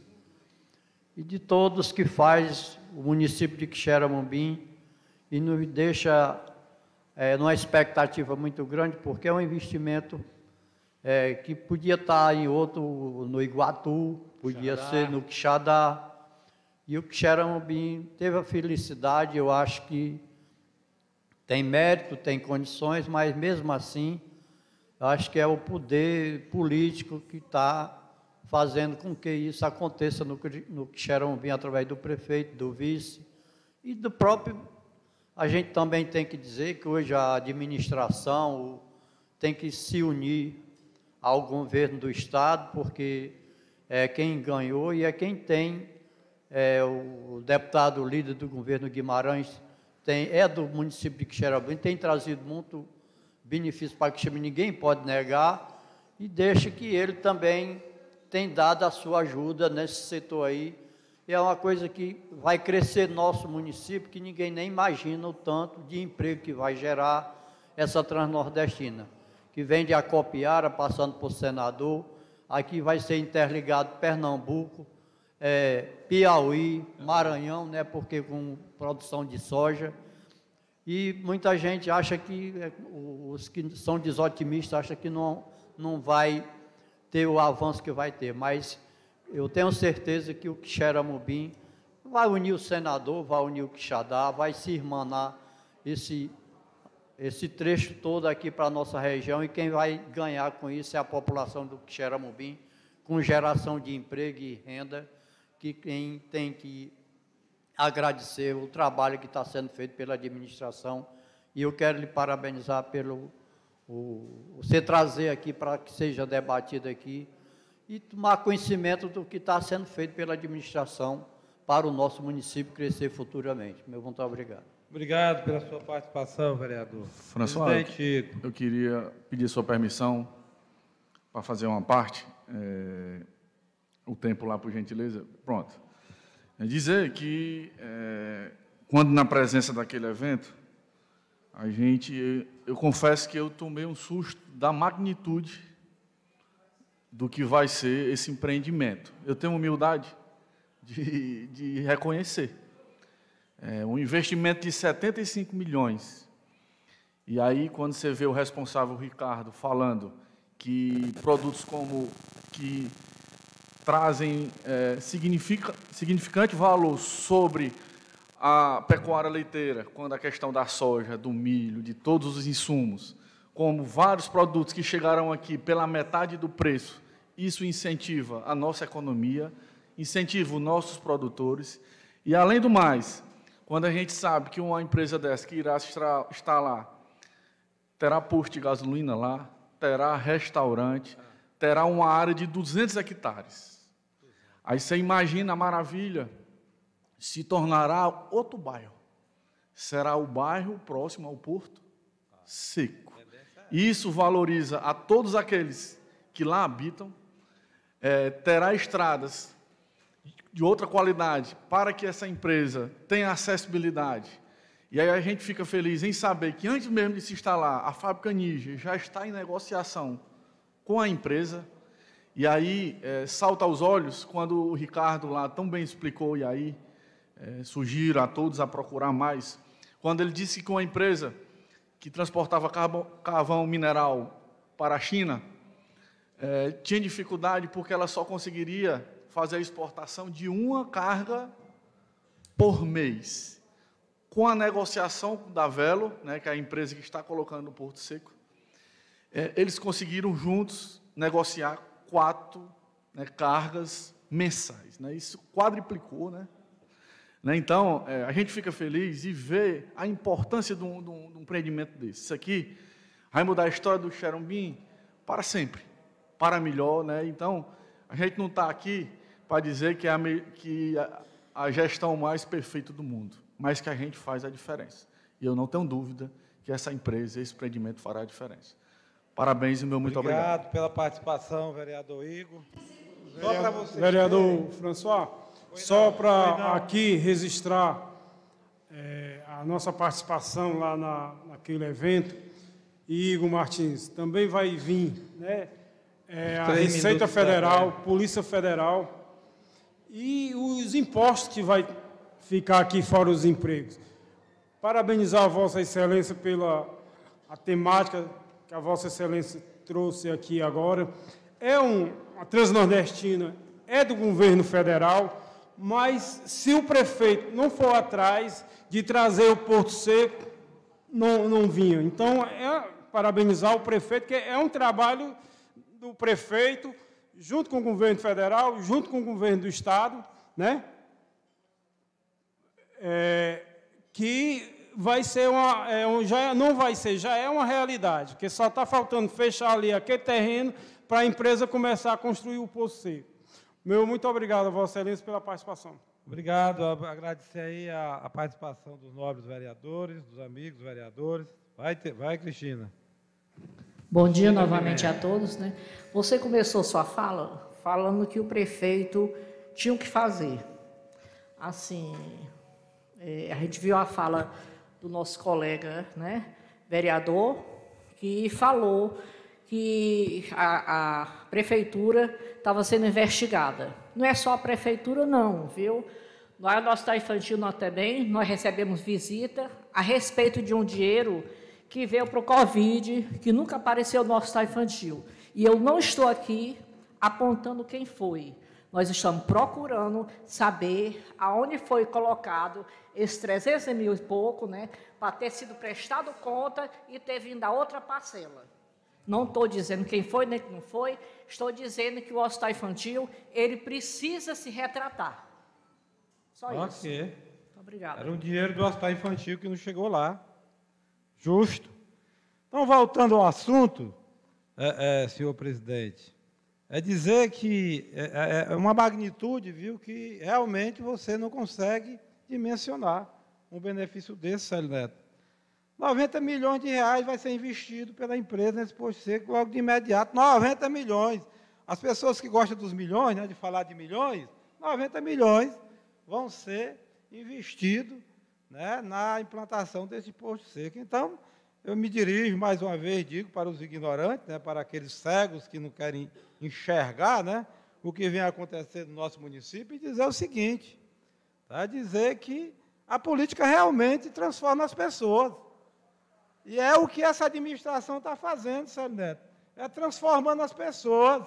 e de todos que faz o município de Quixeramobim e nos deixa é, numa expectativa muito grande, porque é um investimento é, que podia estar em outro, no Iguatu, podia Quixadá. ser no Quixadá, e o Quixeramobim teve a felicidade, eu acho que tem mérito, tem condições, mas mesmo assim, eu acho que é o poder político que está fazendo com que isso aconteça no, no Quixeramobim, através do prefeito, do vice e do próprio. A gente também tem que dizer que hoje a administração tem que se unir ao governo do Estado, porque é quem ganhou e é quem tem, é, o deputado líder do governo Guimarães, tem, é do município de Quixeramobim, tem trazido muito benefício para Quixeramobim, ninguém pode negar, e deixa que ele também tem dado a sua ajuda nesse setor aí. E é uma coisa que vai crescer nosso município, que ninguém nem imagina o tanto de emprego que vai gerar essa Transnordestina, que vem de Acopiara, passando por Senador, aqui vai ser interligado Pernambuco, é, Piauí, Maranhão, né, porque com produção de soja, e muita gente acha que, os que são desotimistas, acham que não, não vai ter o avanço que vai ter, mas eu tenho certeza que o Quixeramobim vai unir o Senador, vai unir o Quixadá, vai se irmanar esse, esse trecho todo aqui para a nossa região, e quem vai ganhar com isso é a população do Quixeramobim, com geração de emprego e renda, que quem tem que agradecer o trabalho que está sendo feito pela administração, e eu quero lhe parabenizar pelo o, você trazer aqui para que seja debatido aqui, e tomar conhecimento do que está sendo feito pela administração para o nosso município crescer futuramente. Meu muito obrigado. Obrigado pela sua participação, vereador. François, eu queria pedir sua permissão para fazer uma parte. É, o tempo lá, por gentileza. Pronto. É dizer que, é, quando na presença daquele evento, a gente, eu, eu confesso que eu tomei um susto da magnitude do que vai ser esse empreendimento. Eu tenho humildade de, de reconhecer. É um investimento de setenta e cinco milhões. E aí, quando você vê o responsável, Ricardo, falando que produtos como que trazem é, significa, significante valor sobre a pecuária leiteira, quando a questão da soja, do milho, de todos os insumos, como vários produtos que chegaram aqui pela metade do preço, isso incentiva a nossa economia, incentiva os nossos produtores, e, além do mais, quando a gente sabe que uma empresa dessa que irá estar lá, terá posto de gasolina lá, terá restaurante, terá uma área de duzentos hectares. Aí você imagina a maravilha, se tornará outro bairro. Será o bairro próximo ao Porto Seco. Isso valoriza a todos aqueles que lá habitam, é, terá estradas de outra qualidade para que essa empresa tenha acessibilidade. E aí a gente fica feliz em saber que, antes mesmo de se instalar, a fábrica Níger já está em negociação com a empresa. E aí é, salta aos olhos, quando o Ricardo lá tão bem explicou, e aí é, sugiro a todos a procurar mais, quando ele disse que uma empresa que transportava carvão, carvão mineral para a China é, tinha dificuldade porque ela só conseguiria fazer a exportação de uma carga por mês. Com a negociação da Velo, né, que é a empresa que está colocando no Porto Seco, é, eles conseguiram juntos negociar quatro né, cargas mensais. Né? Isso quadriplicou. Né? Né? Então, é, a gente fica feliz e vê a importância de um, de um, de um empreendimento desse. Isso aqui vai mudar a história do Xerombim para sempre, para melhor. Né? Então, a gente não está aqui para dizer que é a, que a, a gestão mais perfeita do mundo, mas que a gente faz a diferença. E eu não tenho dúvida que essa empresa, esse empreendimento fará a diferença. Parabéns e meu muito obrigado. Obrigado pela participação, vereador Igor. Só para vocês Vereador terem... François, só para aqui registrar é, a nossa participação lá na, naquele evento, e Igor Martins, também vai vir né, é, a Receita Federal, Polícia Federal, e os impostos que vai ficar aqui fora os empregos. Parabenizar a Vossa Excelência pela a temática que a Vossa Excelência trouxe aqui agora. É um, a Transnordestina é do governo federal, mas se o prefeito não for atrás de trazer o Porto Seco, não, não vinha. Então, é parabenizar o prefeito, que é um trabalho do prefeito, junto com o governo federal, junto com o governo do Estado, né? É, que vai ser uma, é, um, já não vai ser, já é uma realidade, porque só está faltando fechar ali aquele terreno para a empresa começar a construir o Poço Seco. Meu muito obrigado a Vossa Excelência pela participação. Obrigado, agradecer aí a, a participação dos nobres vereadores, dos amigos vereadores. Vai, ter, vai Cristina. Bom dia novamente a todos. Né? Você começou sua fala falando que o prefeito tinha o que fazer. Assim, é, a gente viu a fala do nosso colega, né, vereador, que falou que a, a prefeitura estava sendo investigada. Não é só a prefeitura, não, viu? Nós, no Hospital Infantil, nós também, nós recebemos visita a respeito de um dinheiro que veio para o Covid, que nunca apareceu no Hospital Infantil. E eu não estou aqui apontando quem foi. Nós estamos procurando saber aonde foi colocado esses trezentos mil e pouco, né, para ter sido prestado conta e ter vindo a outra parcela. Não estou dizendo quem foi nem quem não foi, estou dizendo que o Hospital Infantil ele precisa se retratar. Só okay. isso. Muito obrigada. Era um dinheiro do Hospital Infantil que não chegou lá. Justo. Então, voltando ao assunto, é, é, senhor presidente, é dizer que é, é uma magnitude, viu, que realmente você não consegue dimensionar. um benefício desse, Célio Neto. noventa milhões de reais vai ser investido pela empresa nesse posto seco logo de imediato. noventa milhões. As pessoas que gostam dos milhões, né, de falar de milhões, noventa milhões vão ser investidos, né, na implantação desse posto seco. Então, eu me dirijo, mais uma vez, digo para os ignorantes, né, para aqueles cegos que não querem enxergar, né, o que vem acontecendo no nosso município, e dizer o seguinte, tá, dizer que a política realmente transforma as pessoas. E é o que essa administração está fazendo, Célio Neto, é transformando as pessoas.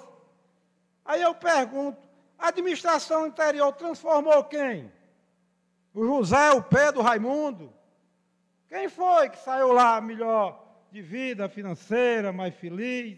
Aí eu pergunto, a administração anterior transformou quem? O José, o Pedro, o Raimundo? Quem foi que saiu lá melhor de vida financeira, mais feliz?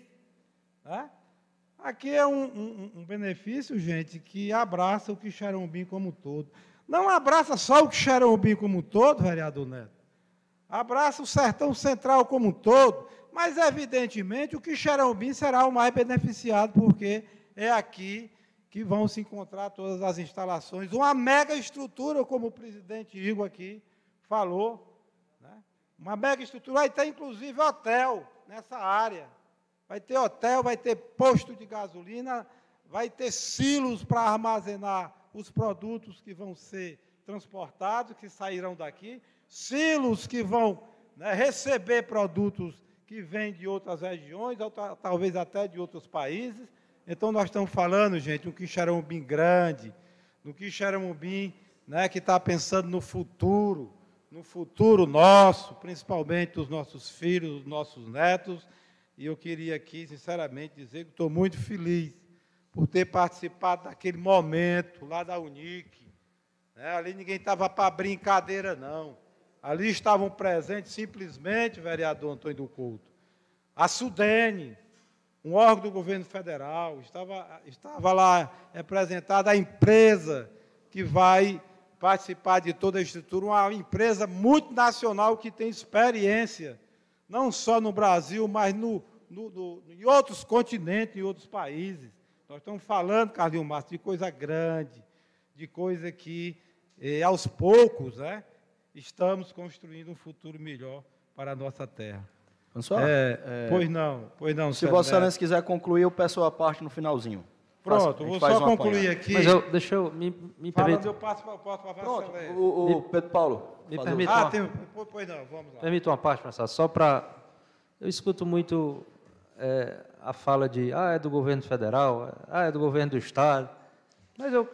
Né? Aqui é um, um, um benefício, gente, que abraça o Quixeramobim como um todo. Não abraça só o Quixeramobim como um todo, vereador Neto. Abraça o Sertão Central como um todo, mas, evidentemente, o Quixeramobim será o mais beneficiado, porque é aqui que vão se encontrar todas as instalações, uma mega estrutura, como o presidente Igor aqui falou, né? Uma mega estrutura, vai ter, inclusive, hotel nessa área. Vai ter hotel, vai ter posto de gasolina, vai ter silos para armazenar os produtos que vão ser transportados, que sairão daqui, silos que vão, né, receber produtos que vêm de outras regiões, ou talvez até de outros países. Então, nós estamos falando, gente, um Quixeramobim grande, um Quixeramobim, né, que está pensando no futuro, no futuro nosso, principalmente dos nossos filhos, dos nossos netos. E eu queria aqui, sinceramente, dizer que estou muito feliz por ter participado daquele momento lá da Unic. Né? Ali ninguém estava para brincadeira, não. Ali estavam presentes simplesmente, vereador Antônio do Couto, a Sudene, um órgão do governo federal, estava, estava lá representada a empresa que vai participar de toda a estrutura, uma empresa multinacional que tem experiência, não só no Brasil, mas no, no, no, em outros continentes, em outros países. Nós estamos falando, Carlinhos Márcio, de coisa grande, de coisa que, eh, aos poucos, né, estamos construindo um futuro melhor para a nossa terra. François? É, é, pois não, pois não. Se Vossa Excelência quiser concluir, eu peço a parte no finalzinho. Pronto, vou só concluir aqui. Mas eu, deixa eu, me, me permita. Eu passo para a Pronto, o, o Pedro Paulo. Me fazer permita Ah, uma, tem, pois não, vamos lá. permita uma parte, François, só para... Eu escuto muito é, a fala de, ah, é do governo federal, ah, é do governo do Estado, mas eu,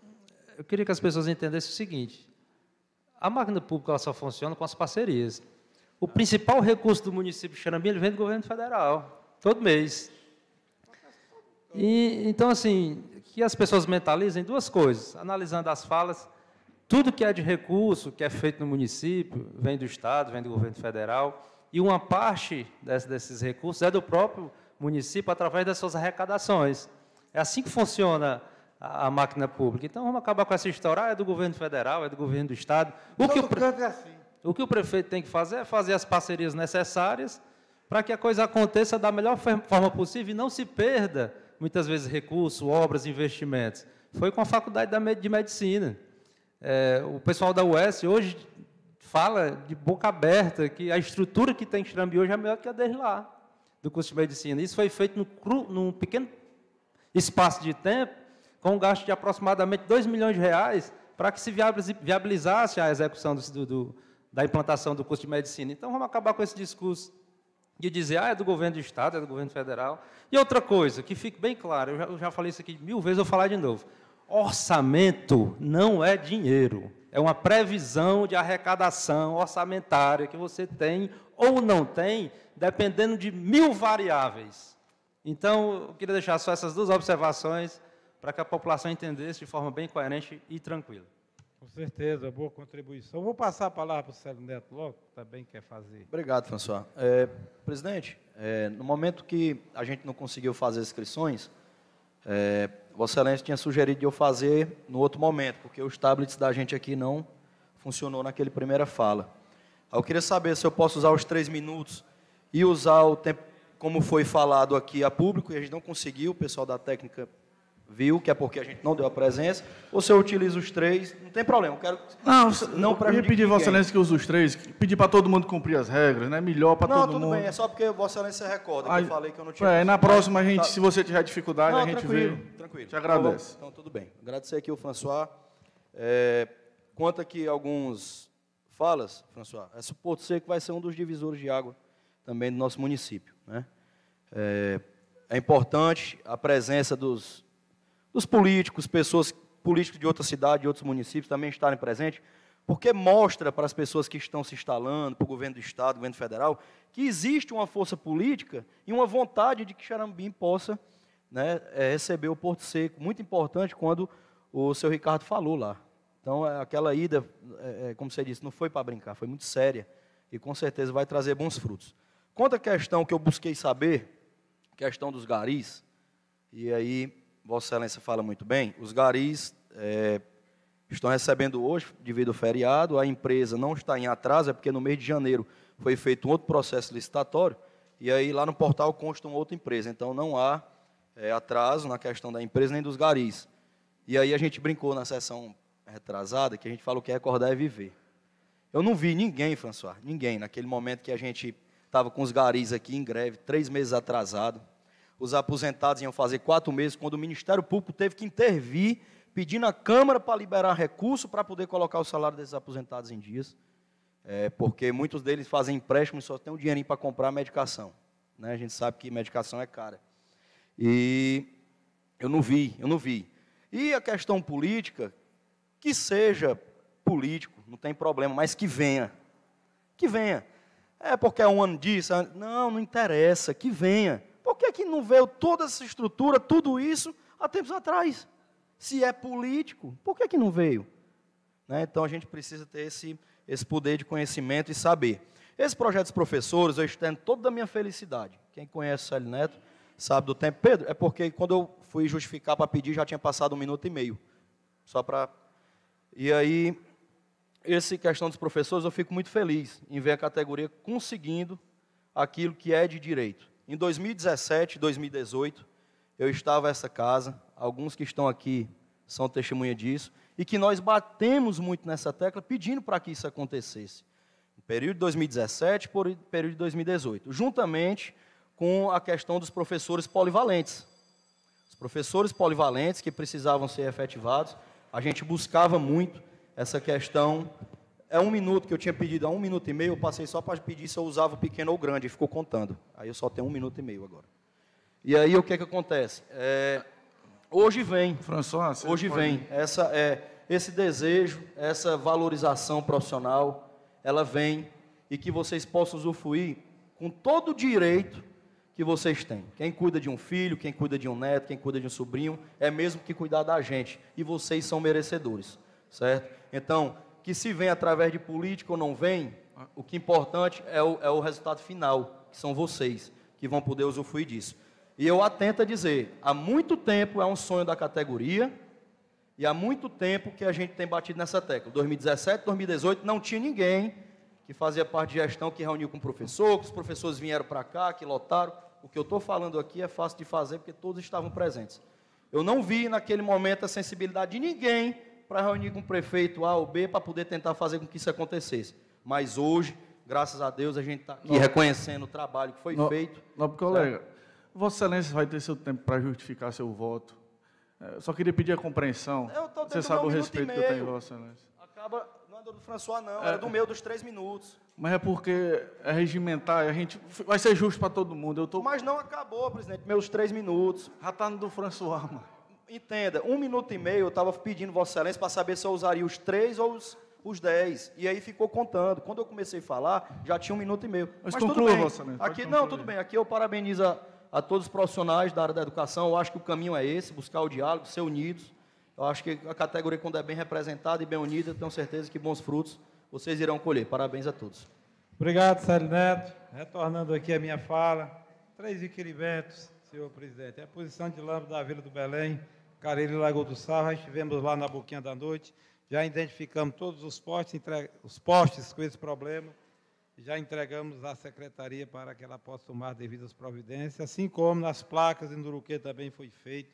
eu queria que as pessoas entendessem o seguinte, a máquina pública ela só funciona com as parcerias. O principal recurso do município de Xerambim, ele vem do governo federal, todo mês. E, então, assim, que as pessoas mentalizem duas coisas, analisando as falas, tudo que é de recurso, que é feito no município, vem do Estado, vem do governo federal, e uma parte desse, desses recursos é do próprio município através das suas arrecadações. É assim que funciona a, a máquina pública. Então, vamos acabar com essa história, ah, é do governo federal, é do governo do Estado. O que o, pre... é assim. o que o prefeito tem que fazer é fazer as parcerias necessárias para que a coisa aconteça da melhor forma possível e não se perda, muitas vezes, recursos, obras, investimentos. Foi com a Faculdade de Medicina. É, o pessoal da U S hoje fala de boca aberta que a estrutura que tem em Xerambi hoje é melhor que a desde lá, do curso de Medicina. Isso foi feito num, cru, num pequeno espaço de tempo, com um gasto de aproximadamente dois milhões de reais, para que se viabilizasse a execução do, do, da implantação do curso de Medicina. Então, vamos acabar com esse discurso de dizer, ah, é do governo do Estado, é do governo federal. E outra coisa, que fique bem claro, eu já, eu já falei isso aqui mil vezes, eu vou falar de novo. Orçamento não é dinheiro, é uma previsão de arrecadação orçamentária que você tem ou não tem, dependendo de mil variáveis. Então, eu queria deixar só essas duas observações para que a população entendesse de forma bem coerente e tranquila. Com certeza, boa contribuição. Vou passar a palavra para o Célio Neto logo, que também quer fazer. Obrigado, François. É, presidente, é, no momento que a gente não conseguiu fazer as inscrições, é, Vossa Excelência tinha sugerido de eu fazer no outro momento, porque os tablets da gente aqui não funcionou naquele primeira fala. Eu queria saber se eu posso usar os três minutos e usar o tempo, como foi falado aqui a público, e a gente não conseguiu, o pessoal da técnica viu que é porque a gente não deu a presença, ou se eu utilizo os três, não tem problema. Eu quero Não, não eu ia pedir, Vossa Excelência, que use os três, pedir para todo mundo cumprir as regras, né? Melhor para todo mundo. Não, tudo bem, é só porque Vossa Excelência recorda, Aí, que eu falei que eu não tinha... É, na próxima, a gente, Tá. se você tiver dificuldade, Não, a gente tranquilo, vê. Tranquilo, Te agradece. Então, então, tudo bem. Agradecer aqui o François. É, conta aqui alguns falas, François. Esse Porto Seco vai ser um dos divisores de água também do nosso município, né? É, é importante a presença dos, dos políticos, pessoas políticos de outra cidade, de outros municípios também estarem presentes, porque mostra para as pessoas que estão se instalando, para o governo do Estado, governo federal, que existe uma força política e uma vontade de que Xarambim possa, né, é, receber o Porto Seco. Muito importante quando o seu Ricardo falou lá. Então, aquela ida, é, como você disse, não foi para brincar, foi muito séria e com certeza vai trazer bons frutos. Quanto à questão que eu busquei saber, questão dos garis, e aí Vossa Excelência fala muito bem, os garis é, estão recebendo hoje, devido ao feriado, a empresa não está em atraso, é porque no mês de janeiro foi feito um outro processo licitatório, e aí lá no portal consta uma outra empresa, então não há é, atraso na questão da empresa nem dos garis. E aí a gente brincou na sessão retrasada, que a gente falou que recordar é viver. Eu não vi ninguém, François, ninguém, naquele momento que a gente estava com os garis aqui em greve, três meses atrasado, os aposentados iam fazer quatro meses, quando o Ministério Público teve que intervir, pedindo à Câmara para liberar recurso para poder colocar o salário desses aposentados em dias, é, porque muitos deles fazem empréstimo e só tem um dinheirinho para comprar medicação, né? A gente sabe que medicação é cara. E eu não vi, eu não vi. E a questão política, que seja político, não tem problema, mas que venha, que venha. É porque é um ano disso, não, não interessa, que venha. Por que que não veio toda essa estrutura, tudo isso, há tempos atrás? Se é político, por que que não veio? Né? Então, a gente precisa ter esse, esse poder de conhecimento e saber. Esse projeto dos professores, eu estendo toda a minha felicidade. Quem conhece o Célio Neto sabe do tempo. Pedro, é porque quando eu fui justificar para pedir, já tinha passado um minuto e meio. Só para... E aí, essa questão dos professores, eu fico muito feliz em ver a categoria conseguindo aquilo que é de direito. Em dois mil e dezessete, dois mil e dezoito, eu estava nessa casa, alguns que estão aqui são testemunha disso, e que nós batemos muito nessa tecla pedindo para que isso acontecesse. No período de dois mil e dezessete, por período de dois mil e dezoito, juntamente com a questão dos professores polivalentes. Os professores polivalentes que precisavam ser efetivados, a gente buscava muito essa questão. É um minuto que eu tinha pedido, há um minuto e meio, eu passei só para pedir se eu usava o pequeno ou o grande, e ficou contando. Aí eu só tenho um minuto e meio agora. E aí o que é que acontece? É, hoje vem, François, hoje pode... vem, essa, é, esse desejo, essa valorização profissional, ela vem, e que vocês possam usufruir com todo o direito que vocês têm. Quem cuida de um filho, quem cuida de um neto, quem cuida de um sobrinho, é mesmo que cuidar da gente, e vocês são merecedores, certo? Então, que se vem através de política ou não vem, o que é importante é o, é o resultado final, que são vocês, que vão poder usufruir disso. E eu atento a dizer, há muito tempo é um sonho da categoria, e há muito tempo que a gente tem batido nessa tecla. dois mil e dezessete, dois mil e dezoito, não tinha ninguém que fazia parte de gestão, que reuniu com o professor, que os professores vieram para cá, que lotaram. O que eu estou falando aqui é fácil de fazer, porque todos estavam presentes. Eu não vi, naquele momento, a sensibilidade de ninguém para reunir com o prefeito A ou B, para poder tentar fazer com que isso acontecesse. Mas hoje, graças a Deus, a gente está aqui não, reconhecendo o trabalho que foi não, feito. Nobre colega, Vossa Excelência vai ter seu tempo para justificar seu voto. Eu só queria pedir a compreensão. Você sabe o respeito que eu tenho em Vossa Excelência. Acaba, não é do François, não, é, era do meu, dos três minutos. Mas é porque é regimentar, a gente vai ser justo para todo mundo. Eu tô... Mas não acabou, presidente, meus três minutos. Já está no do François, mano. Entenda, um minuto e meio eu estava pedindo Vossa Excelência para saber se eu usaria os três ou os, os dez. E aí ficou contando. Quando eu comecei a falar, já tinha um minuto e meio. Mas, Mas conclua, tudo bem. Vossa Excelência. Aqui, não, tudo bem. Aqui eu parabenizo a, a todos os profissionais da área da educação. Eu acho que o caminho é esse, buscar o diálogo, ser unidos. Eu acho que a categoria, quando é bem representada e bem unida, eu tenho certeza que bons frutos vocês irão colher. Parabéns a todos. Obrigado, Célio Neto. Retornando aqui a minha fala. Três requerimentos, senhor presidente. É a posição de lâmpada da Vila do Belém, Cariri e Lagoa do Sal. Já estivemos lá na Boquinha da Noite. Já identificamos todos os postes, entre... os postes com esse problema. Já entregamos à secretaria para que ela possa tomar devidas providências, assim como nas placas em Nuruquê também foi feito.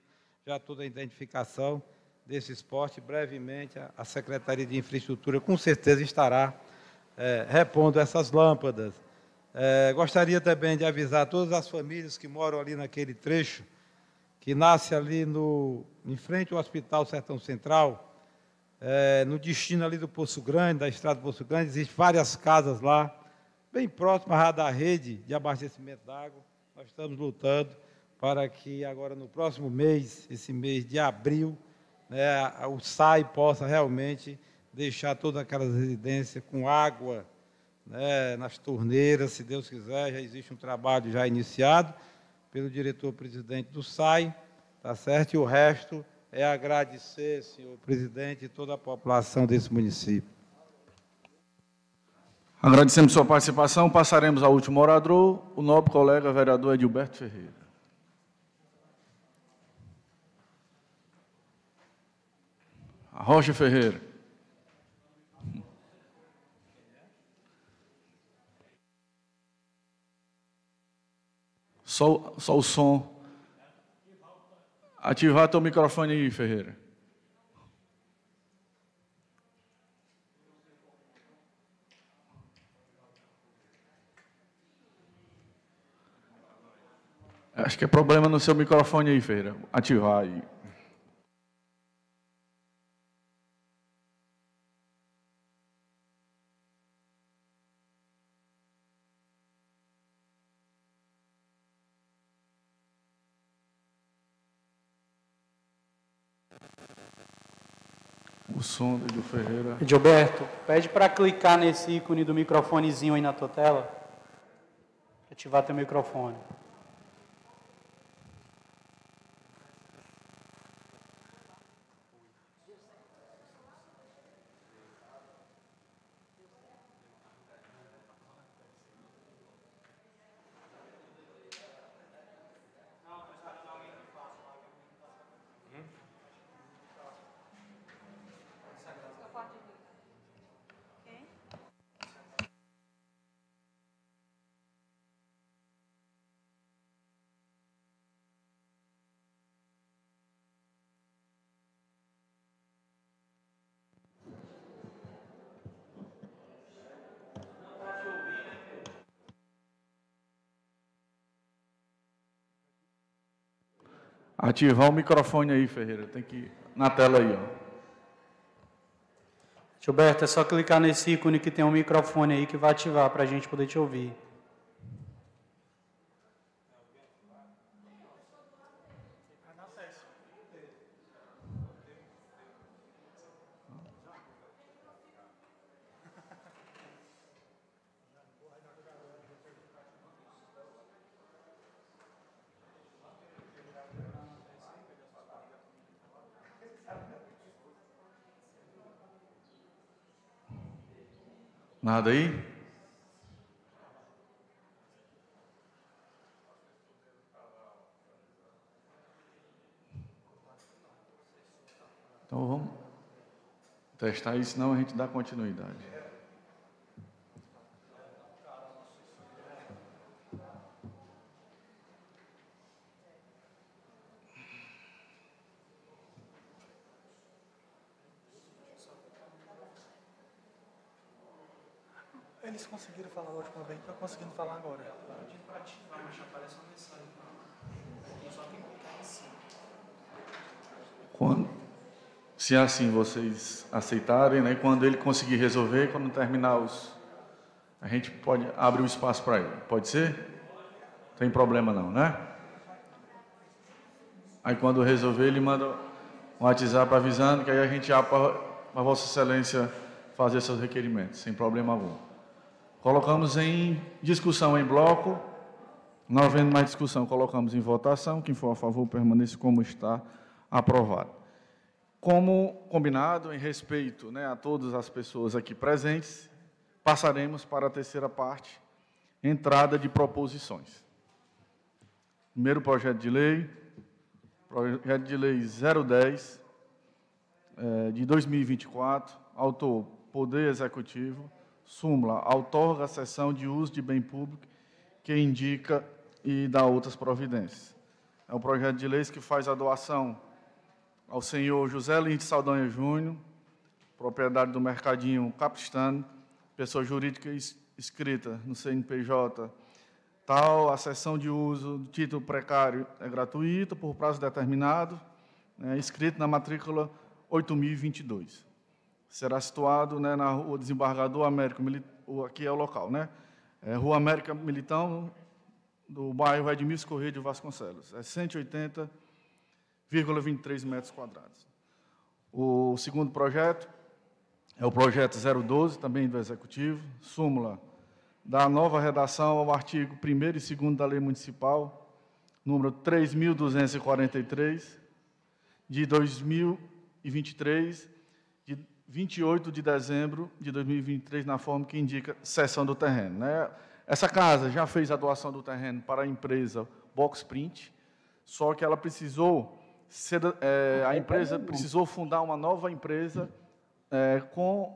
já toda a identificação desse esporte. Brevemente, a, a Secretaria de Infraestrutura, com certeza, estará é, repondo essas lâmpadas. É, gostaria também de avisar todas as famílias que moram ali naquele trecho, que nasce ali no, em frente ao Hospital Sertão Central, é, no destino ali do Poço Grande, da estrada do Poço Grande, existem várias casas lá, bem próximas da rede de abastecimento d'água. Nós estamos lutando para que agora, no próximo mês, esse mês de abril, né, o S A I possa realmente deixar todas aquelas residências com água, né, nas torneiras, se Deus quiser. Já existe um trabalho já iniciado pelo diretor-presidente do S A I, tá certo? E o resto é agradecer, senhor presidente, e toda a população desse município. Agradecemos sua participação. Passaremos ao último orador, o nobre colega vereador Edilberto Ferreira. Rocha Ferreira. Só, só o som. Ativar teu microfone aí, Ferreira. Acho que é problema no seu microfone aí, Ferreira. Ativar aí. O som do Ferreira. Gilberto, pede para clicar nesse ícone do microfonezinho aí na tua tela. Ativar teu microfone. Ativar o microfone aí, Ferreira. Tem que ir na tela aí, ó. Gilberto, é só clicar nesse ícone que tem um microfone aí que vai ativar para a gente poder te ouvir. Nada aí? Então vamos testar isso, senão a gente dá continuidade. Eles conseguiram falar da última vez, estão conseguindo falar agora. Para ativar, mas já aparece uma mensagem. Só tem que clicar em cima. Quando, se assim vocês aceitarem, né, quando ele conseguir resolver, quando terminar os... A gente pode abrir o espaço para ele. Pode ser? Não tem problema não, né? Aí quando resolver, ele manda um WhatsApp avisando que aí a gente abre para Vossa Excelência fazer seus requerimentos, sem problema algum. Colocamos em discussão em bloco. Não havendo mais discussão, colocamos em votação. Quem for a favor, permaneça como está, aprovado. Como combinado, em respeito, né, a todas as pessoas aqui presentes, passaremos para a terceira parte, entrada de proposições. Primeiro projeto de lei, projeto de lei zero dez, é, de dois mil e vinte e quatro, autor, Poder Executivo, súmula, outorga a cessão de uso de bem público que indica e dá outras providências. É um projeto de lei que faz a doação ao senhor José Lins Saldanha Júnior, propriedade do Mercadinho Capistrano, pessoa jurídica inscrita no C N P J, tal, a cessão de uso do título precário é gratuita, por prazo determinado, né, inscrito na matrícula oito mil e vinte e dois. Será situado, né, na Rua Desembargador Américo, aqui é o local, né? É, Rua América Militão, do bairro Edmilson Corrêa de Vasconcelos. É cento e oitenta vírgula vinte e três metros quadrados. O segundo projeto é o projeto zero doze, também do Executivo, súmula da nova redação ao artigo primeiro e segundo da Lei Municipal, número três mil duzentos e quarenta e três, de dois mil e vinte e três, de vinte e oito de dezembro de dois mil e vinte e três, na forma que indica cessão do terreno, né? Essa casa já fez a doação do terreno para a empresa Boxprint, só que ela precisou, ser, é, a empresa precisou fundar uma nova empresa é, com...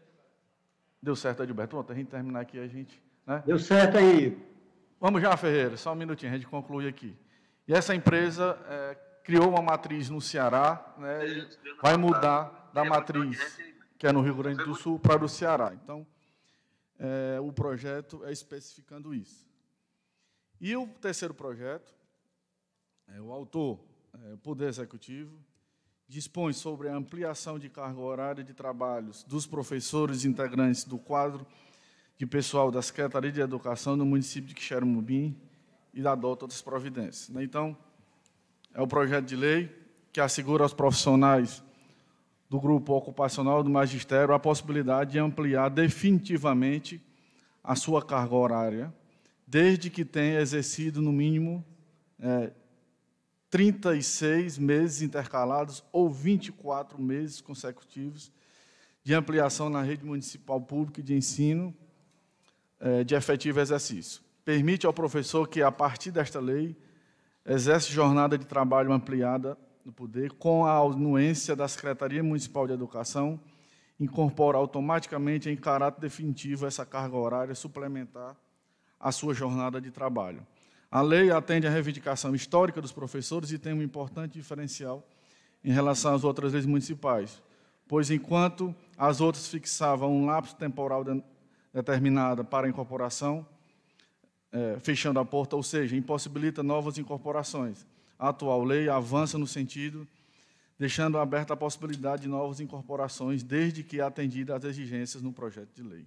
Deu certo, Edilberto? Pronto, a gente terminar aqui, a gente... Né? Deu certo aí. Vamos já, Ferreira, só um minutinho, a gente conclui aqui. E essa empresa é, criou uma matriz no Ceará, né, e vai mudar da matriz, que é no Rio Grande do Sul, para o Ceará. Então, é, o projeto é especificando isso. E o terceiro projeto, é, o autor, é, o Poder Executivo, dispõe sobre a ampliação de carga horária de trabalhos dos professores integrantes do quadro de pessoal da Secretaria de Educação no município de Quixeramobim e adota outras providências. Então, é o projeto de lei que assegura aos profissionais do grupo ocupacional do magistério a possibilidade de ampliar definitivamente a sua carga horária, desde que tenha exercido, no mínimo, é, trinta e seis meses intercalados ou vinte e quatro meses consecutivos de ampliação na rede municipal pública de ensino é, de efetivo exercício. Permite ao professor que, a partir desta lei, exerce jornada de trabalho ampliada no poder, com a anuência da Secretaria Municipal de Educação, incorpora automaticamente em caráter definitivo essa carga horária suplementar à sua jornada de trabalho. A lei atende à reivindicação histórica dos professores e tem um importante diferencial em relação às outras leis municipais, pois, enquanto as outras fixavam um lapso temporal de, determinado para a incorporação, é, fechando a porta, ou seja, impossibilita novas incorporações, a atual lei avança no sentido, deixando aberta a possibilidade de novas incorporações, desde que atendida às exigências no projeto de lei.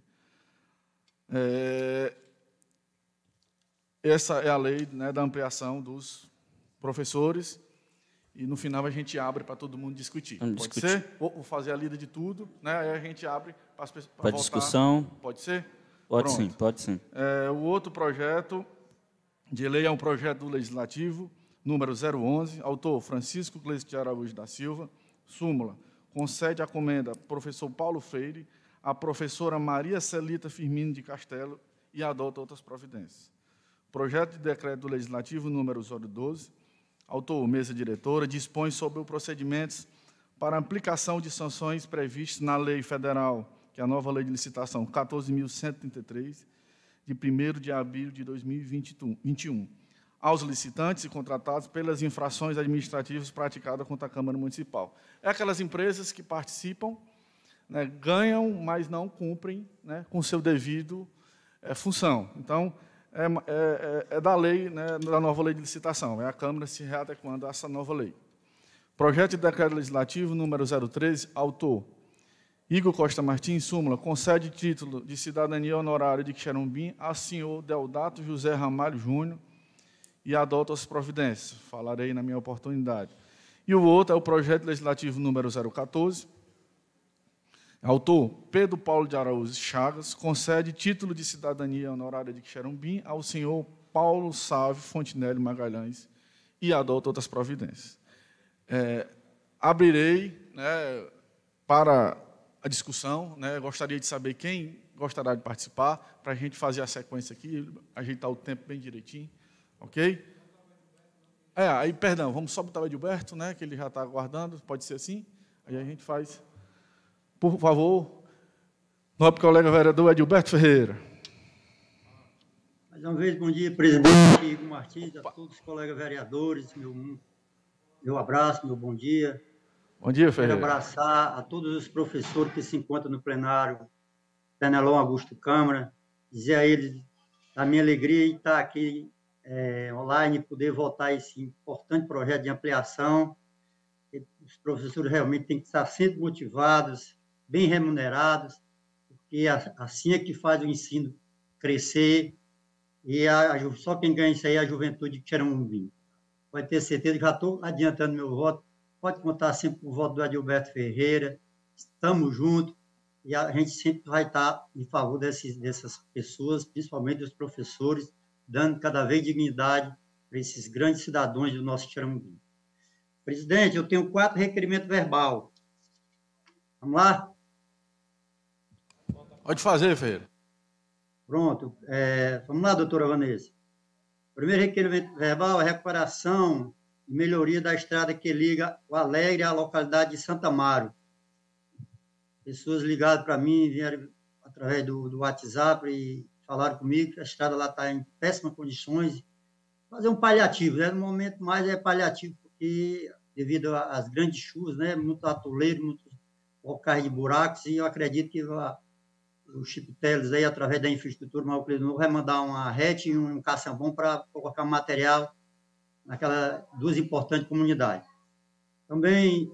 É, Essa é a lei, né, da ampliação dos professores, e no final a gente abre para todo mundo discutir. Vamos Pode discutir. ser? Vou fazer a lida de tudo, né, aí a gente abre para as pessoas. Para discussão. Pode ser? Pode Pronto. sim, pode sim. É, o outro projeto de lei é um projeto do Legislativo, número zero onze, autor Francisco Gleison de Araújo da Silva, súmula, concede a comenda professor Paulo Freire, a professora Maria Celita Firmino de Castelo e adota outras providências. Projeto de decreto do Legislativo, número zero doze, autor, mesa diretora, dispõe sobre os procedimentos para aplicação de sanções previstas na Lei Federal, que é a nova Lei de Licitação quatorze mil cento e trinta e três, de primeiro de abril de dois mil e vinte e um, aos licitantes e contratados pelas infrações administrativas praticadas contra a Câmara Municipal. É aquelas empresas que participam, né, ganham, mas não cumprem, né, com seu devido é, função. Então, É, é, é da lei, né, da nova lei de licitação, é a Câmara se readequando a essa nova lei. Projeto de decreto legislativo número zero treze, autor Igor Costa Martins, súmula, concede título de cidadania honorária de Quixeramobim ao senhor Deodato José Ramalho Júnior e adota as providências, falarei na minha oportunidade. E o outro é o projeto legislativo número zero quatorze, autor Pedro Paulo de Araújo Chagas, concede título de cidadania honorária de Quixeramobim ao senhor Paulo Sávio Fontinelli Magalhães e adota outras providências. É, abrirei, né, para a discussão, né, gostaria de saber quem gostará de participar, para a gente fazer a sequência aqui, ajeitar o tempo bem direitinho, ok? É, aí, perdão, vamos só botar o Edilberto, né, que ele já está aguardando, pode ser assim? Aí a gente faz... Por favor, nobre colega vereador Edilberto Ferreira. Mais uma vez, bom dia, presidente Igor Martins, a todos os colegas vereadores, meu, meu abraço, meu bom dia. Bom dia, Quero Ferreira. abraçar a todos os professores que se encontram no plenário, Fenelon Augusto Câmara, dizer a eles a minha alegria em estar aqui é, online, poder votar esse importante projeto de ampliação. Os professores realmente têm que estar sempre motivados, bem remunerados, porque assim é que faz o ensino crescer, e a, a, só quem ganha isso aí é a juventude de Xeramobim. Pode ter certeza que já estou adiantando meu voto, pode contar sempre com o voto do Adilberto Ferreira, estamos juntos, e a gente sempre vai estar em favor desses, dessas pessoas, principalmente dos professores, dando cada vez dignidade para esses grandes cidadãos do nosso Xeramobim. Presidente, eu tenho quatro requerimentos verbal. Vamos lá? Pode fazer, Ferreira. Pronto. É, vamos lá, doutora Vanessa. Primeiro requerimento verbal é a recuperação e melhoria da estrada que liga o Alegre à localidade de Santa Amaro. Pessoas ligaram para mim, vieram através do, do WhatsApp e falaram comigo que a estrada lá está em péssimas condições. Fazer um paliativo, né? No momento mais é paliativo, porque devido às grandes chuvas, né? Muito atoleiro, muitos locais de buracos, e eu acredito que a, o Chico Teles, aí, através da infraestrutura, vai mandar uma rete e um caçambão para colocar material naquelas duas importantes comunidades. Também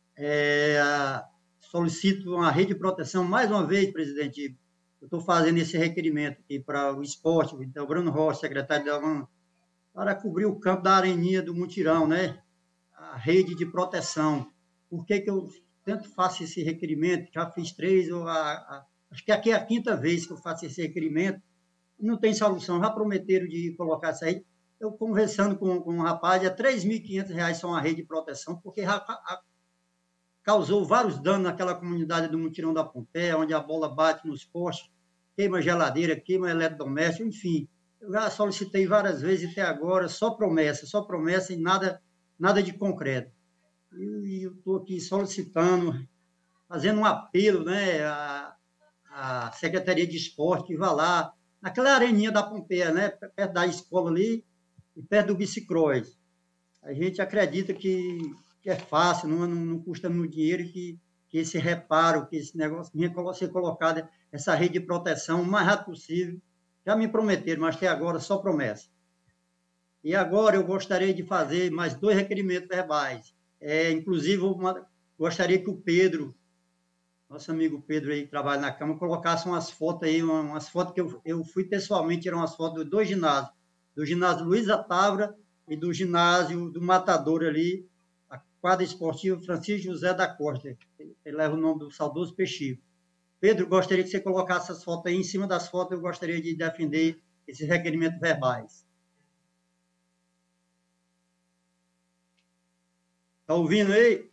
é, solicito uma rede de proteção, mais uma vez, presidente, eu estou fazendo esse requerimento aqui para o esporte, o Delbrano Rocha, secretário Delbrano, para cobrir o campo da Areninha do Mutirão, né? A rede de proteção. Por que que eu tanto faço esse requerimento? Já fiz três, ou a, a, acho que aqui é a quinta vez que eu faço esse requerimento, não tem solução. Já prometeram de colocar essa rede. Eu conversando com, com um rapaz, é três mil e quinhentos reais só uma rede de proteção, porque já a, causou vários danos naquela comunidade do Mutirão da Pompeia, onde a bola bate nos postes, queima geladeira, queima eletrodoméstico, enfim. Eu já solicitei várias vezes até agora, só promessa, só promessa e nada, nada de concreto. E eu estou aqui solicitando, fazendo um apelo, né, à, à Secretaria de Esporte, que vá lá, naquela areninha da Pompeia, né, perto da escola ali, e perto do bicicross. A gente acredita que, que é fácil, não, não, não custa muito dinheiro, que, que esse reparo, que esse negócio venha ser colocado, essa rede de proteção, o mais rápido possível. Já me prometeram, mas até agora só promessa. E agora eu gostaria de fazer mais dois requerimentos verbais. É, inclusive, eu gostaria que o Pedro, nosso amigo Pedro aí que trabalha na Câmara, colocasse umas fotos aí, umas fotos que eu, eu fui pessoalmente tirar umas fotos dos dois ginásios, do ginásio Luísa Távora e do ginásio do Matador ali, a quadra esportiva Francisco José da Costa, ele leva o nome do saudoso Pechico. Pedro, gostaria que você colocasse essas fotos aí, em cima das fotos eu gostaria de defender esses requerimentos verbais. Está ouvindo aí?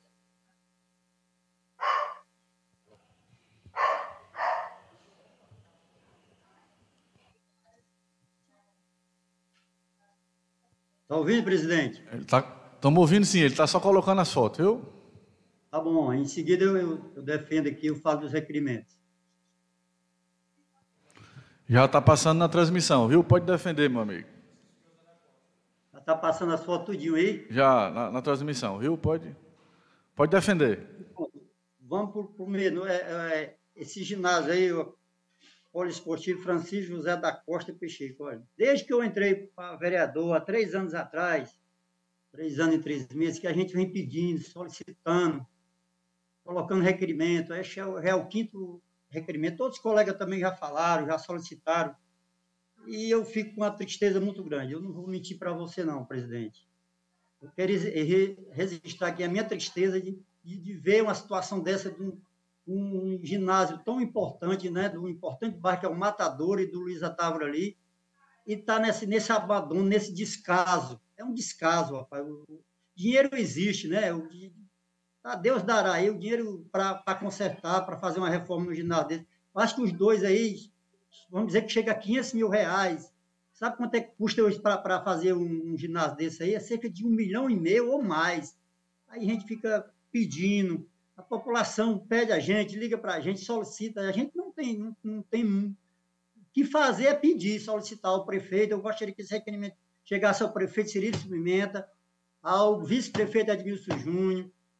Está ouvindo, presidente? Estamos ouvindo sim, ele está só colocando as fotos, viu? Tá bom, em seguida eu, eu, eu defendo aqui, eu falo dos requerimentos. Já está passando na transmissão, viu? Pode defender, meu amigo. Já está passando as fotos tudinho aí? Já, na, na transmissão, viu? Pode, pode defender. Vamos para o meio. É, é, esse ginásio aí, o Poliesportivo Francisco José da Costa Pechico, olha. Desde que eu entrei para vereador, há três anos atrás, três anos e três meses, que a gente vem pedindo, solicitando, colocando requerimento. Este é o, é o quinto requerimento. Todos os colegas também já falaram, já solicitaram. E eu fico com uma tristeza muito grande. Eu não vou mentir para você, não, presidente. Eu quero registrar aqui a minha tristeza de, de, de ver uma situação dessa de um, um ginásio tão importante, né, do importante bairro que é o Matador e do Luísa Távora ali, e está nesse, nesse abandono, nesse descaso. É um descaso, rapaz. O dinheiro existe, né? O, a Deus dará aí o dinheiro para consertar, para fazer uma reforma no ginásio desse. Acho que os dois aí, vamos dizer que chega a quinhentos mil reais. Sabe quanto é que custa hoje para fazer um, um ginásio desse aí? É cerca de um milhão e meio ou mais. Aí a gente fica pedindo, a população pede a gente, liga para a gente, solicita. A gente não tem, não, não tem o que fazer, é pedir, solicitar ao prefeito. Eu gostaria que esse requerimento chegasse ao prefeito Cirilo Pimenta, ao vice-prefeito Edmilson Júnior,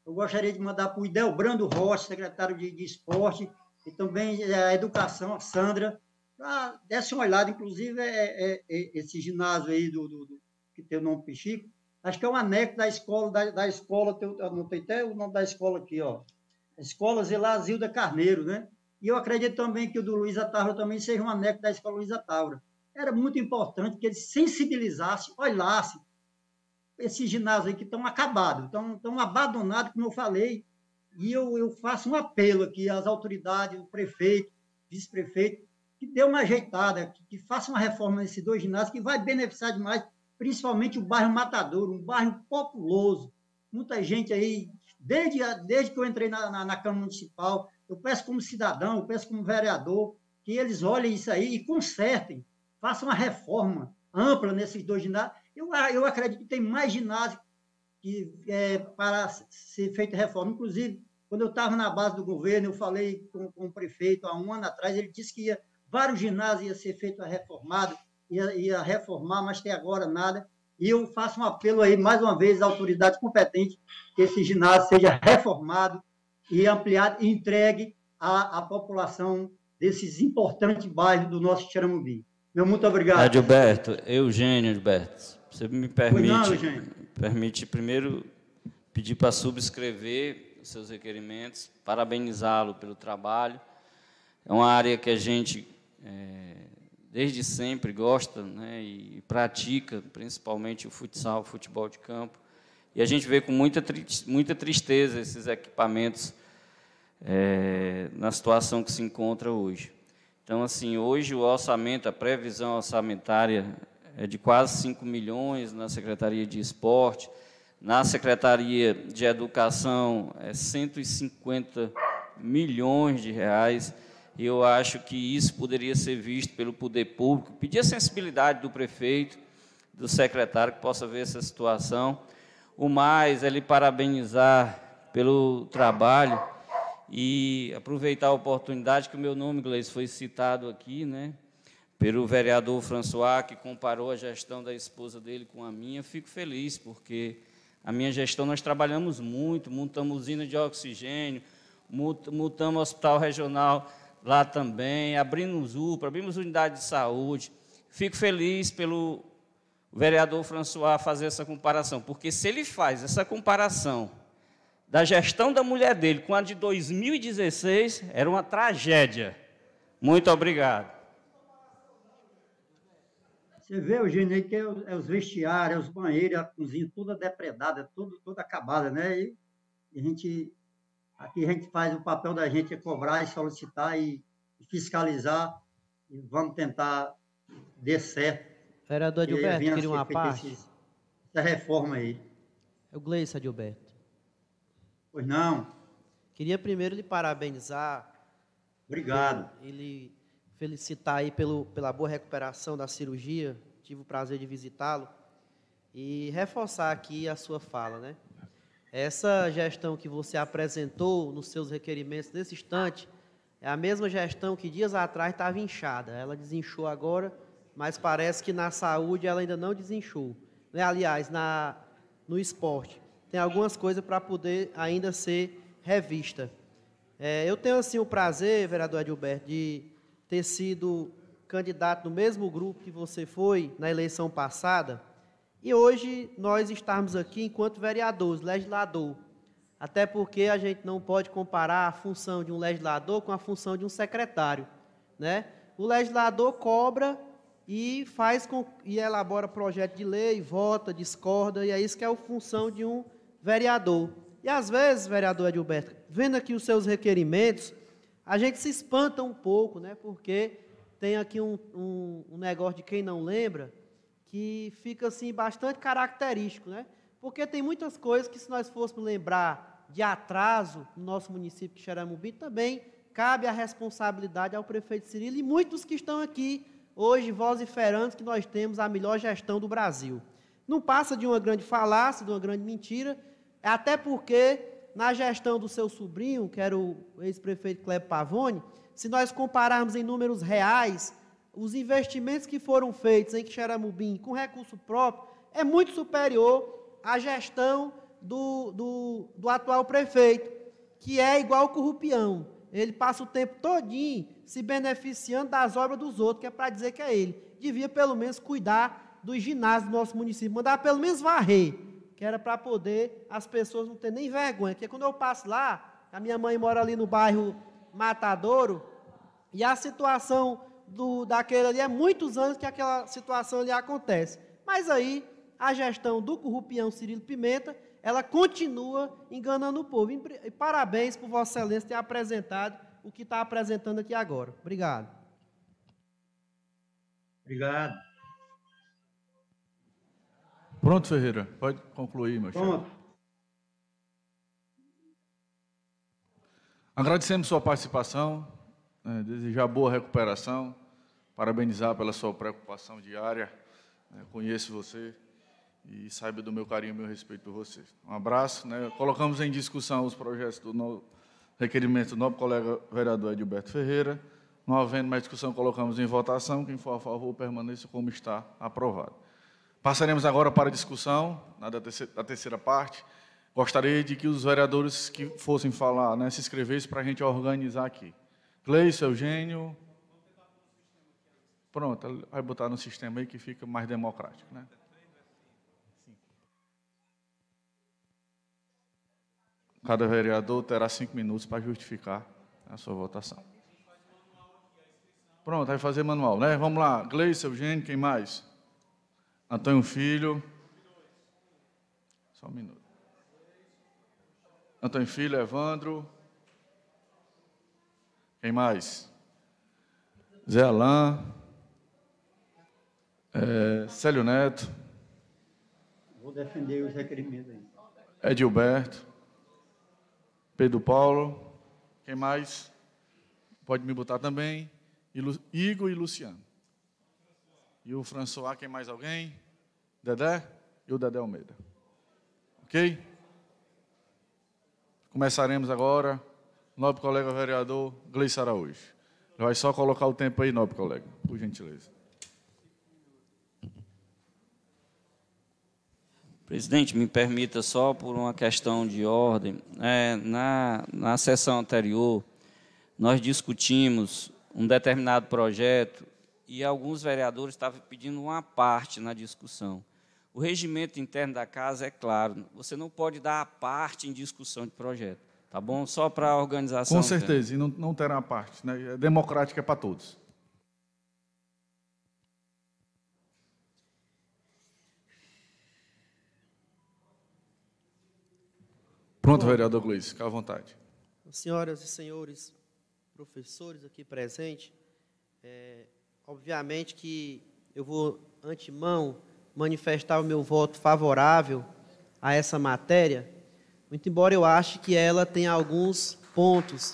Eu gostaria de mandar para o Idelbrando Rocha, secretário de, de Esporte, e também a Educação, a Sandra, para desse uma olhada. Inclusive, é, é, é, esse ginásio aí, do, do, do, que tem o nome Pichico, acho que é um anexo da escola, da, da escola, eu anotei até o nome da escola aqui, ó. Escola Zelazilda Carneiro, né? E eu acredito também que o do Luiza Távora também seja um anexo da escola Luiza Távora. Era muito importante que eles sensibilizassem, olhassem esses ginásios aí que estão acabados, estão, estão abandonados, como eu falei, e eu, eu faço um apelo aqui às autoridades, o prefeito, vice-prefeito, que dê uma ajeitada, que, que faça uma reforma nesses dois ginásios, que vai beneficiar demais, principalmente o bairro Matadouro, um bairro populoso. Muita gente aí, desde, desde que eu entrei na, na, na Câmara Municipal, eu peço como cidadão, eu peço como vereador, que eles olhem isso aí e consertem, façam uma reforma ampla nesses dois ginásios. Eu, eu acredito que tem mais ginásio que, é, para ser feita reforma. Inclusive, quando eu estava na base do governo, eu falei com, com o prefeito há um ano atrás, ele disse que ia, vários ginásios iam ser feitos reformados, ia, ia reformar, mas até agora nada. E eu faço um apelo aí, mais uma vez, às autoridades competentes, que esse ginásio seja reformado e ampliado e entregue à, à população desses importantes bairros do nosso Xeramobim. Meu muito obrigado. Adilberto, Eugênio, Adilberto, você me permite, não, Eugênio. permite primeiro pedir para subscrever os seus requerimentos, parabenizá-lo pelo trabalho. É uma área que a gente, é, desde sempre, gosta, né, e pratica, principalmente o futsal, o futebol de campo. E a gente vê com muita, muita tristeza esses equipamentos é, na situação que se encontra hoje. Então, assim, hoje o orçamento, a previsão orçamentária é de quase cinco milhões na Secretaria de Esporte, na Secretaria de Educação é cento e cinquenta milhões de reais, e eu acho que isso poderia ser visto pelo poder público, pedir a sensibilidade do prefeito, do secretário, que possa ver essa situação. O mais é lhe parabenizar pelo trabalho e aproveitar a oportunidade que o meu nome, Gleice, foi citado aqui, né, pelo vereador François, que comparou a gestão da esposa dele com a minha. Fico feliz, porque a minha gestão nós trabalhamos muito, montamos usina de oxigênio, montamos hospital regional lá também, abrimos U P A, abrimos unidade de saúde. Fico feliz pelo vereador François fazer essa comparação, porque se ele faz essa comparação da gestão da mulher dele com a de dois mil e dezesseis, era uma tragédia. Muito obrigado. Você vê, Eugênio, aí que é os vestiários, os banheiros, a cozinha, toda depredada, tudo, toda acabada, né? E a gente, aqui a gente faz o papel da gente é cobrar e solicitar e fiscalizar, e vamos tentar dar certo. Vereador Adilberto, queria uma parte? Esse, essa reforma aí. É o Gleice, Adilberto. Pois não. Queria primeiro lhe parabenizar. Obrigado. E lhe felicitar aí pelo, pela boa recuperação da cirurgia. Tive o prazer de visitá-lo. E reforçar aqui a sua fala, né? Essa gestão que você apresentou nos seus requerimentos nesse instante é a mesma gestão que dias atrás estava inchada. Ela desinchou agora, mas parece que na saúde ela ainda não desinchou. Né? Aliás, na, no esporte, tem algumas coisas para poder ainda ser revista. É, eu tenho, assim, o prazer, vereador Adilberto, de ter sido candidato no mesmo grupo que você foi na eleição passada, e hoje nós estamos aqui enquanto vereadores, legislador, até porque a gente não pode comparar a função de um legislador com a função de um secretário, né? O legislador cobra e faz com, e elabora projeto de lei, vota, discorda, e é isso que é a função de um vereador. E às vezes, vereador Adilberto, vendo aqui os seus requerimentos, a gente se espanta um pouco, né? Porque tem aqui um, um, um negócio de quem não lembra, que fica assim bastante característico, né? Porque tem muitas coisas que, se nós fôssemos lembrar de atraso no nosso município de Xeramobim, também cabe a responsabilidade ao prefeito Cirilo e muitos que estão aqui hoje vociferando que nós temos a melhor gestão do Brasil. Não passa de uma grande falácia, de uma grande mentira, até porque na gestão do seu sobrinho, que era o ex-prefeito Cleber Pavone, se nós compararmos em números reais, os investimentos que foram feitos em Xeramobim com recurso próprio é muito superior à gestão do, do, do atual prefeito, que é igual o Currupião. Ele passa o tempo todinho se beneficiando das obras dos outros, que é para dizer que é ele. Devia, pelo menos, cuidar dos ginásios do nosso município, mandar pelo menos varrer, que era para poder as pessoas não terem nem vergonha. Porque quando eu passo lá, a minha mãe mora ali no bairro Matadouro, e a situação do, daquele ali é muitos anos que aquela situação ali acontece. Mas aí, a gestão do Currupião Cirilo Pimenta, ela continua enganando o povo. E parabéns por Vossa Excelência ter apresentado o que está apresentando aqui agora. Obrigado. Obrigado. Pronto, Ferreira. Pode concluir, meu chefe. Agradecemos sua participação, né, desejar boa recuperação, parabenizar pela sua preocupação diária. Né, conheço você e saiba do meu carinho e meu respeito por você. Um abraço. Né, colocamos em discussão os projetos do no, requerimento do novo colega vereador Edilberto Ferreira. Não havendo mais discussão, colocamos em votação. Quem for a favor, permaneça como está, aprovado. Passaremos agora para a discussão na da, terceira, da terceira parte. Gostaria de que os vereadores que fossem falar, né, se inscrevessem para a gente organizar aqui. Gleison, Eugênio. Pronto, vai botar no sistema aí que fica mais democrático, né? Cada vereador terá cinco minutos para justificar a sua votação. Pronto, vai fazer manual, né? Vamos lá. Gleison, Eugênio, quem mais? Antônio Filho. Só um minuto. Antônio Filho, Evandro. Quem mais? Zé Alain. É, Célio Neto. Vou defender os requerimentos aí. Edilberto. Pedro Paulo. Quem mais? Pode me botar também. Igor e Luciano. E o François, quem mais alguém? Dedé? E o Dedé Almeida. Ok? Começaremos agora. Nobre colega vereador Gleison Araújo. Vai só colocar o tempo aí, nobre colega, por gentileza. Presidente, me permita só por uma questão de ordem. É, na, na sessão anterior, nós discutimos um determinado projeto e alguns vereadores estavam pedindo uma parte na discussão. O regimento interno da casa é claro, você não pode dar a parte em discussão de projeto, tá bom? Só para a organização. Com certeza, e não, não terá a parte, né? É democrática, é para todos. Pronto, vereador Gleison, fica à vontade. Senhoras e senhores professores aqui presentes, é, obviamente que eu vou, antemão, manifestar o meu voto favorável a essa matéria, muito embora eu ache que ela tenha alguns pontos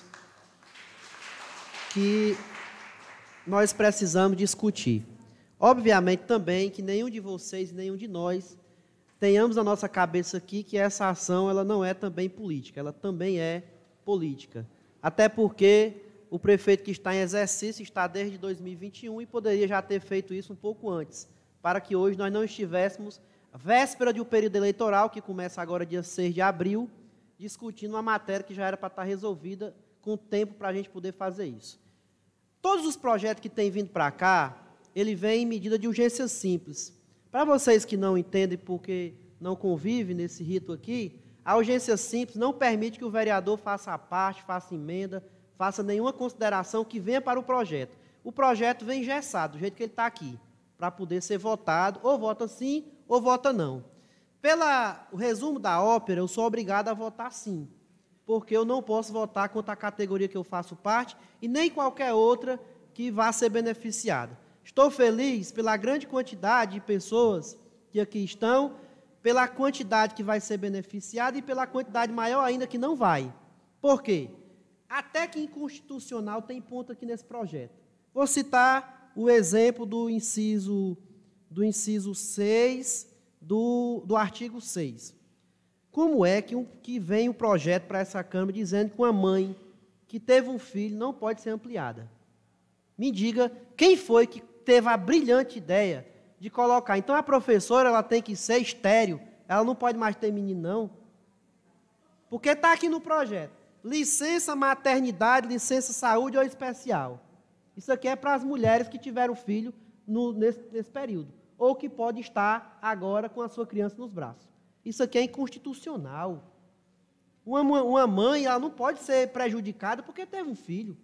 que nós precisamos discutir. Obviamente também que nenhum de vocês, nenhum de nós, tenhamos na nossa cabeça aqui que essa ação ela não é também política, ela também é política. Até porque o prefeito que está em exercício está desde dois mil e vinte e um e poderia já ter feito isso um pouco antes, para que hoje nós não estivéssemos, véspera de um período eleitoral, que começa agora dia seis de abril, discutindo uma matéria que já era para estar resolvida com tempo para a gente poder fazer isso. Todos os projetos que têm vindo para cá, ele vem em medida de urgência simples. Para vocês que não entendem porque não convivem nesse rito aqui, a urgência simples não permite que o vereador faça a parte, faça emenda, faça nenhuma consideração que venha para o projeto. O projeto vem engessado, do jeito que ele está aqui, para poder ser votado, ou vota sim, ou vota não. Pelo resumo da ópera, eu sou obrigado a votar sim, porque eu não posso votar contra a categoria que eu faço parte e nem qualquer outra que vá ser beneficiada. Estou feliz pela grande quantidade de pessoas que aqui estão, pela quantidade que vai ser beneficiada e pela quantidade maior ainda que não vai. Por quê? Até que inconstitucional tem ponto aqui nesse projeto. Vou citar o exemplo do inciso, do inciso seis do, do artigo seis. Como é que, um, que vem o projeto para essa Câmara dizendo que uma mãe que teve um filho não pode ser ampliada? Me diga quem foi que teve a brilhante ideia de colocar. Então, a professora ela tem que ser estéril, ela não pode mais ter menino, não. Porque está aqui no projeto. Licença maternidade, licença saúde ou especial. Isso aqui é para as mulheres que tiveram filho no, nesse, nesse período. Ou que pode estar agora com a sua criança nos braços. Isso aqui é inconstitucional. Uma, uma mãe, ela não pode ser prejudicada porque teve um filho.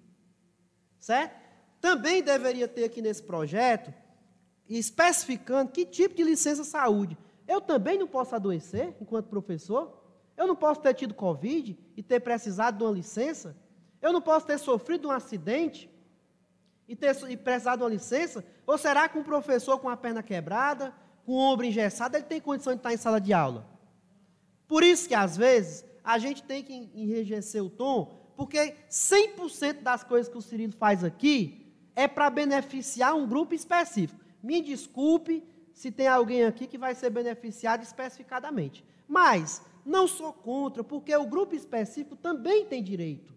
Certo? Também deveria ter aqui nesse projeto, especificando que tipo de licença saúde. Eu também não posso adoecer enquanto professor? Eu não posso ter tido Covid e ter precisado de uma licença? Eu não posso ter sofrido um acidente e ter e precisado de uma licença? Ou será que um professor com a perna quebrada, com o ombro engessado, ele tem condição de estar em sala de aula? Por isso que, às vezes, a gente tem que enrijecer o tom, porque cem por cento das coisas que o Cirilo faz aqui é para beneficiar um grupo específico. Me desculpe se tem alguém aqui que vai ser beneficiado especificadamente. Mas não sou contra, porque o grupo específico também tem direito.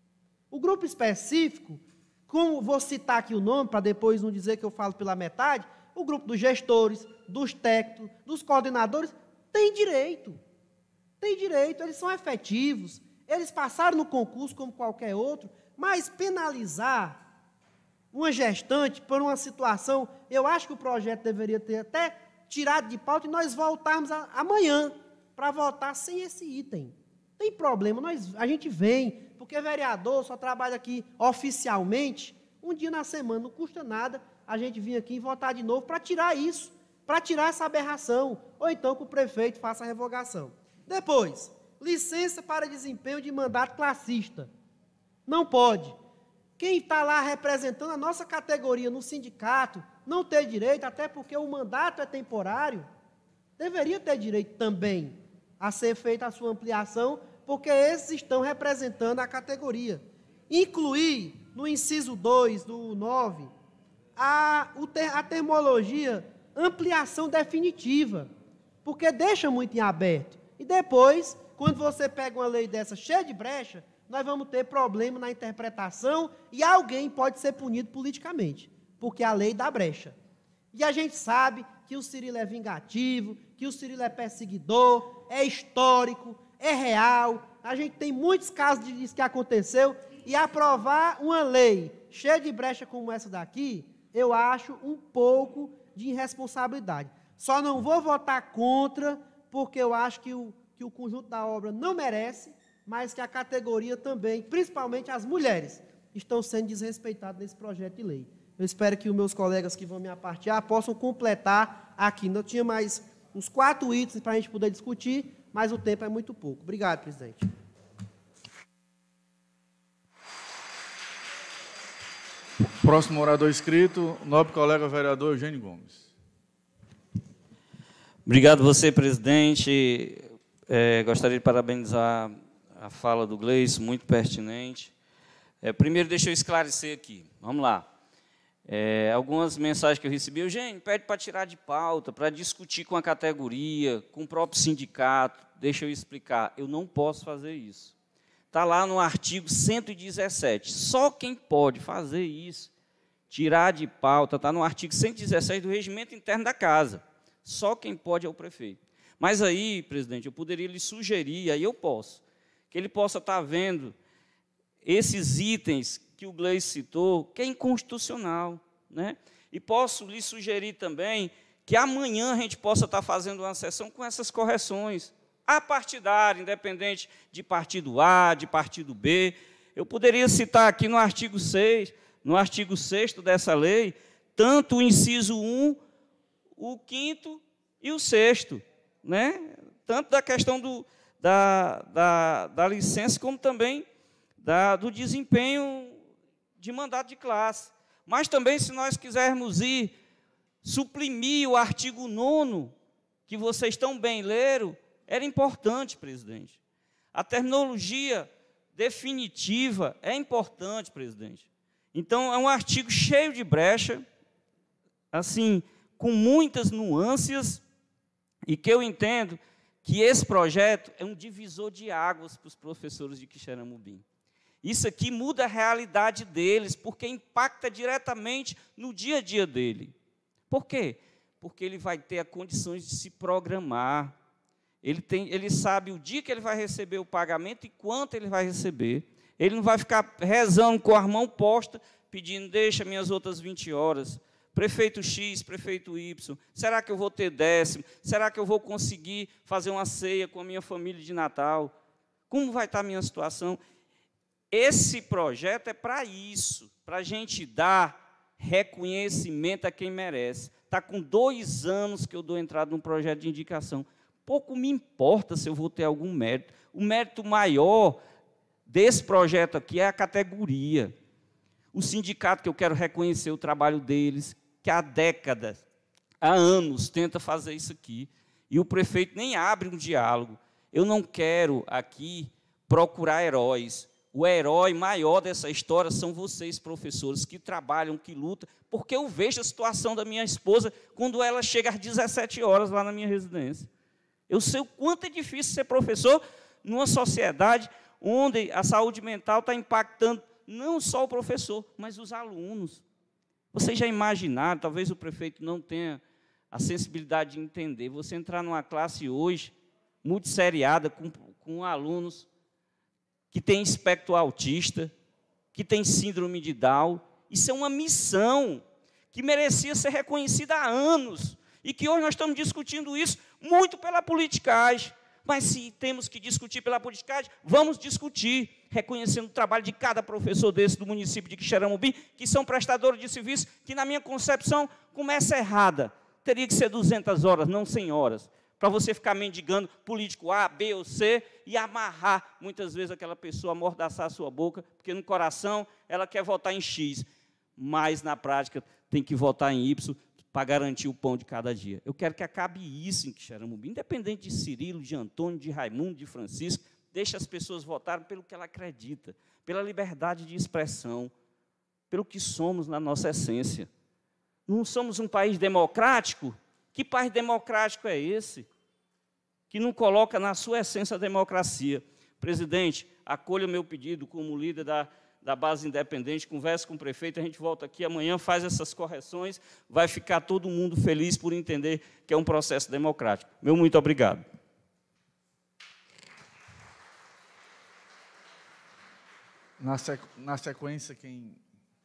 O grupo específico, como vou citar aqui o nome, para depois não dizer que eu falo pela metade, o grupo dos gestores, dos técnicos, dos coordenadores, tem direito. Tem direito, eles são efetivos, eles passaram no concurso como qualquer outro, mas penalizar uma gestante por uma situação, eu acho que o projeto deveria ter até tirado de pauta e nós voltarmos a, amanhã para votar sem esse item. Tem problema, nós, a gente vem, porque vereador só trabalha aqui oficialmente um dia na semana, não custa nada a gente vir aqui e votar de novo para tirar isso, para tirar essa aberração, ou então que o prefeito faça a revogação. Depois, licença para desempenho de mandato classista. Não pode. Quem está lá representando a nossa categoria no sindicato não tem direito, até porque o mandato é temporário, deveria ter direito também a ser feita a sua ampliação, porque esses estão representando a categoria. Incluir no inciso dois do nove a, a termologia ampliação definitiva, porque deixa muito em aberto. E depois, quando você pega uma lei dessa cheia de brecha, nós vamos ter problema na interpretação e alguém pode ser punido politicamente, porque a lei dá brecha. E a gente sabe que o Cirilo é vingativo, que o Cirilo é perseguidor, é histórico, é real. A gente tem muitos casos disso que aconteceu, e aprovar uma lei cheia de brecha como essa daqui, eu acho um pouco de irresponsabilidade. Só não vou votar contra, porque eu acho que o, que o conjunto da obra não merece, mas que a categoria também, principalmente as mulheres, estão sendo desrespeitadas nesse projeto de lei. Eu espero que os meus colegas que vão me apartear possam completar aqui. Não tinha mais uns quatro itens para a gente poder discutir, mas o tempo é muito pouco. Obrigado, presidente. Próximo orador inscrito, o nobre colega vereador Eugênio Gomes. Obrigado você, presidente. É, gostaria de parabenizar a fala do Gleison, muito pertinente. É, primeiro, deixa eu esclarecer aqui. Vamos lá. É, algumas mensagens que eu recebi, Eugênio, pede para tirar de pauta, para discutir com a categoria, com o próprio sindicato. Deixa eu explicar. Eu não posso fazer isso. Está lá no artigo cento e dezessete. Só quem pode fazer isso, tirar de pauta, está no artigo cento e dezessete do Regimento Interno da Casa. Só quem pode é o prefeito. Mas aí, presidente, eu poderia lhe sugerir, aí eu posso, que ele possa estar vendo esses itens que o Gleison citou, que é inconstitucional, né? E posso lhe sugerir também que amanhã a gente possa estar fazendo uma sessão com essas correções, apartidária, independente de partido A, de partido B. Eu poderia citar aqui no artigo seis, no artigo sexto dessa lei, tanto o inciso um, o quinto e o sexto, né? Tanto da questão do, da, da, da licença, como também da, do desempenho de mandato de classe. Mas também, se nós quisermos ir suprimir o artigo nono, que vocês tão bem leram, era importante, presidente. A terminologia definitiva é importante, presidente. Então, é um artigo cheio de brecha, assim, com muitas nuances, e que eu entendo que esse projeto é um divisor de águas para os professores de Quixeramobim. Isso aqui muda a realidade deles, porque impacta diretamente no dia a dia dele. Por quê? Porque ele vai ter a condições de se programar, Ele, tem, ele sabe o dia que ele vai receber o pagamento e quanto ele vai receber. Ele não vai ficar rezando com a mão posta, pedindo, deixa minhas outras vinte horas. Prefeito X, prefeito Y, será que eu vou ter décimo? Será que eu vou conseguir fazer uma ceia com a minha família de Natal? Como vai estar a minha situação? Esse projeto é para isso, para a gente dar reconhecimento a quem merece. Está com dois anos que eu dou entrada num projeto de indicação. Pouco me importa se eu vou ter algum mérito. O mérito maior desse projeto aqui é a categoria. O sindicato, que eu quero reconhecer o trabalho deles, que há décadas, há anos, tenta fazer isso aqui. E o prefeito nem abre um diálogo. Eu não quero aqui procurar heróis. O herói maior dessa história são vocês, professores, que trabalham, que lutam, porque eu vejo a situação da minha esposa quando ela chega às dezessete horas lá na minha residência. Eu sei o quanto é difícil ser professor numa sociedade onde a saúde mental está impactando não só o professor, mas os alunos. Vocês já imaginaram, talvez o prefeito não tenha a sensibilidade de entender, você entrar numa classe hoje, multisseriada, com, com alunos que têm espectro autista, que têm síndrome de Down. Isso é uma missão que merecia ser reconhecida há anos, e que hoje nós estamos discutindo isso muito pela politicagem. Mas se temos que discutir pela politicagem, vamos discutir, reconhecendo o trabalho de cada professor desse do município de Quixeramobim, que são prestadores de serviço, que, na minha concepção, começa errada. Teria que ser duzentas horas, não cem horas, para você ficar mendigando político A, B ou C e amarrar, muitas vezes, aquela pessoa, amordaçar a sua boca, porque no coração ela quer votar em X, mas na prática tem que votar em Y, para garantir o pão de cada dia. Eu quero que acabe isso em Quixeramobim, independente de Cirilo, de Antônio, de Raimundo, de Francisco, deixe as pessoas votarem pelo que ela acredita, pela liberdade de expressão, pelo que somos na nossa essência. Não somos um país democrático? Que país democrático é esse? Que não coloca na sua essência a democracia. Presidente, acolha o meu pedido como líder da da base independente, converse com o prefeito, a gente volta aqui amanhã, faz essas correções, vai ficar todo mundo feliz por entender que é um processo democrático. Meu muito obrigado. Na, sequ... Na sequência, quem...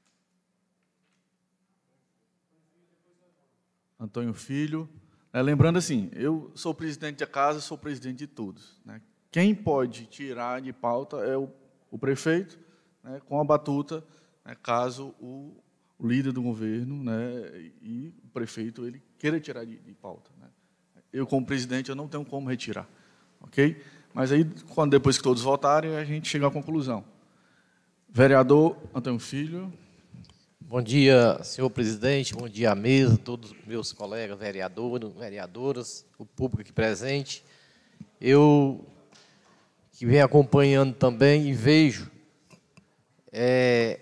Antônio Filho. É, lembrando assim, eu sou presidente da casa, sou presidente de todos, né? Quem pode tirar de pauta é o, o prefeito, né, com a batuta, né, caso o, o líder do governo, né, e o prefeito ele queira tirar de, de pauta, né. Eu, como presidente, eu não tenho como retirar, ok? Mas aí, quando depois que todos votarem, a gente chega à conclusão. Vereador Antônio Filho. Bom dia, senhor presidente, bom dia à mesa, todos os meus colegas vereadores, vereadoras, o público aqui presente. Eu, que venho acompanhando também e vejo É,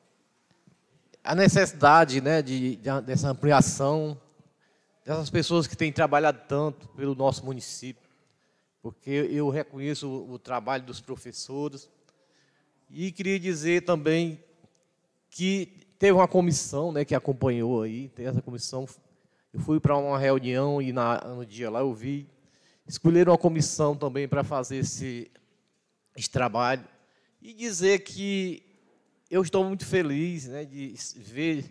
a necessidade, né, de, de, dessa ampliação, dessas pessoas que têm trabalhado tanto pelo nosso município, porque eu reconheço o, o trabalho dos professores, e queria dizer também que teve uma comissão, né, que acompanhou aí, tem essa comissão, eu fui para uma reunião e na, no dia lá eu vi, escolheram uma comissão também para fazer esse, esse trabalho, e dizer que eu estou muito feliz, né, de ver,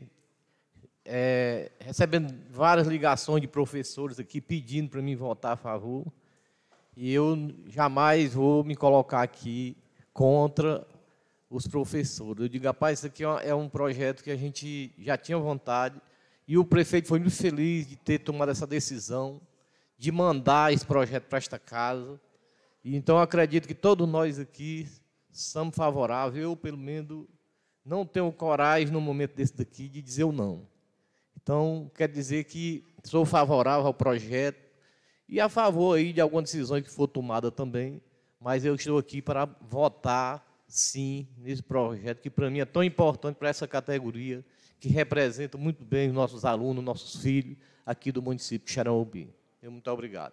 é, recebendo várias ligações de professores aqui pedindo para mim votar a favor. E eu jamais vou me colocar aqui contra os professores. Eu digo, rapaz, isso aqui é um projeto que a gente já tinha vontade. E o prefeito foi muito feliz de ter tomado essa decisão, de mandar esse projeto para esta casa. E então, eu acredito que todos nós aqui somos favoráveis. Eu, pelo menos, não tenho coragem, no momento desse daqui, de dizer o não. Então, quer dizer que sou favorável ao projeto e a favor aí de algumas decisões que for tomada também, mas eu estou aqui para votar, sim, nesse projeto, que para mim é tão importante para essa categoria, que representa muito bem os nossos alunos, nossos filhos, aqui do município de Quixeramobim. Muito obrigado.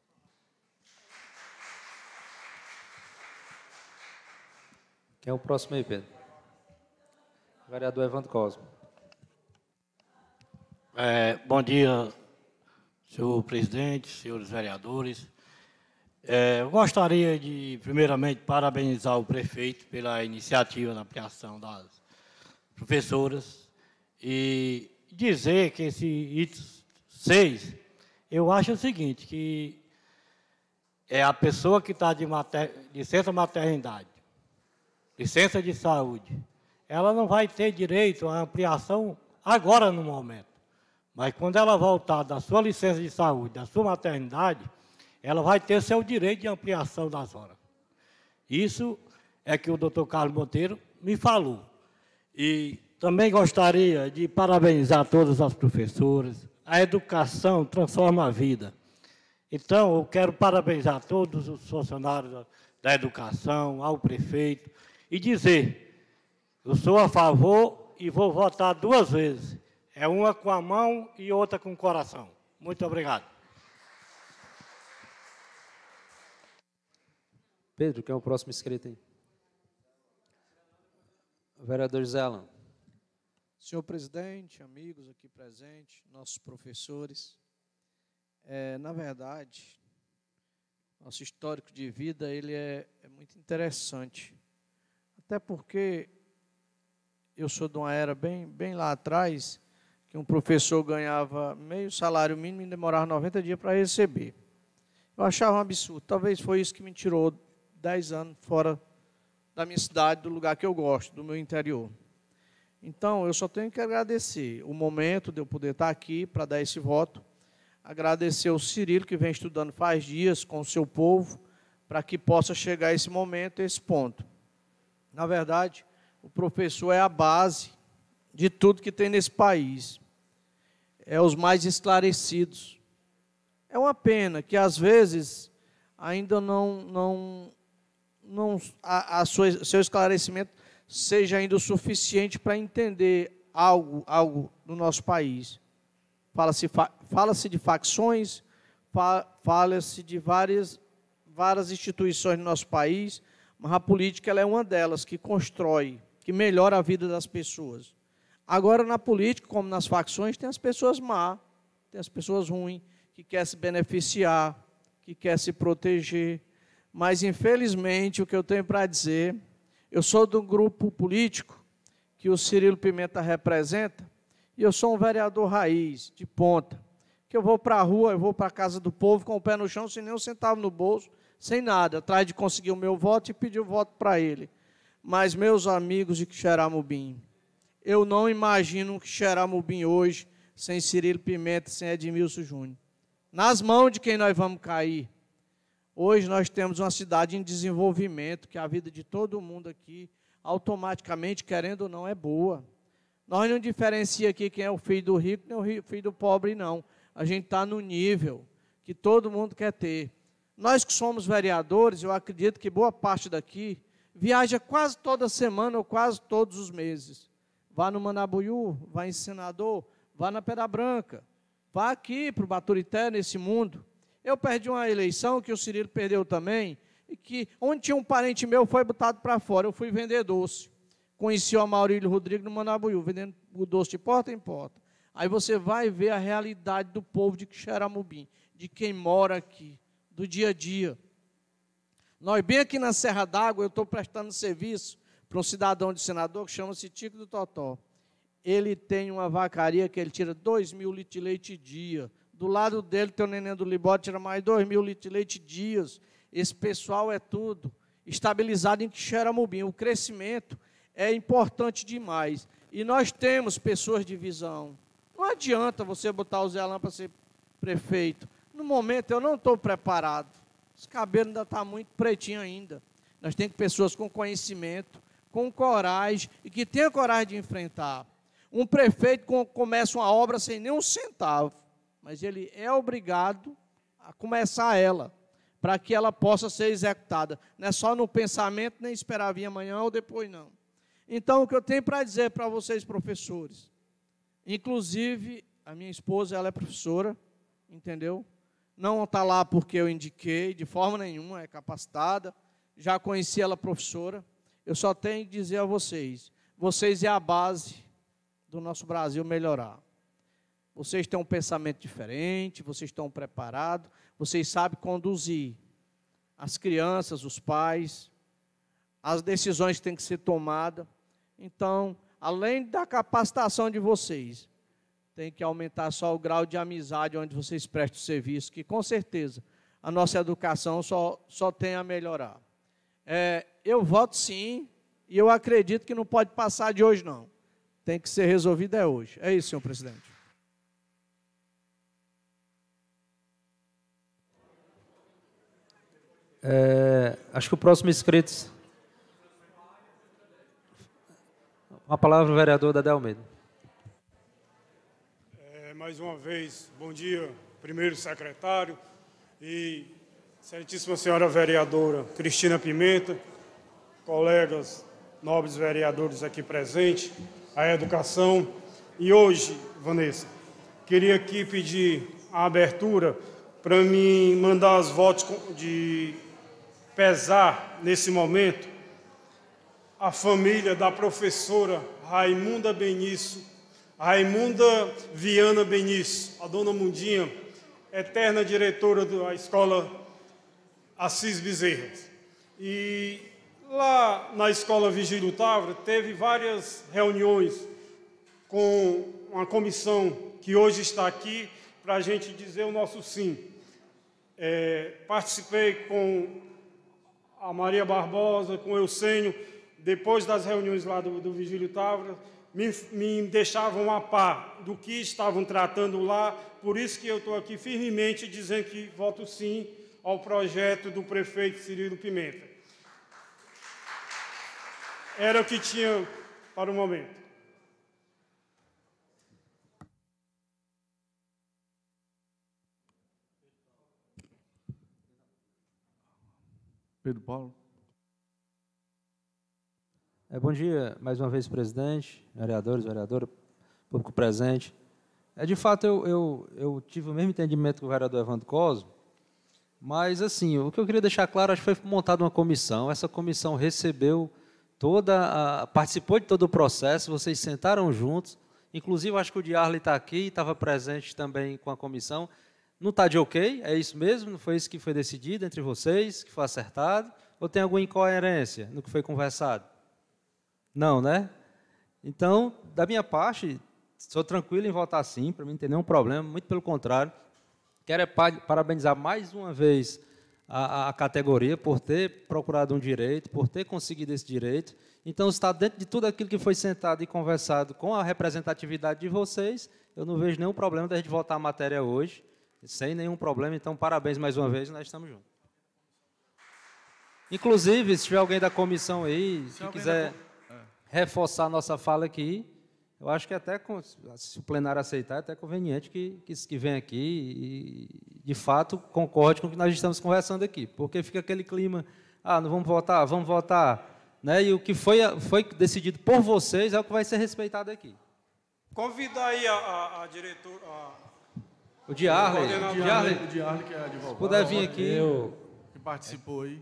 Quem é o próximo aí, Pedro? Vereador Evandro Cosmo. É, bom dia, senhor presidente, senhores vereadores. É, eu gostaria de, primeiramente, parabenizar o prefeito pela iniciativa na ampliação das professoras e dizer que esse item seis, eu acho o seguinte, que é a pessoa que está de mater, licença maternidade, licença de saúde, ela não vai ter direito à ampliação agora no momento. Mas quando ela voltar da sua licença de saúde, da sua maternidade, ela vai ter seu direito de ampliação das horas. Isso é que o doutor Carlos Monteiro me falou. E também gostaria de parabenizar todas as professoras. A educação transforma a vida. Então, eu quero parabenizar todos os funcionários da educação, ao prefeito, e dizer, eu sou a favor e vou votar duas vezes. É uma com a mão e outra com o coração. Muito obrigado. Pedro, quem é o próximo inscrito aí? O vereador José Alan. Senhor presidente, amigos aqui presentes, nossos professores, é, na verdade, nosso histórico de vida ele é, é muito interessante. Até porque eu sou de uma era bem, bem lá atrás, que um professor ganhava meio salário mínimo e demorava noventa dias para receber. Eu achava um absurdo. Talvez foi isso que me tirou dez anos fora da minha cidade, do lugar que eu gosto, do meu interior. Então, eu só tenho que agradecer o momento de eu poder estar aqui para dar esse voto, agradecer ao Cirilo, que vem estudando faz dias com o seu povo, para que possa chegar a esse momento, a esse ponto. Na verdade, o professor é a base de tudo que tem nesse país. É os mais esclarecidos. É uma pena que, às vezes, ainda não, não, não a, a sua, seu esclarecimento seja ainda o suficiente para entender algo, algo no nosso país. Fala-se fala-se de facções, fala-se de várias, várias instituições no nosso país, mas a política ela é uma delas que constrói, que melhora a vida das pessoas. Agora, na política, como nas facções, tem as pessoas má, tem as pessoas ruins, que querem se beneficiar, que querem se proteger. Mas, infelizmente, o que eu tenho para dizer, eu sou de um grupo político que o Cirilo Pimenta representa, e eu sou um vereador raiz, de ponta, que eu vou para a rua, eu vou para a casa do povo com o pé no chão, sem nem um centavo no bolso, sem nada, atrás de conseguir o meu voto e pedir o voto para ele. Mas, meus amigos de Quixeramobim, eu não imagino Quixeramobim hoje sem Cirilo Pimenta, sem Edmilson Júnior. Nas mãos de quem nós vamos cair. Hoje nós temos uma cidade em desenvolvimento, que a vida de todo mundo aqui, automaticamente, querendo ou não, é boa. Nós não diferenciamos aqui quem é o filho do rico nem o filho do pobre, não. A gente está no nível que todo mundo quer ter. Nós que somos vereadores, eu acredito que boa parte daqui viaja quase toda semana ou quase todos os meses. Vá no Manabuiú, vá em Senador, vá na Pedra Branca, vá aqui para o Baturité, nesse mundo. Eu perdi uma eleição que o Cirilo perdeu também, e que onde tinha um parente meu foi botado para fora. Eu fui vender doce. Conheci o Maurílio Rodrigues no Manabuiú, vendendo o doce de porta em porta. Aí você vai ver a realidade do povo de Quixeramobim, de quem mora aqui, do dia a dia. Nós, bem aqui na Serra d'Água, eu estou prestando serviço para um cidadão de Senador que chama-se Tico do Totó. Ele tem uma vacaria que ele tira dois mil litros de leite dia. Do lado dele tem o Neném do Libório, tira mais dois mil litros de leite dias. Esse pessoal é tudo estabilizado em Quixeramobim. O crescimento é importante demais. E nós temos pessoas de visão. Não adianta você botar o Zé Alain para ser prefeito. No momento, eu não estou preparado. Esse cabelo ainda está muito pretinho ainda. Nós temos pessoas com conhecimento, com coragem, e que tenham coragem de enfrentar. Um prefeito começa uma obra sem nem um centavo, mas ele é obrigado a começar ela, para que ela possa ser executada. Não é só no pensamento, nem esperar vir amanhã ou depois, não. Então, o que eu tenho para dizer para vocês, professores, inclusive, a minha esposa, ela é professora, entendeu? Não está lá porque eu indiquei, de forma nenhuma, é capacitada, já conheci ela professora. Eu só tenho que dizer a vocês, vocês é a base do nosso Brasil melhorar. Vocês têm um pensamento diferente, vocês estão preparados, vocês sabem conduzir. as crianças, os pais, as decisões que têm que ser tomadas. Então, além da capacitação de vocês, tem que aumentar só o grau de amizade onde vocês prestam serviço, que com certeza a nossa educação só, só tem a melhorar. É, eu voto sim, e eu acredito que não pode passar de hoje, não. Tem que ser resolvido é hoje. É isso, senhor presidente. É, acho que o próximo inscrito... Uma palavra, o vereador Dadé Almeida. É, mais uma vez, bom dia, primeiro secretário e excelentíssima senhora vereadora Cristina Pimenta, colegas nobres vereadores aqui presentes, a educação. E hoje, Vanessa, queria aqui pedir a abertura para mim mandar as votos de pesar nesse momento a família da professora Raimunda Benício, Raimunda Viana Benício, a dona Mundinha, eterna diretora da escola Assis Bezerra. E lá na escola Vigílio Távora teve várias reuniões com uma comissão que hoje está aqui para a gente dizer o nosso sim. É, participei com a Maria Barbosa, com o Eusênio, depois das reuniões lá do, do Vigílio Távora, me, me deixavam a par do que estavam tratando lá, por isso que eu estou aqui firmemente dizendo que voto sim ao projeto do prefeito Cirilo Pimenta. Era o que tinha para o momento. Pedro Paulo. É, bom dia, mais uma vez, presidente, vereadores, vereadora, público presente. É, de fato, eu, eu, eu tive o mesmo entendimento que o vereador Evandro Cosmo, mas, assim, o que eu queria deixar claro, acho que foi montada uma comissão, essa comissão recebeu toda, a, participou de todo o processo, vocês sentaram juntos, inclusive, acho que o Diarle está aqui, estava presente também com a comissão. Não está de ok, é isso mesmo? Não foi isso que foi decidido entre vocês, que foi acertado? Ou tem alguma incoerência no que foi conversado? Não, né? Então, da minha parte, sou tranquilo em votar sim, para mim não tem nenhum problema, muito pelo contrário. Quero é parabenizar mais uma vez a, a categoria por ter procurado um direito, por ter conseguido esse direito. Então, está dentro de tudo aquilo que foi sentado e conversado com a representatividade de vocês, eu não vejo nenhum problema da gente votar a matéria hoje, sem nenhum problema. Então, parabéns mais uma vez, nós estamos juntos. Inclusive, se tiver alguém da comissão aí, se quiser reforçar a nossa fala aqui, eu acho que até, se o plenário aceitar, é até conveniente que, que, que venha aqui e, de fato, concorde com o que nós estamos conversando aqui, porque fica aquele clima, ah, não vamos votar, vamos votar, né? E o que foi, foi decidido por vocês é o que vai ser respeitado aqui. Convida aí a, a, a diretora... A... O Diarle, o Diarle, o Diarle, que é advogado, se puder vir aqui, eu, que participou aí.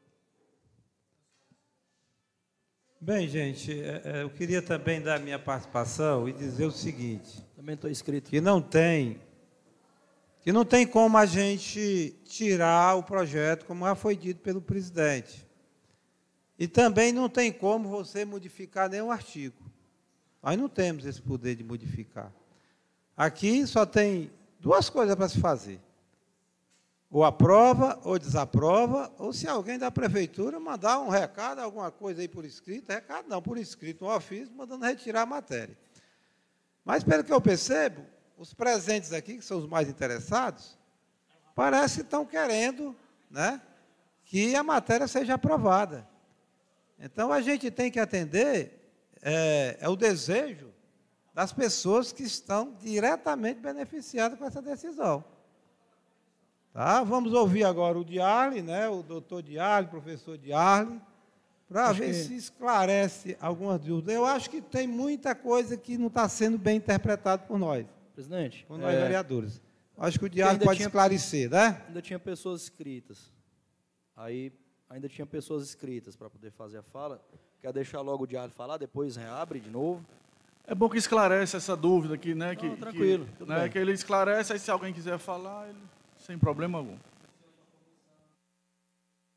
Bem, gente, eu queria também dar minha participação e dizer o seguinte. Também estou inscrito. Que não tem, que não tem como a gente tirar o projeto, como já foi dito pelo presidente. E também não tem como você modificar nenhum artigo. Nós não temos esse poder de modificar. Aqui só tem duas coisas para se fazer. Ou aprova, ou desaprova, ou se alguém da prefeitura mandar um recado, alguma coisa aí por escrito, recado não, por escrito, um ofício, mandando retirar a matéria. Mas, pelo que eu percebo, os presentes aqui, que são os mais interessados, parece que estão querendo, né, que a matéria seja aprovada. Então, a gente tem que atender é, é o desejo das pessoas que estão diretamente beneficiadas com essa decisão. Tá? Vamos ouvir agora o Diarle, né, o doutor Diarle, professor Diarle, para ver que... se esclarece algumas dúvidas. Eu acho que tem muita coisa que não está sendo bem interpretada por nós. Presidente. Por nós, é... vereadores. Acho que o Diarle pode tinha... esclarecer, né? Ainda tinha pessoas inscritas. Aí, ainda tinha pessoas inscritas para poder fazer a fala. Quer deixar logo o Diarle falar, depois reabre de novo? É bom que esclarece essa dúvida aqui, né? Que, não, tranquilo. Que, né, que ele esclarece, aí se alguém quiser falar, ele... sem problema algum.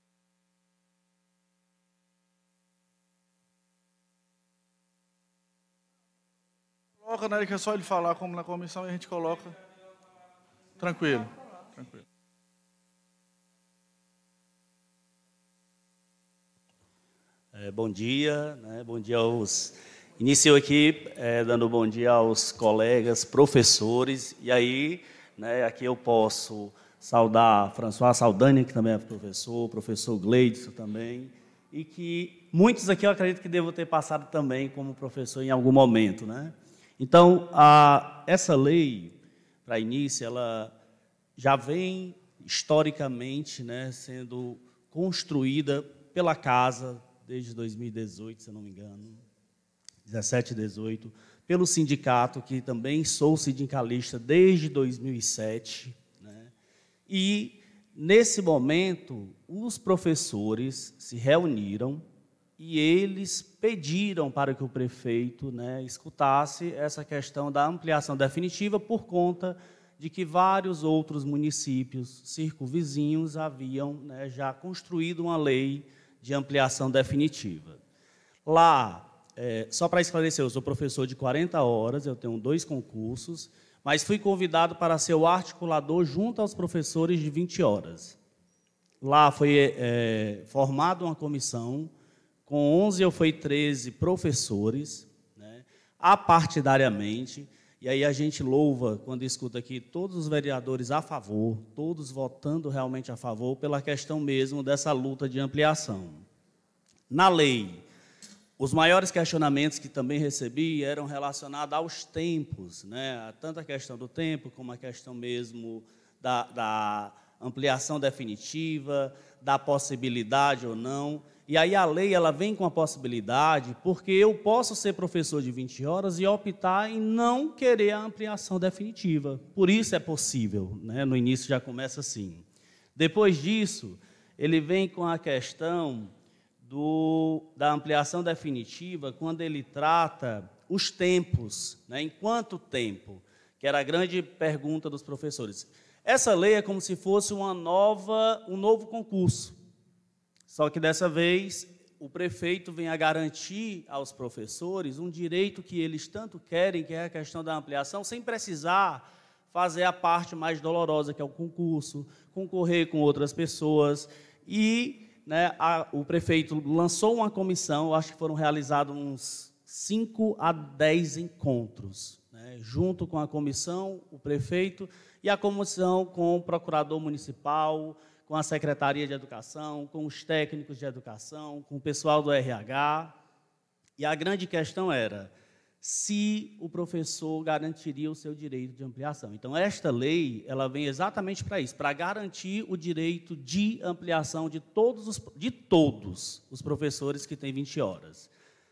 Coloca, né, que é só ele falar como na comissão e a gente coloca. Tranquilo, tranquilo. É, bom dia, né, bom dia aos... Inicio aqui é, dando bom dia aos colegas, professores, e aí, né, aqui eu posso saudar François Saldanha, que também é professor, o professor Gleidson também, e que muitos aqui eu acredito que devam ter passado também como professor em algum momento, né? Então, a, essa lei, para início, ela já vem historicamente, né, sendo construída pela Casa desde dois mil e dezoito, se eu não me engano, dezessete e dezoito, pelo sindicato, que também sou sindicalista desde dois mil e sete, né? E, nesse momento, os professores se reuniram e eles pediram para que o prefeito, né, escutasse essa questão da ampliação definitiva por conta de que vários outros municípios circunvizinhos haviam, né, já construído uma lei de ampliação definitiva. Lá, é, só para esclarecer, eu sou professor de quarenta horas, eu tenho dois concursos, mas fui convidado para ser o articulador junto aos professores de vinte horas. Lá foi é, formada uma comissão, com onze ou foi treze professores, né, apartidariamente, e aí a gente louva, quando escuta aqui, todos os vereadores a favor, todos votando realmente a favor, pela questão mesmo dessa luta de ampliação. Na lei, os maiores questionamentos que também recebi eram relacionados aos tempos, né? Tanto a questão do tempo, como a questão mesmo da, da ampliação definitiva, da possibilidade ou não. E aí a lei ela vem com a possibilidade, porque eu posso ser professor de vinte horas e optar em não querer a ampliação definitiva. Por isso é possível, né? No início já começa assim. Depois disso, ele vem com a questão do, da ampliação definitiva, quando ele trata os tempos, né? Em quanto tempo? Que era a grande pergunta dos professores. Essa lei é como se fosse uma nova, um novo concurso. Só que, dessa vez, o prefeito vem a garantir aos professores um direito que eles tanto querem, que é a questão da ampliação, sem precisar fazer a parte mais dolorosa, que é o concurso, concorrer com outras pessoas. E, né, a, o prefeito lançou uma comissão, acho que foram realizados uns cinco a dez encontros, né, junto com a comissão, o prefeito, e a comissão com o procurador municipal, com a Secretaria de Educação, com os técnicos de educação, com o pessoal do R H. E a grande questão era se o professor garantiria o seu direito de ampliação. Então, esta lei ela vem exatamente para isso, para garantir o direito de ampliação de todos os, de todos os professores que têm vinte horas.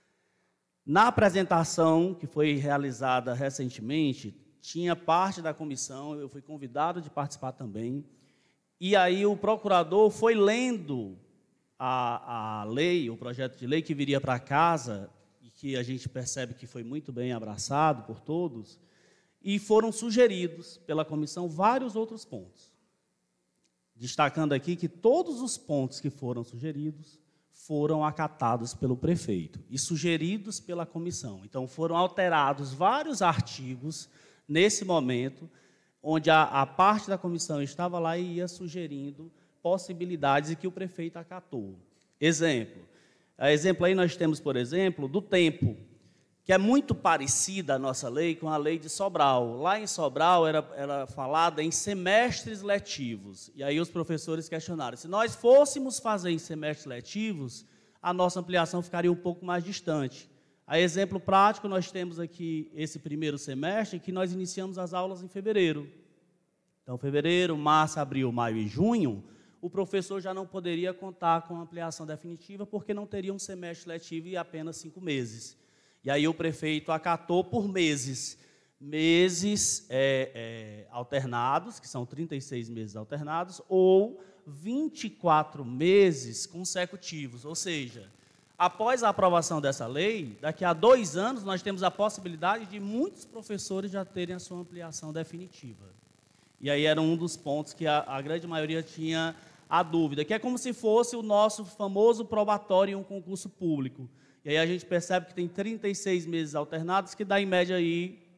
Na apresentação que foi realizada recentemente, tinha parte da comissão, eu fui convidado de participar também, e aí o procurador foi lendo a, a lei, o projeto de lei que viria para casa, e que a gente percebe que foi muito bem abraçado por todos, e foram sugeridos pela comissão vários outros pontos. Destacando aqui que todos os pontos que foram sugeridos foram acatados pelo prefeito e sugeridos pela comissão. Então, foram alterados vários artigos nesse momento, onde a, a parte da comissão estava lá e ia sugerindo possibilidades e que o prefeito acatou. Exemplo. Exemplo aí nós temos, por exemplo, do tempo, que é muito parecida a nossa lei com a lei de Sobral. Lá em Sobral era, era falada em semestres letivos. E aí os professores questionaram, se nós fôssemos fazer em semestres letivos, a nossa ampliação ficaria um pouco mais distante. A exemplo prático, nós temos aqui esse primeiro semestre, que nós iniciamos as aulas em fevereiro. Então, fevereiro, março, abril, maio e junho, o professor já não poderia contar com a ampliação definitiva, porque não teria um semestre letivo e apenas cinco meses. E aí o prefeito acatou por meses. Meses é, é, alternados, que são trinta e seis meses alternados, ou vinte e quatro meses consecutivos, ou seja, após a aprovação dessa lei, daqui a dois anos, nós temos a possibilidade de muitos professores já terem a sua ampliação definitiva. E aí era um dos pontos que a, a grande maioria tinha a dúvida, que é como se fosse o nosso famoso probatório em um concurso público. E aí a gente percebe que tem trinta e seis meses alternados, que dá, em média, aí,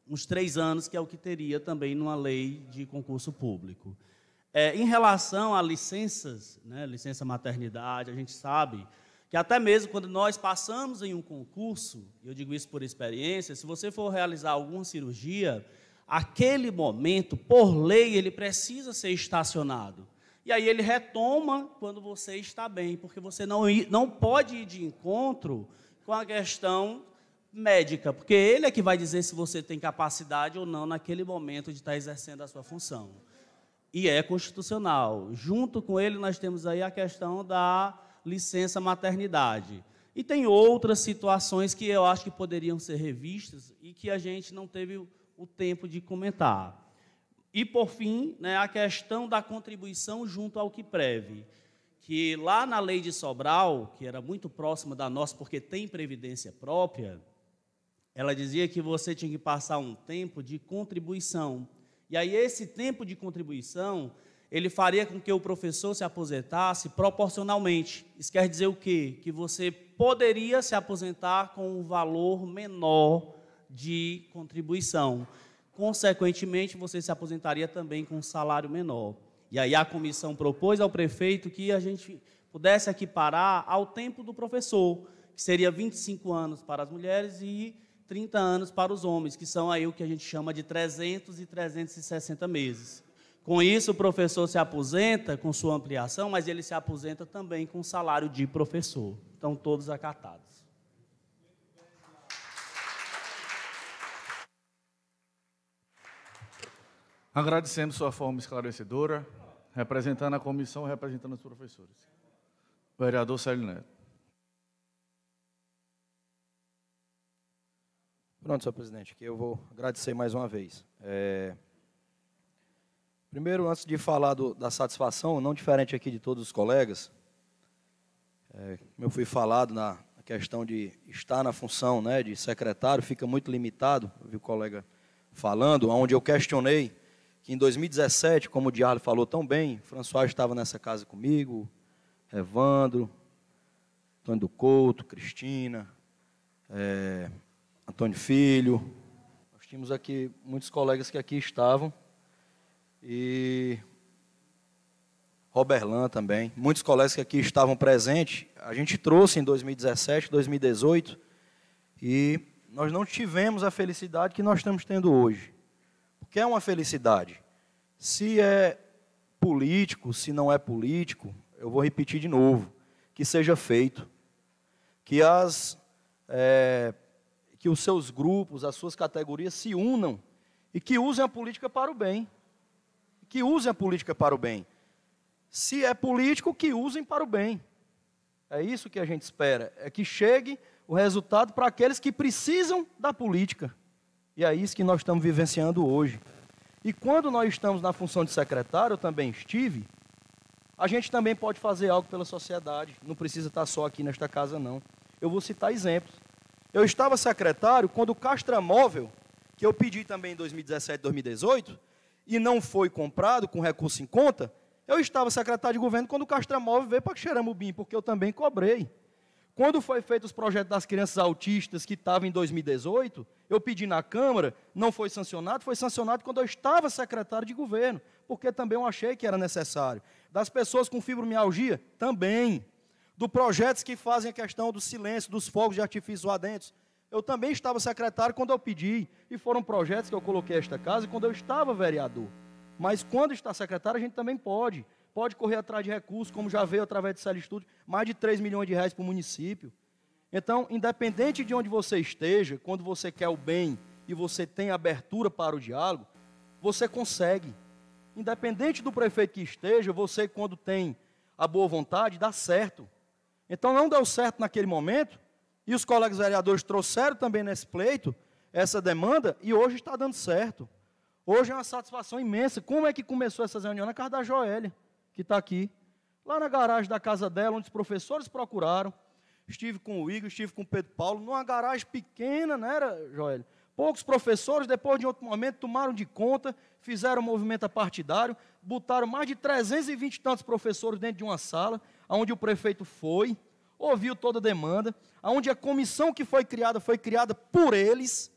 uns três anos, que é o que teria também numa lei de concurso público. É, em relação a licenças, né, licença maternidade, a gente sabe que até mesmo quando nós passamos em um concurso, eu digo isso por experiência, se você for realizar alguma cirurgia, aquele momento, por lei, ele precisa ser estacionado. E aí ele retoma quando você está bem, porque você não, não pode ir de encontro com a questão médica, porque ele é que vai dizer se você tem capacidade ou não naquele momento de estar exercendo a sua função. E é constitucional. Junto com ele, nós temos aí a questão da licença maternidade. E tem outras situações que eu acho que poderiam ser revistas e que a gente não teve o tempo de comentar. E, por fim, né, a questão da contribuição junto ao QUIPREV, que lá na lei de Sobral, que era muito próxima da nossa, porque tem previdência própria, ela dizia que você tinha que passar um tempo de contribuição. E aí esse tempo de contribuição, ele faria com que o professor se aposentasse proporcionalmente. Isso quer dizer o quê? Que você poderia se aposentar com um valor menor de contribuição. Consequentemente, você se aposentaria também com um salário menor. E aí a comissão propôs ao prefeito que a gente pudesse equiparar ao tempo do professor, que seria vinte e cinco anos para as mulheres e trinta anos para os homens, que são aí o que a gente chama de trezentos e trezentos e sessenta meses. Com isso, o professor se aposenta com sua ampliação, mas ele se aposenta também com salário de professor. Então, todos acatados. Agradecemos sua forma esclarecedora, representando a comissão e representando os professores. Vereador Célio Neto. Pronto, senhor presidente, que eu vou agradecer mais uma vez. É... Primeiro, antes de falar do, da satisfação, não diferente aqui de todos os colegas, é, como eu fui falado na questão de estar na função, né, de secretário, fica muito limitado, eu vi o colega falando, onde eu questionei que em dois mil e dezessete, como o Diário falou tão bem, François estava nessa casa comigo, Evandro, Antônio do Couto, Cristina, é, Antônio Filho, nós tínhamos aqui muitos colegas que aqui estavam, e Roberlan também, muitos colegas que aqui estavam presentes, a gente trouxe em dois mil e dezessete, dois mil e dezoito, e nós não tivemos a felicidade que nós estamos tendo hoje. Porque é uma felicidade. Se é político, se não é político, eu vou repetir de novo, que seja feito, que, as, é, que os seus grupos, as suas categorias se unam e que usem a política para o bem. Que usem a política para o bem. Se é político, que usem para o bem. É isso que a gente espera, é que chegue o resultado para aqueles que precisam da política. E é isso que nós estamos vivenciando hoje. E quando nós estamos na função de secretário, eu também estive, a gente também pode fazer algo pela sociedade. Não precisa estar só aqui nesta casa, não. Eu vou citar exemplos. Eu estava secretário quando o Castramóvel, que eu pedi também em dois mil e dezessete, dois mil e dezoito, e não foi comprado com recurso em conta, eu estava secretário de governo quando o Castramóvel veio para Xeramubim, porque eu também cobrei. Quando foi feito os projetos das crianças autistas, que estavam em dois mil e dezoito, eu pedi na Câmara, não foi sancionado, foi sancionado quando eu estava secretário de governo, porque também eu achei que era necessário. Das pessoas com fibromialgia, também. Dos projetos que fazem a questão do silêncio, dos fogos de artifício lá dentro, eu também estava secretário quando eu pedi, e foram projetos que eu coloquei esta casa quando eu estava vereador. Mas quando está secretário, a gente também pode. Pode correr atrás de recursos, como já veio através do Célio Estúdio, mais de três milhões de reais para o município. Então, independente de onde você esteja, quando você quer o bem e você tem abertura para o diálogo, você consegue. Independente do prefeito que esteja, você, quando tem a boa vontade, dá certo. Então, não deu certo naquele momento, e os colegas vereadores trouxeram também nesse pleito essa demanda, e hoje está dando certo. Hoje é uma satisfação imensa. Como é que começou essas reuniões? Na casa da Joélia, que está aqui, lá na garagem da casa dela, onde os professores procuraram. Estive com o Igor, estive com o Pedro Paulo, numa garagem pequena, não era, Joélia? Poucos professores, depois de outro momento, tomaram de conta, fizeram um movimento partidário, botaram mais de trezentos e vinte e tantos professores dentro de uma sala, onde o prefeito foi, ouviu toda a demanda, onde a comissão que foi criada, foi criada por eles,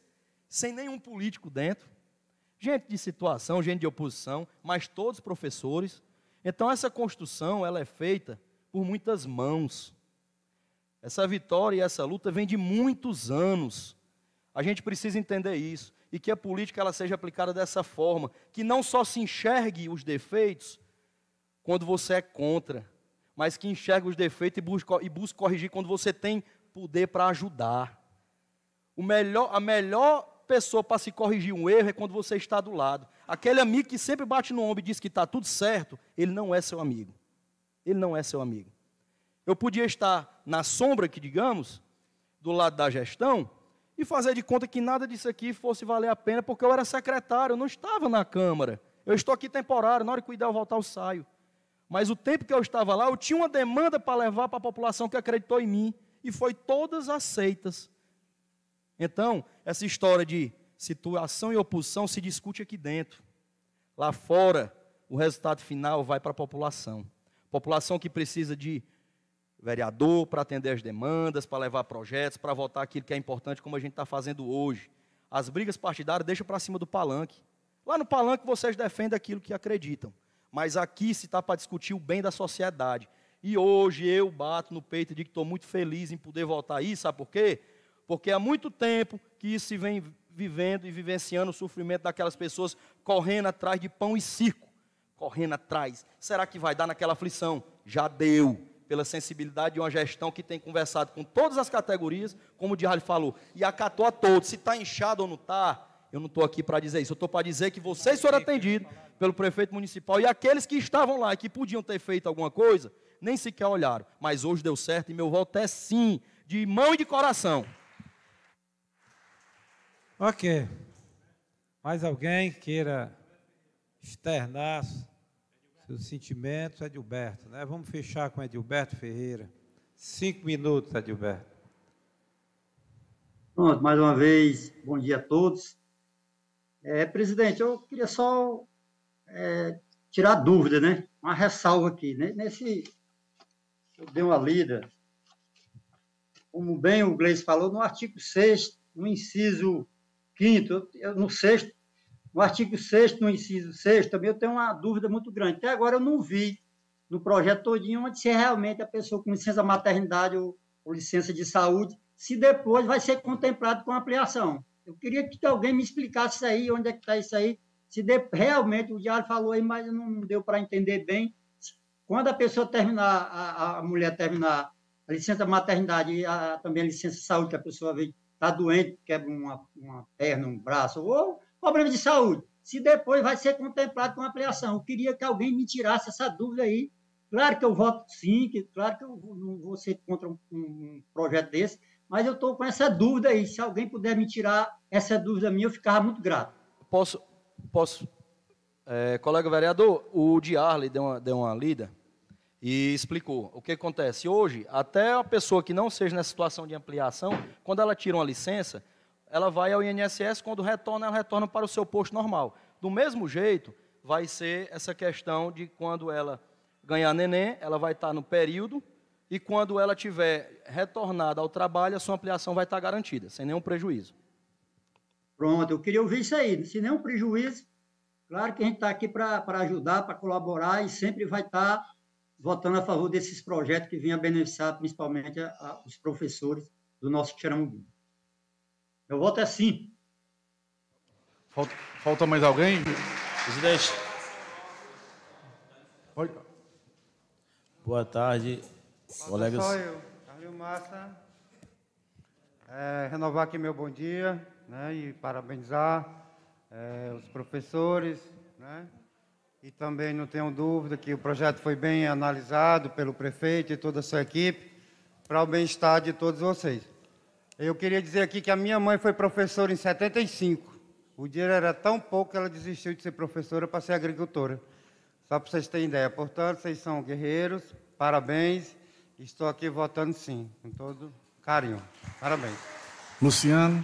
sem nenhum político dentro, gente de situação, gente de oposição, mas todos professores. Então, essa construção ela é feita por muitas mãos. Essa vitória e essa luta vem de muitos anos. A gente precisa entender isso, e que a política ela seja aplicada dessa forma, que não só se enxergue os defeitos quando você é contra, mas que enxergue os defeitos e busque, e busque corrigir quando você tem poder para ajudar. O melhor, a melhor pessoa para se corrigir um erro é quando você está do lado. Aquele amigo que sempre bate no ombro e diz que está tudo certo, ele não é seu amigo. Ele não é seu amigo. Eu podia estar na sombra aqui, digamos, do lado da gestão, e fazer de conta que nada disso aqui fosse valer a pena, porque eu era secretário, eu não estava na Câmara. Eu estou aqui temporário, na hora que cuidar eu voltar eu saio. Mas o tempo que eu estava lá, eu tinha uma demanda para levar para a população que acreditou em mim, e foi todas aceitas. Então, essa história de situação e oposição se discute aqui dentro. Lá fora, o resultado final vai para a população. População que precisa de vereador para atender as demandas, para levar projetos, para votar aquilo que é importante, como a gente está fazendo hoje. As brigas partidárias deixam para cima do palanque. Lá no palanque vocês defendem aquilo que acreditam. Mas aqui se está para discutir o bem da sociedade. E hoje eu bato no peito e digo que estou muito feliz em poder votar isso, sabe por quê? Porque há muito tempo que isso se vem vivendo e vivenciando o sofrimento daquelas pessoas correndo atrás de pão e circo. Correndo atrás. Será que vai dar naquela aflição? Já deu. Pela sensibilidade de uma gestão que tem conversado com todas as categorias, como o Diário falou, e acatou a todos. Se está inchado ou não está, eu não estou aqui para dizer isso. Eu estou para dizer que vocês foram atendidos pelo prefeito municipal, e aqueles que estavam lá e que podiam ter feito alguma coisa, nem sequer olharam. Mas hoje deu certo e meu voto é sim, de mão e de coração. Ok. Mais alguém queira externar seus sentimentos? Edilberto, né? Vamos fechar com Edilberto Ferreira. Cinco minutos, Edilberto. Pronto, mais uma vez, bom dia a todos. É, presidente, eu queria só é, tirar dúvida, né? Uma ressalva aqui, né? Nesse, eu dei uma lida, como bem o Gleice falou, no artigo sexto, no inciso quinto, eu, no sexto, no artigo sexto, no inciso sexto, também eu tenho uma dúvida muito grande. Até agora eu não vi no projeto todinho onde se realmente a pessoa com licença maternidade ou, ou licença de saúde, se depois vai ser contemplado com ampliação. Eu queria que alguém me explicasse isso aí, onde é que está isso aí, se de, realmente, o Diário falou aí, mas não deu para entender bem. Quando a pessoa terminar, a, a mulher terminar a licença maternidade e a, também a licença de saúde, que a pessoa está doente, quebra uma, uma perna, um braço, ou problema de saúde, se depois vai ser contemplado com ampliação. Eu queria que alguém me tirasse essa dúvida aí. Claro que eu voto sim, que, claro que eu não vou ser contra um, um projeto desse, mas eu estou com essa dúvida aí. Se alguém puder me tirar essa dúvida minha, eu ficava muito grato. Posso, posso é, colega vereador, o Diarley deu uma, deu uma lida e explicou o que acontece. Hoje, até a pessoa que não seja nessa situação de ampliação, quando ela tira uma licença, ela vai ao I N S S, quando retorna, ela retorna para o seu posto normal. Do mesmo jeito, vai ser essa questão de quando ela ganhar neném, ela vai estar no período, e quando ela tiver retornado ao trabalho, a sua ampliação vai estar garantida, sem nenhum prejuízo. Pronto, eu queria ouvir isso aí, sem nenhum prejuízo. Claro que a gente está aqui para ajudar, para colaborar, e sempre vai estar votando a favor desses projetos que venham a beneficiar principalmente a, a, os professores do nosso Xeramobim. Meu voto é sim. Falta, falta mais alguém? Presidente. Pode. Boa tarde, Falta colegas. só eu, Carlinhos Massa. É, renovar aqui meu bom dia, né, e parabenizar é, os professores, né, e também não tenho dúvida que o projeto foi bem analisado pelo prefeito e toda a sua equipe para o bem-estar de todos vocês. Eu queria dizer aqui que a minha mãe foi professora em setenta e cinco. O dinheiro era tão pouco que ela desistiu de ser professora para ser agricultora. Só para vocês terem ideia. Portanto, vocês são guerreiros, parabéns. Estou aqui votando sim, com todo carinho. Parabéns. Luciano.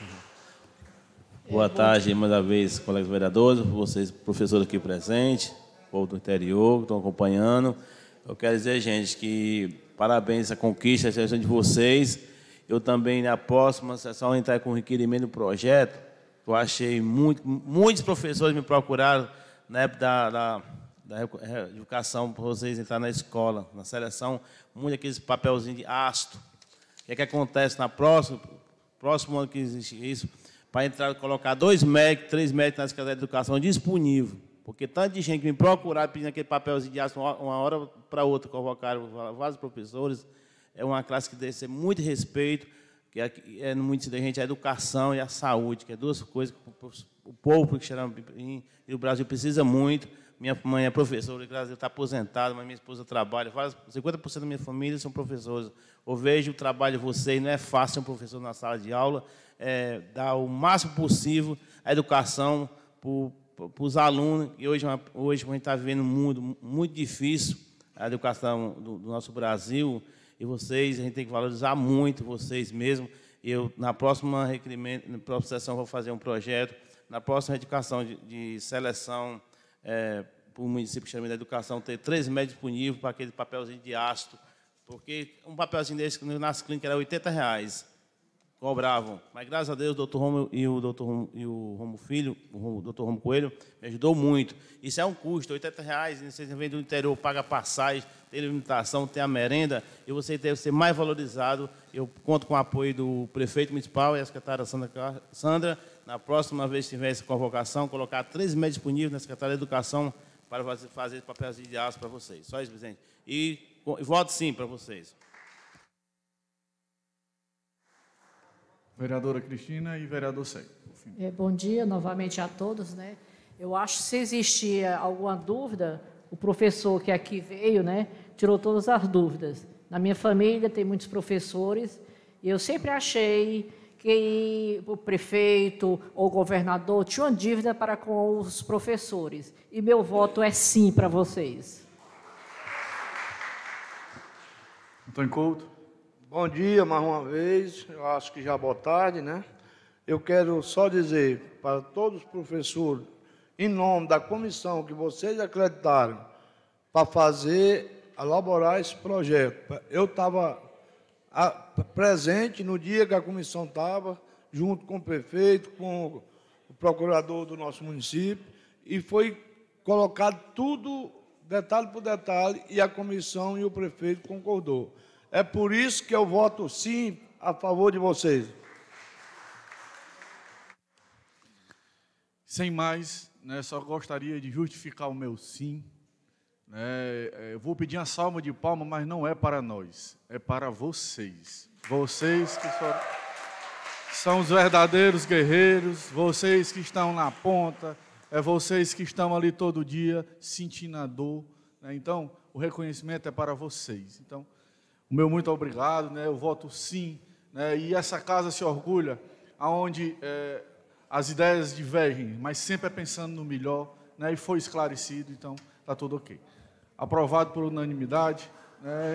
Boa tarde, mais uma vez, colegas vereadores, vocês, professores aqui presentes, povo do interior, que estão acompanhando. Eu quero dizer, gente, que parabéns à conquista, a sessão de vocês. Eu também, na próxima sessão, entrar com o requerimento do projeto que eu achei muito, muitos professores me procuraram na época da, da, da educação para vocês entrarem na escola, na seleção, muito aqueles papelzinhos de asto. O que é que acontece na próxima, próximo ano que existe isso, para entrar, colocar dois médicos, três médicos na Secretaria de Educação disponível, porque tanto de gente que me procuraram pedindo aquele papelzinho de asto, uma hora para outra, convocaram vários professores. É uma classe que deve ser muito respeito, que é, é no município da gente, a educação e a saúde, que é duas coisas que o povo e o Brasil precisa muito. Minha mãe é professora, graças a Deus, está aposentada, mas minha esposa trabalha. cinquenta por cento da minha família são professores. Eu vejo o trabalho de vocês, não é fácil ser um professor na sala de aula, é, dar o máximo possível a educação para os alunos. E hoje, hoje a gente está vivendo um mundo muito difícil, a educação do, do nosso Brasil, e vocês, a gente tem que valorizar muito vocês mesmos. Eu, na próxima requerimento, na próxima sessão, vou fazer um projeto. Na próxima educação de, de seleção, é, para o município que chama de educação, ter três médicos disponíveis para aquele papelzinho de asto, porque um papelzinho desse, nas clínicas, era oitenta reais, cobravam. Mas, graças a Deus, o doutor Romo e o doutor Romo, e o Romo Filho, o doutor Romo Coelho, me ajudou muito. Isso é um custo, oitenta reais, você vem do interior, paga passagem, tem limitação, tem a merenda, e você deve ser mais valorizado. Eu conto com o apoio do prefeito municipal e a secretária Sandra, Sandra. Na próxima vez que tiver essa convocação, colocar três médicos disponíveis na Secretaria de Educação para fazer, fazer papéis de aço para vocês. Só isso, presidente. E, e voto sim para vocês. Vereadora Cristina e vereador Sei. É, bom dia novamente a todos, né? Eu acho que se existia alguma dúvida, o professor que aqui veio, né, tirou todas as dúvidas. Na minha família tem muitos professores e eu sempre achei que o prefeito ou o governador tinha uma dívida para com os professores. E meu voto é sim para vocês. Antônio Couto. Bom dia, mais uma vez. Eu acho que já boa tarde, né? Eu quero só dizer para todos os professores, em nome da comissão que vocês acreditaram para fazer, elaborar esse projeto. Eu estava presente no dia que a comissão estava, junto com o prefeito, com o procurador do nosso município, e foi colocado tudo, detalhe por detalhe, e a comissão e o prefeito concordou. É por isso que eu voto sim a favor de vocês. Sem mais, né, só gostaria de justificar o meu sim. É, eu vou pedir uma salva de palmas, mas não é para nós, é para vocês. Vocês que são, são os verdadeiros guerreiros, vocês que estão na ponta, é vocês que estão ali todo dia sentindo a dor. Né? Então, o reconhecimento é para vocês. Então, o meu muito obrigado, né? Eu voto sim. Né? E essa casa se orgulha, aonde é, as ideias divergem, mas sempre é pensando no melhor, né? E foi esclarecido, então está tudo ok. Aprovado por unanimidade, né?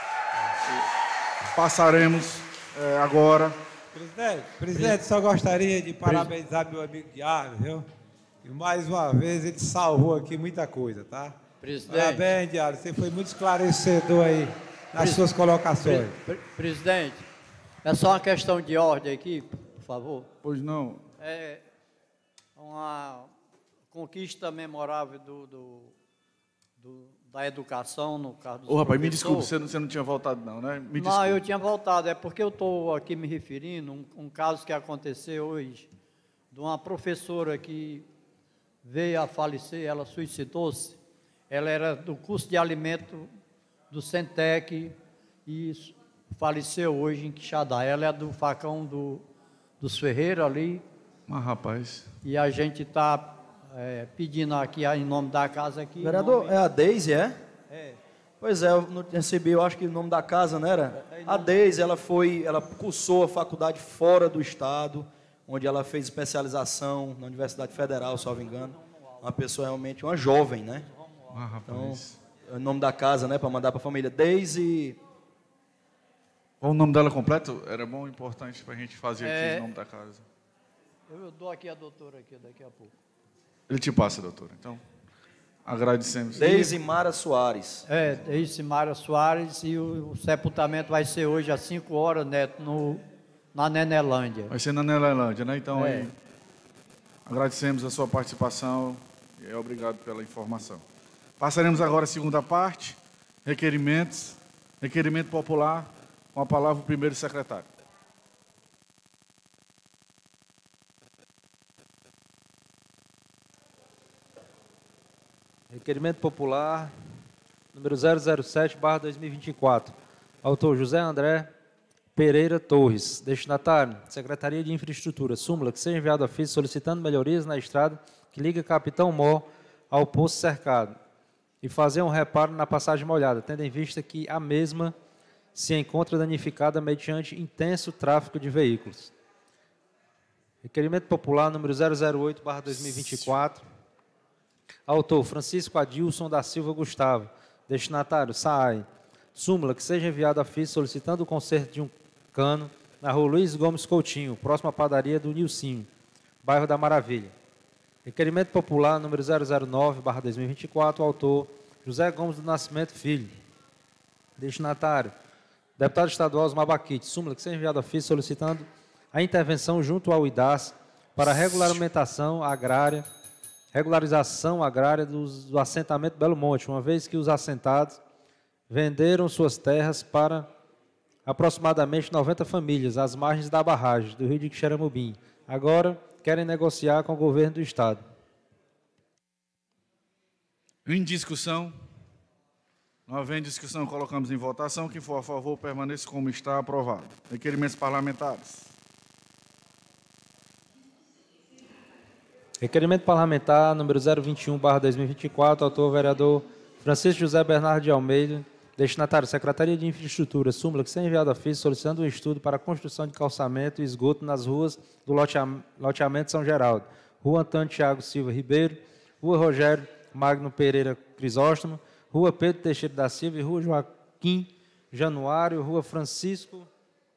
Passaremos é, agora. Presidente, presidente, só gostaria de parabenizar meu amigo Diário, viu? E mais uma vez ele salvou aqui muita coisa, tá? Presidente. Parabéns, Diário, você foi muito esclarecedor aí nas Pres... suas colocações. Pre... Presidente, é só uma questão de ordem aqui, por favor. Pois não. É uma conquista memorável do, do, do da educação, no caso dos Ô, rapaz, me desculpe, professores. você não, você não tinha voltado não, né? Me Não, desculpe. eu tinha voltado, é porque eu estou aqui me referindo a um, um caso que aconteceu hoje, de uma professora que veio a falecer, ela suicidou-se, ela era do curso de alimento do Centec e faleceu hoje em Quixadá. Ela é do facão do, dos Ferreira ali. Mas, rapaz... E a gente está é, pedindo aqui, em nome da casa aqui... Vereador, nome... é a Deise, é? É. Pois é, eu não recebi, eu acho que o nome da casa, não era? A Deise, ela foi, ela cursou a faculdade fora do estado, onde ela fez especialização na Universidade Federal, salvo engano. Uma pessoa realmente, uma jovem, né? Ah, rapaz... Então, o nome da casa, né, para mandar para a família. Deise... Qual o nome dela completo? Era bom, importante para a gente fazer É... aqui o nome da casa. Eu dou aqui a doutora aqui daqui a pouco. Ele te passa, doutor. Então, agradecemos. Deise Mara Soares. É, Deise Mara Soares, e o, o sepultamento vai ser hoje às cinco horas, Neto, no, na Nenelândia. Vai ser na Nenelândia, né? Então, É. aí... Agradecemos a sua participação e obrigado pela informação. Passaremos agora à segunda parte, requerimentos, requerimento popular, com a palavra o primeiro secretário. Requerimento popular, número zero zero sete barra dois mil e vinte e quatro. Autor José André Pereira Torres. Destinatário, Secretaria de Infraestrutura. Súmula que seja enviado ofício solicitando melhorias na estrada que liga Capitão Mó ao Poço Cercado e fazer um reparo na passagem molhada, tendo em vista que a mesma se encontra danificada mediante intenso tráfego de veículos. Requerimento popular número zero zero oito barra dois mil e vinte e quatro. Autor Francisco Adilson da Silva Gustavo. Destinatário S A I. Súmula que seja enviado ofício solicitando o conserto de um cano na rua Luiz Gomes Coutinho, próxima à padaria do Nilcinho, bairro da Maravilha. Requerimento popular número zero zero nove barra dois mil e vinte e quatro. Autor José Gomes do Nascimento Filho. Destinatário deputado estadual Osmar Baquite. Súmula que seja enviado ofício solicitando a intervenção junto ao I D A S para a regulamentação agrária regularização agrária dos, do assentamento Belo Monte, uma vez que os assentados venderam suas terras para aproximadamente noventa famílias às margens da barragem do rio de Xeramubim. Agora querem negociar com o governo do estado. Em discussão, não havendo discussão, colocamos em votação. Quem for a favor, permaneça como está, aprovado. Requerimentos parlamentares. Requerimento parlamentar número zero vinte e um barra dois mil e vinte e quatro, autor vereador Francisco José Bernardo de Almeida, destinatário Secretaria de Infraestrutura, súmula que seja enviado ofício solicitando um estudo para a construção de calçamento e esgoto nas ruas do loteamento São Geraldo, Rua Antônio Tiago Silva Ribeiro, Rua Rogério Magno Pereira Crisóstomo, Rua Pedro Teixeira da Silva e Rua Joaquim Januário, Rua Francisco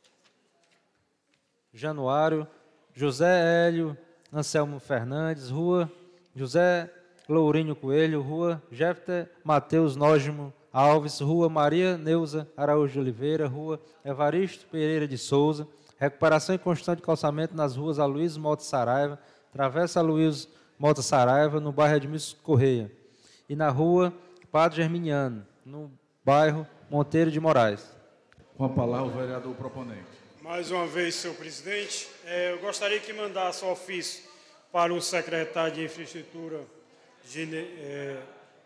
Januário, José Hélio Anselmo Fernandes, Rua José Lourinho Coelho, Rua Jefter Mateus Nógimo Alves, Rua Maria Neuza Araújo de Oliveira, Rua Evaristo Pereira de Souza, recuperação e construção de calçamento nas ruas Aloysio Mota Saraiva, Travessa Aloysio Mota Saraiva, no bairro Edmilson Correia, e na Rua Padre Germiniano, no bairro Monteiro de Moraes. Com a palavra o vereador proponente. Mais uma vez, senhor presidente, eu gostaria que mandasse um ofício para o secretário de Infraestrutura é,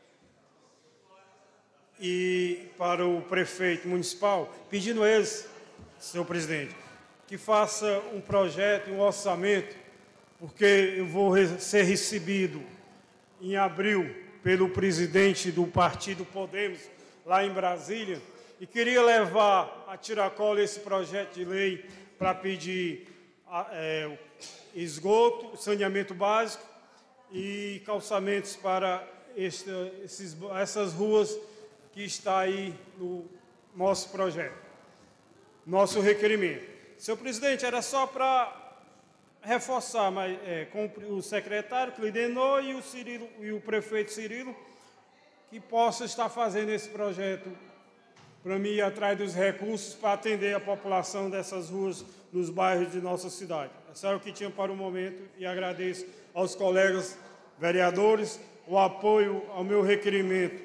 e para o prefeito municipal, pedindo a eles, senhor presidente, que faça um projeto, um orçamento, porque eu vou ser recebido em abril pelo presidente do partido Podemos, lá em Brasília, e queria levar a tiracolo esse projeto de lei para pedir é, esgoto, saneamento básico e calçamentos para este, esses, essas ruas que está aí no nosso projeto, nosso requerimento. Senhor presidente, era só para reforçar mas, é, com o secretário Clidenor e o, Cirilo, e o prefeito Cirilo, que possa estar fazendo esse projeto para mim ir atrás dos recursos para atender a população dessas ruas nos bairros de nossa cidade. Essa é o que tinha para o momento e agradeço aos colegas vereadores o apoio ao meu requerimento.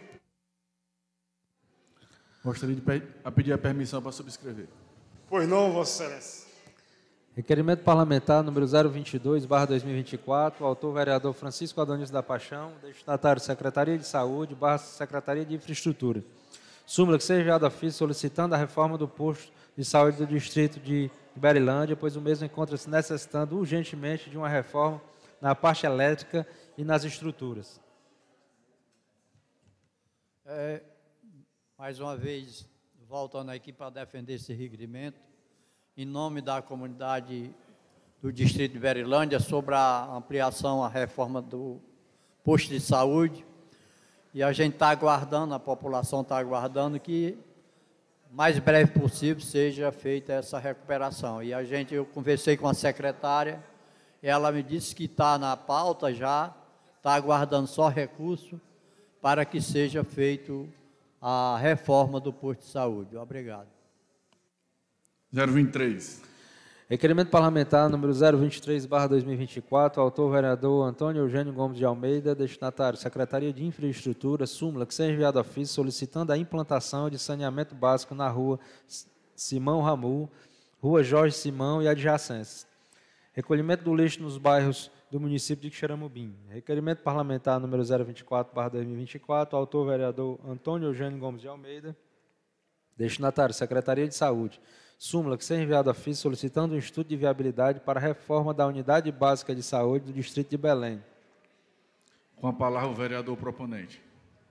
Gostaria de pedir a permissão para subscrever. Pois não, Vossa Excelência. Requerimento parlamentar número zero vinte e dois barra dois mil e vinte e quatro, autor vereador Francisco Adonis da Paixão, destinatário Secretaria de Saúde barra Secretaria de Infraestrutura. Súmula que seja enviado ofício solicitando a reforma do posto de saúde do distrito de Berilândia, pois o mesmo encontra-se necessitando urgentemente de uma reforma na parte elétrica e nas estruturas. É, mais uma vez, voltando aqui para defender esse requerimento, em nome da comunidade do distrito de Berilândia, sobre a ampliação, a reforma do posto de saúde. E a gente está aguardando, a população está aguardando que o mais breve possível seja feita essa recuperação. E a gente, eu conversei com a secretária, ela me disse que está na pauta já, está aguardando só recurso para que seja feito a reforma do posto de saúde. Obrigado. zero vinte e três. Requerimento parlamentar número zero vinte e três barra dois mil e vinte e quatro, autor vereador Antônio Eugênio Gomes de Almeida, destinatário Secretaria de Infraestrutura, súmula que seja enviado a ofício solicitando a implantação de saneamento básico na rua Simão Ramu, rua Jorge Simão e adjacências. Recolhimento do lixo nos bairros do município de Quixeramobim. Requerimento parlamentar número zero vinte e quatro barra dois mil e vinte e quatro, autor vereador Antônio Eugênio Gomes de Almeida, destinatário Secretaria de Saúde, súmula que seja enviado a ofício solicitando um estudo de viabilidade para a reforma da Unidade Básica de Saúde do Distrito de Belém. Com a palavra o vereador proponente.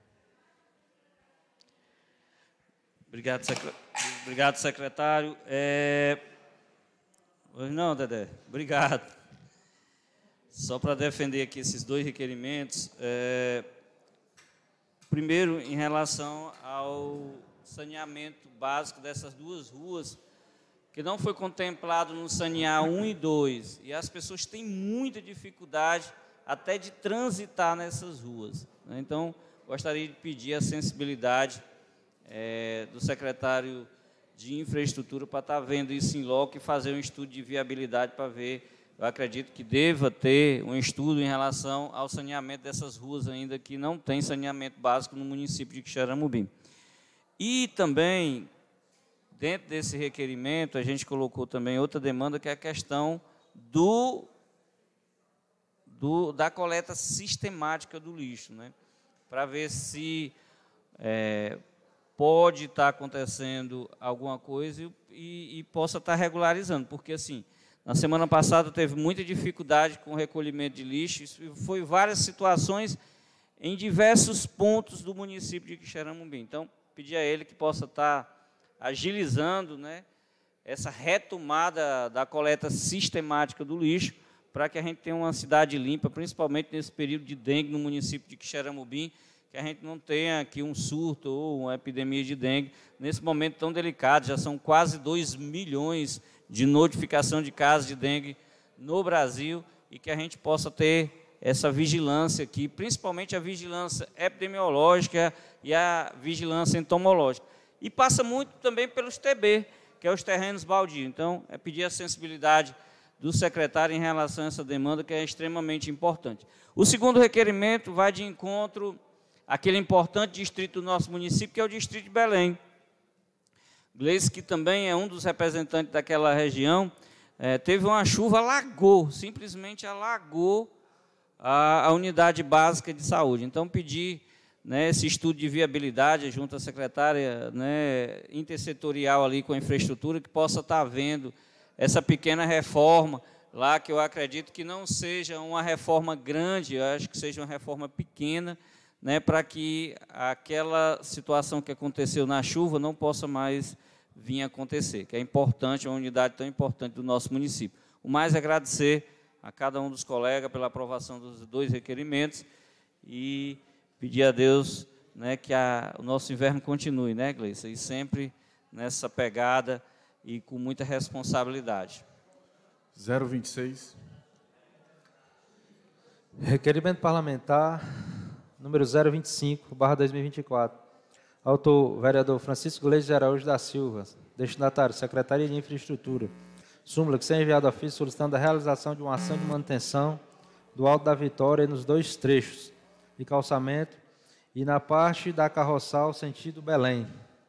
Obrigado, secre... Obrigado secretário. É... Não, Dedé, obrigado. Só para defender aqui esses dois requerimentos. É... Primeiro, em relação ao saneamento básico dessas duas ruas, que não foi contemplado no sanear um e dois, e as pessoas têm muita dificuldade até de transitar nessas ruas. Né? Então, gostaria de pedir a sensibilidade é, do secretário de Infraestrutura para estar vendo isso em loco e fazer um estudo de viabilidade para ver. Eu acredito que deva ter um estudo em relação ao saneamento dessas ruas ainda que não tem saneamento básico no município de Quixeramobim. E também, dentro desse requerimento, a gente colocou também outra demanda, que é a questão do, do, da coleta sistemática do lixo, né? Para ver se é, pode estar acontecendo alguma coisa e, e possa estar regularizando, porque, assim, na semana passada teve muita dificuldade com o recolhimento de lixo, e foi várias situações em diversos pontos do município de Quixeramobim. Então, pedir a ele que possa estar agilizando, né, essa retomada da coleta sistemática do lixo, para que a gente tenha uma cidade limpa, principalmente nesse período de dengue no município de Quixeramobim, que a gente não tenha aqui um surto ou uma epidemia de dengue, nesse momento tão delicado. Já são quase dois milhões de notificação de casos de dengue no Brasil, e que a gente possa ter essa vigilância aqui, principalmente a vigilância epidemiológica e a vigilância entomológica. E passa muito também pelos T B, que é os terrenos baldios. Então, é pedir a sensibilidade do secretário em relação a essa demanda, que é extremamente importante. O segundo requerimento vai de encontro àquele importante distrito do nosso município, que é o distrito de Belém. Gleice, que também é um dos representantes daquela região, é, teve uma chuva, alagou, simplesmente alagou a, a unidade básica de saúde. Então, pedir, né, esse estudo de viabilidade junto à secretária, né, intersetorial ali com a infraestrutura, que possa estar havendo essa pequena reforma lá, que eu acredito que não seja uma reforma grande, eu acho que seja uma reforma pequena, né, para que aquela situação que aconteceu na chuva não possa mais vir a acontecer, que é importante, uma unidade tão importante do nosso município. O mais é agradecer a cada um dos colegas pela aprovação dos dois requerimentos e pedir a Deus, né, que a, o nosso inverno continue, né, Gleice, e sempre nessa pegada e com muita responsabilidade. zero vinte e seis. Requerimento parlamentar número zero vinte e cinco, barra dois mil e vinte e quatro. Autor, vereador Francisco Gleice de Araújo da Silva. Destinatário, Secretaria de Infraestrutura. Súmula que seja enviado a ofício solicitando a realização de uma ação de manutenção do Alto da Vitória nos dois trechos de calçamento e na parte da carroçal sentido Belém.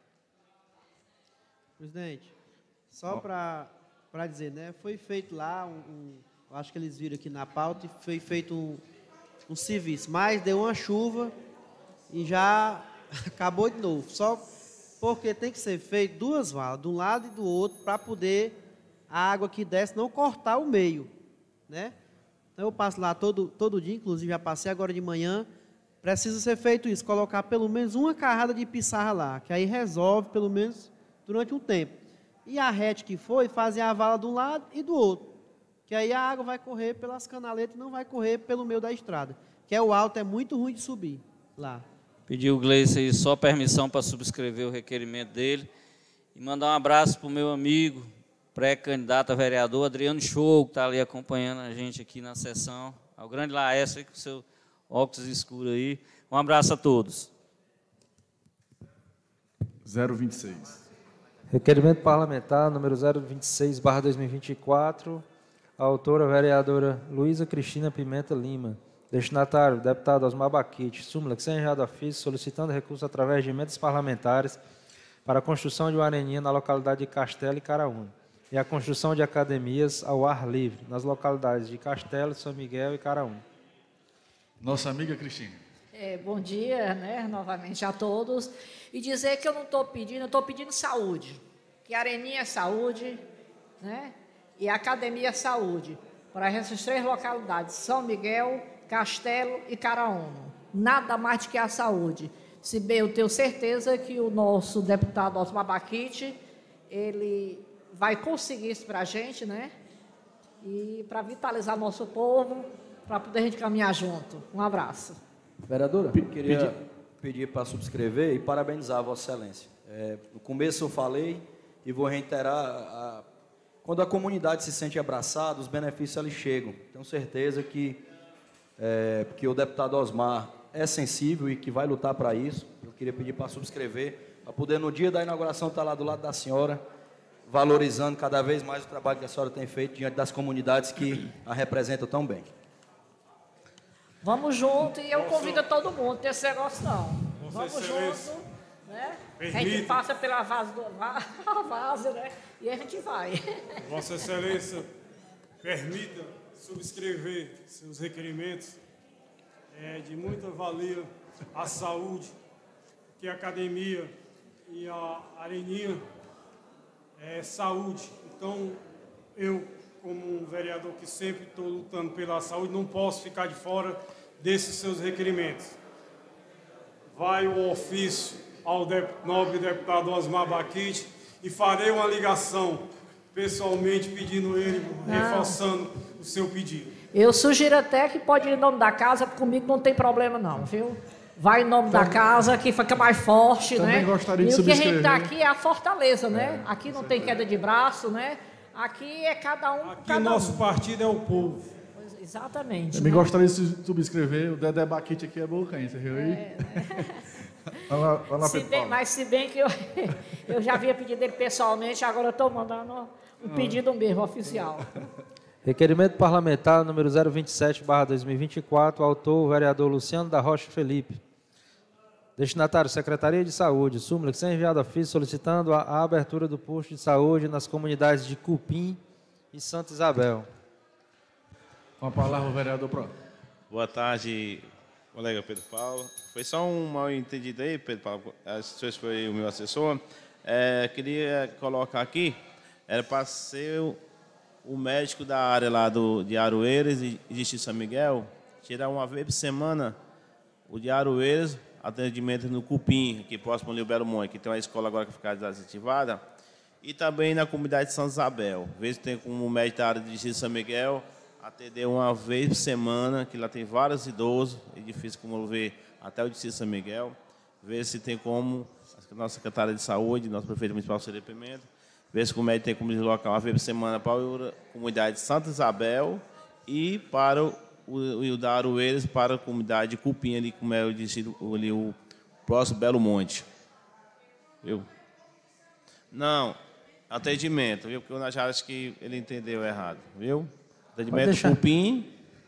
Presidente, só para para dizer, né, foi feito lá, um, um, acho que eles viram aqui na pauta, e foi feito um, um serviço, mas deu uma chuva e já acabou de novo. Só porque tem que ser feito duas valas, de um lado e do outro, para poder a água que desce não cortar o meio, né? Então eu passo lá todo, todo dia, inclusive já passei agora de manhã. Precisa ser feito isso, colocar pelo menos uma carrada de pissarra lá, que aí resolve pelo menos durante um tempo. E a rete que foi, fazer a vala de um lado e do outro, que aí a água vai correr pelas canaletas e não vai correr pelo meio da estrada, que é o alto, é muito ruim de subir lá. Pediu o Gleice aí só permissão para subscrever o requerimento dele e mandar um abraço para o meu amigo, pré-candidato a vereador, Adriano Show, que está ali acompanhando a gente aqui na sessão, ao grande Laércio, aí com o seu óculos escuros aí. Um abraço a todos. zero vinte e seis. Requerimento parlamentar número zero vinte e seis barra dois mil e vinte e quatro, a autora, a vereadora Luísa Cristina Pimenta Lima. Destinatário, deputado Osmar Baquite. Súmula que seja enviado a ofício solicitando recurso através de emendas parlamentares para a construção de uma areninha na localidade de Castelo e Caraúna e a construção de academias ao ar livre nas localidades de Castelo, São Miguel e Caraúna. Nossa amiga Cristina. É, bom dia, né, novamente a todos. E dizer que eu não estou pedindo, eu estou pedindo saúde. Que a Areninha é saúde, né, e a Academia é saúde. Para essas três localidades, São Miguel, Castelo e Caraúna. Nada mais do que a saúde. Se bem eu tenho certeza que o nosso deputado Osmar Baquite, ele vai conseguir isso para a gente, né? E para vitalizar nosso povo, para poder a gente caminhar junto. Um abraço. Vereadora, queria pedir para subscrever e parabenizar a Vossa Excelência. É, no começo eu falei e vou reiterar, a, quando a comunidade se sente abraçada, os benefícios ali chegam. Tenho certeza que, é, que o deputado Osmar é sensível e que vai lutar para isso. Eu queria pedir para subscrever, para poder no dia da inauguração estar lá do lado da senhora, valorizando cada vez mais o trabalho que a senhora tem feito diante das comunidades que a representam tão bem. Vamos junto e eu convido todo mundo, não tem esse negócio não. Vamos Excelência. junto, né? Permita. A gente passa pela vaso, do, a vaso, né? E a gente vai. Vossa Excelência, permita subscrever seus requerimentos. É de muita valia a saúde, que a academia e a areninha é saúde. Então, eu, como um vereador que sempre estou lutando pela saúde, não posso ficar de fora desses seus requerimentos. Vai o ofício ao dep nobre deputado Osmar Baquite e farei uma ligação pessoalmente pedindo ele, Não. reforçando o seu pedido. Eu sugiro até que pode ir em nome da casa, comigo não tem problema não, viu? Vai em nome da casa, que fica mais forte, também né? gostaria de e o que a gente subscrever. está aqui é a fortaleza, né? Aqui não tem queda de braço, né? Aqui é cada um Aqui cada o nosso um. partido é o povo. Pois, exatamente. Também né? gostaria de subscrever, o Dedé Baquite aqui é bocanha, você viu aí? É, né? Vai lá, vai lá, Se Pedro bem, Paulo. mas se bem que eu, eu já havia pedido ele pessoalmente, agora eu estou mandando um pedido mesmo, oficial. Requerimento parlamentar número zero vinte e sete barra dois mil e vinte e quatro, autor, o vereador Luciano da Rocha Felipe. Destinatário, Secretaria de Saúde. Súmula que seja enviado a ofício solicitando a, a abertura do posto de saúde nas comunidades de Cupim e Santa Isabel. Com a palavra o vereador Pro. Boa tarde, colega Pedro Paulo. Foi só um mal entendido aí, Pedro Paulo. Esse foi o meu assessor. É, queria colocar aqui, era para ser o, o médico da área lá do, de Aroeiras e de São Miguel, tirar uma vez por semana o de Aroeiras, atendimento no Cupim, aqui próximo ali o Belo Monte, que tem uma escola agora que fica desativada, e também na comunidade de Santa Isabel. Vê se tem como médico da área de São Miguel, atender uma vez por semana, que lá tem vários idosos, é difícil como ver até o de São Miguel, ver se tem como, a nossa secretária de saúde, nosso prefeito municipal Círio Pimenta, ver se o médico tem como deslocar uma vez por semana para a comunidade de Santa Isabel e para o, o, o da Aroeiras para a comunidade de Cupim, ali, como é o, ali, o próximo Belo Monte. Viu? Não, atendimento, viu? Porque eu acho que ele entendeu errado, viu? Atendimento Cupim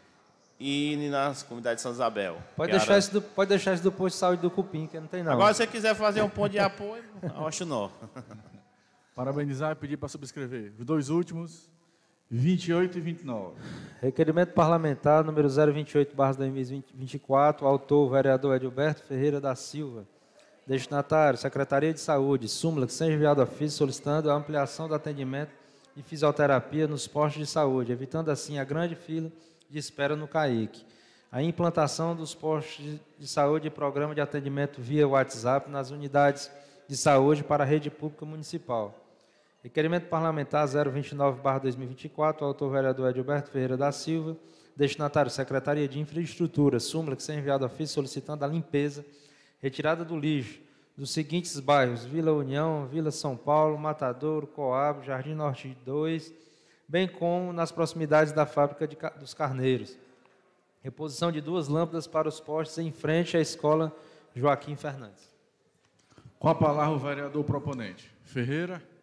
e nas comunidades de Santa Isabel. Pode deixar, isso do, pode deixar isso do posto de saúde do Cupim, que não tem não. Agora, se você quiser fazer um ponto de apoio, eu acho não. Parabenizar e pedir para subscrever. Os dois últimos, vinte e oito e vinte e nove. Requerimento parlamentar número zero vinte e oito barra dois mil e vinte e quatro, autor, vereador Edilberto Ferreira da Silva. Destinatário, Secretaria de Saúde. Súmula que seja enviado a ofício solicitando a ampliação do atendimento de fisioterapia nos postos de saúde, evitando assim a grande fila de espera no CAIC. A implantação dos postos de saúde e programa de atendimento via WhatsApp nas unidades de saúde para a rede pública municipal. Requerimento parlamentar zero vinte e nove barra dois mil e vinte e quatro, autor vereador Edilberto Ferreira da Silva. Destinatário, Secretaria de Infraestrutura. Súmula que seja enviado a ofício solicitando a limpeza, retirada do lixo dos seguintes bairros: Vila União, Vila São Paulo, Matadouro, Coab, Jardim Norte dois, bem como nas proximidades da fábrica de, dos Carneiros. Reposição de duas lâmpadas para os postes em frente à escola Joaquim Fernandes. Com a palavra o vereador proponente. Ferreira.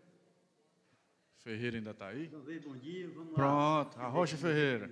Ferreira ainda está aí? Bom dia, vamos lá. Pronto, Arrocha Ferreira.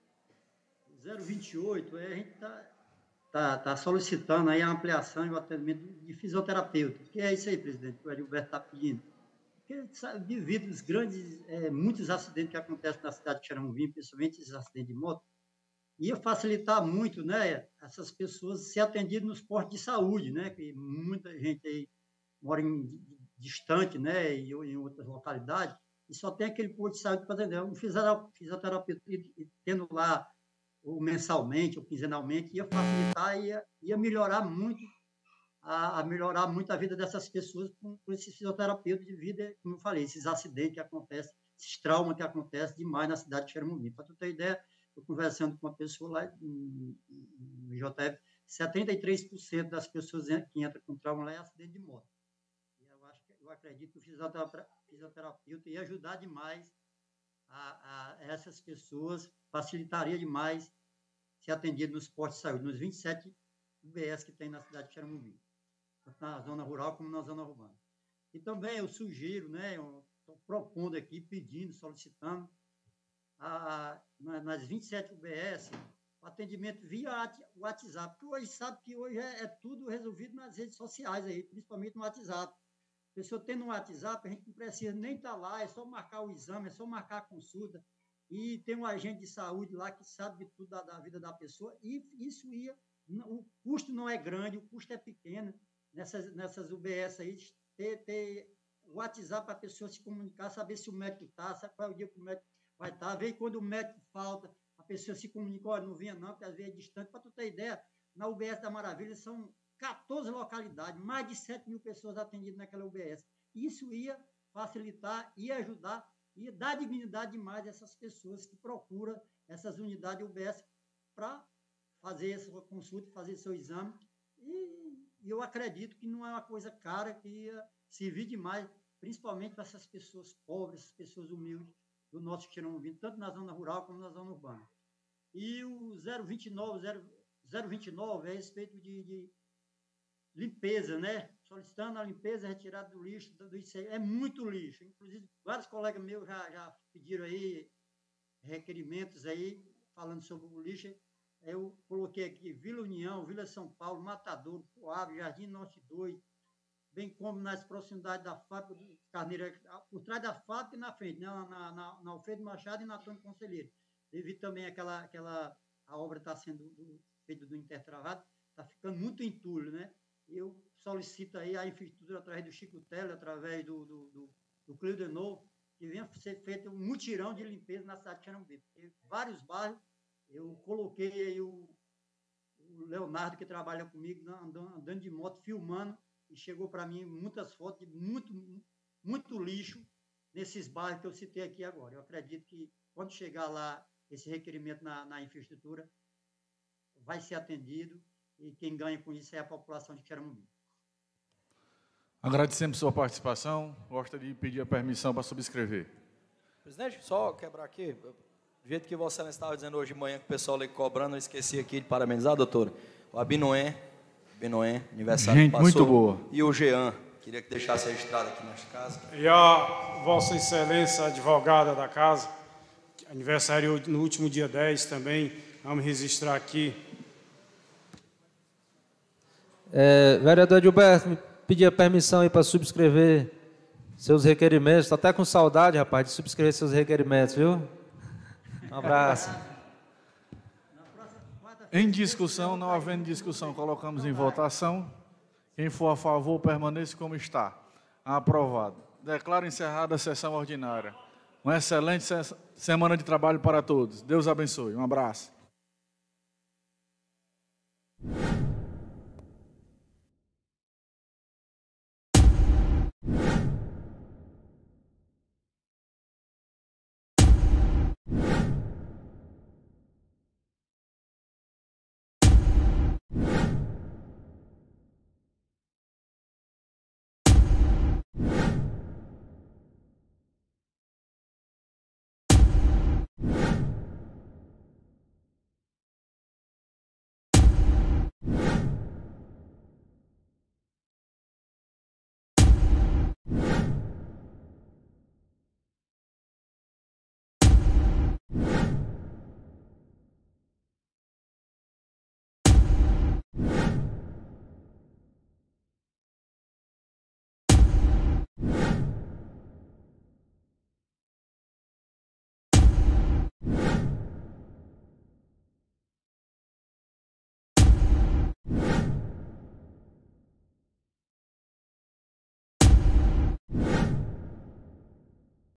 zero vinte e oito, é, a gente está tá, tá solicitando aí a ampliação e o atendimento de fisioterapeuta. Que é isso aí, presidente, que o Edilberto está pedindo. Porque, sabe, devido aos grandes, é, muitos acidentes que acontecem na cidade de Xeramobim, principalmente esses acidentes de moto, ia facilitar muito, né, essas pessoas ser atendidas nos postos de saúde, né, que muita gente aí mora em, distante, né, e em outras localidades, e só tem aquele posto de saúde para atender. Um fisioterapeuta tendo lá ou mensalmente ou quinzenalmente ia facilitar, ia, ia melhorar muito a, a melhorar muito a vida dessas pessoas com, com esses fisioterapeutas de vida, como eu falei, esses acidentes que acontecem, esses traumas que acontecem demais na cidade de Xeramobim. Para tu ter ideia, eu conversando com uma pessoa lá no J F, setenta e três por cento das pessoas que entram com trauma lá é acidente de moto. Eu, acho, eu acredito que o fisioterapeuta ia ajudar demais a, a essas pessoas, facilitaria demais ser atendido nos postos de saúde, nos vinte e sete U B S que tem na cidade de Xeramobim, tanto na zona rural como na zona urbana. E também eu sugiro, né, estou propondo aqui, pedindo, solicitando, a, nas vinte e sete U B S, o atendimento via WhatsApp, porque hoje sabe que hoje é, é tudo resolvido nas redes sociais, aí, principalmente no WhatsApp. A pessoa tendo um WhatsApp, a gente não precisa nem estar lá, é só marcar o exame, é só marcar a consulta, e tem um agente de saúde lá que sabe de tudo da, da vida da pessoa, e isso ia, o custo não é grande, o custo é pequeno, nessas, nessas U B S aí, ter, ter o WhatsApp para a pessoa se comunicar, saber se o médico está, sabe qual é o dia que o médico vai estar, ver quando o médico falta, a pessoa se comunica, olha, não vinha não, porque às vezes é distante. Para tu ter ideia, na U B S da Maravilha são quatorze localidades, mais de sete mil pessoas atendidas naquela U B S. Isso ia facilitar, ia ajudar, ia dar dignidade demais a essas pessoas que procuram essas unidades U B S para fazer essa consulta, fazer seu exame. E, e eu acredito que não é uma coisa cara, que ia servir demais, principalmente para essas pessoas pobres, essas pessoas humildes do nosso Xeramobim, tanto na zona rural como na zona urbana. E o zero vinte e nove, zero vinte e nove é a respeito de, de limpeza, né? Solicitando a limpeza, retirada do lixo, do, do, é muito lixo. Inclusive, vários colegas meus já, já pediram aí requerimentos aí, falando sobre o lixo. Eu coloquei aqui Vila União, Vila São Paulo, Matadouro, Coab, Jardim Norte dois, bem como nas proximidades da fábrica do Carneiro, por trás da fábrica e na frente, né? na, na, na Alfredo Machado e na Antônio Conselheiro. Devido também àquela, aquela, a obra está sendo feita do intertravado, está ficando muito entulho, né? Eu solicito aí a infraestrutura através do Chico Tele, através do, do, do, do Cleo de Novo, que venha ser feito um mutirão de limpeza na cidade de Xeramobim. Porque vários bairros, eu coloquei aí o, o Leonardo, que trabalha comigo, andando, andando de moto, filmando, e chegou para mim muitas fotos de muito, muito lixo nesses bairros que eu citei aqui agora. Eu acredito que quando chegar lá esse requerimento na, na infraestrutura, vai ser atendido, e quem ganha com isso é a população de Xeramobim. Agradecemos sua participação. Gostaria de pedir a permissão para subscrever. Presidente, só quebrar aqui, do jeito que você estava dizendo hoje de manhã, que o pessoal ali cobrando, eu esqueci aqui de parabenizar, doutor, o Abinoé, Abinoé, aniversário Gente, que passou, muito boa. E o Jean, queria que deixasse registrado aqui nesta casa. E a Vossa Excelência, advogada da casa, aniversário no último dia dez também, vamos registrar aqui. É, vereador Gilberto, me pedia permissão aí para subscrever seus requerimentos. Estou até com saudade, rapaz, de subscrever seus requerimentos, viu? Um abraço. Em discussão, não havendo discussão, colocamos em votação. Quem for a favor, permaneça como está. Aprovado. Declaro encerrada a sessão ordinária. Uma excelente semana de trabalho para todos. Deus abençoe. Um abraço.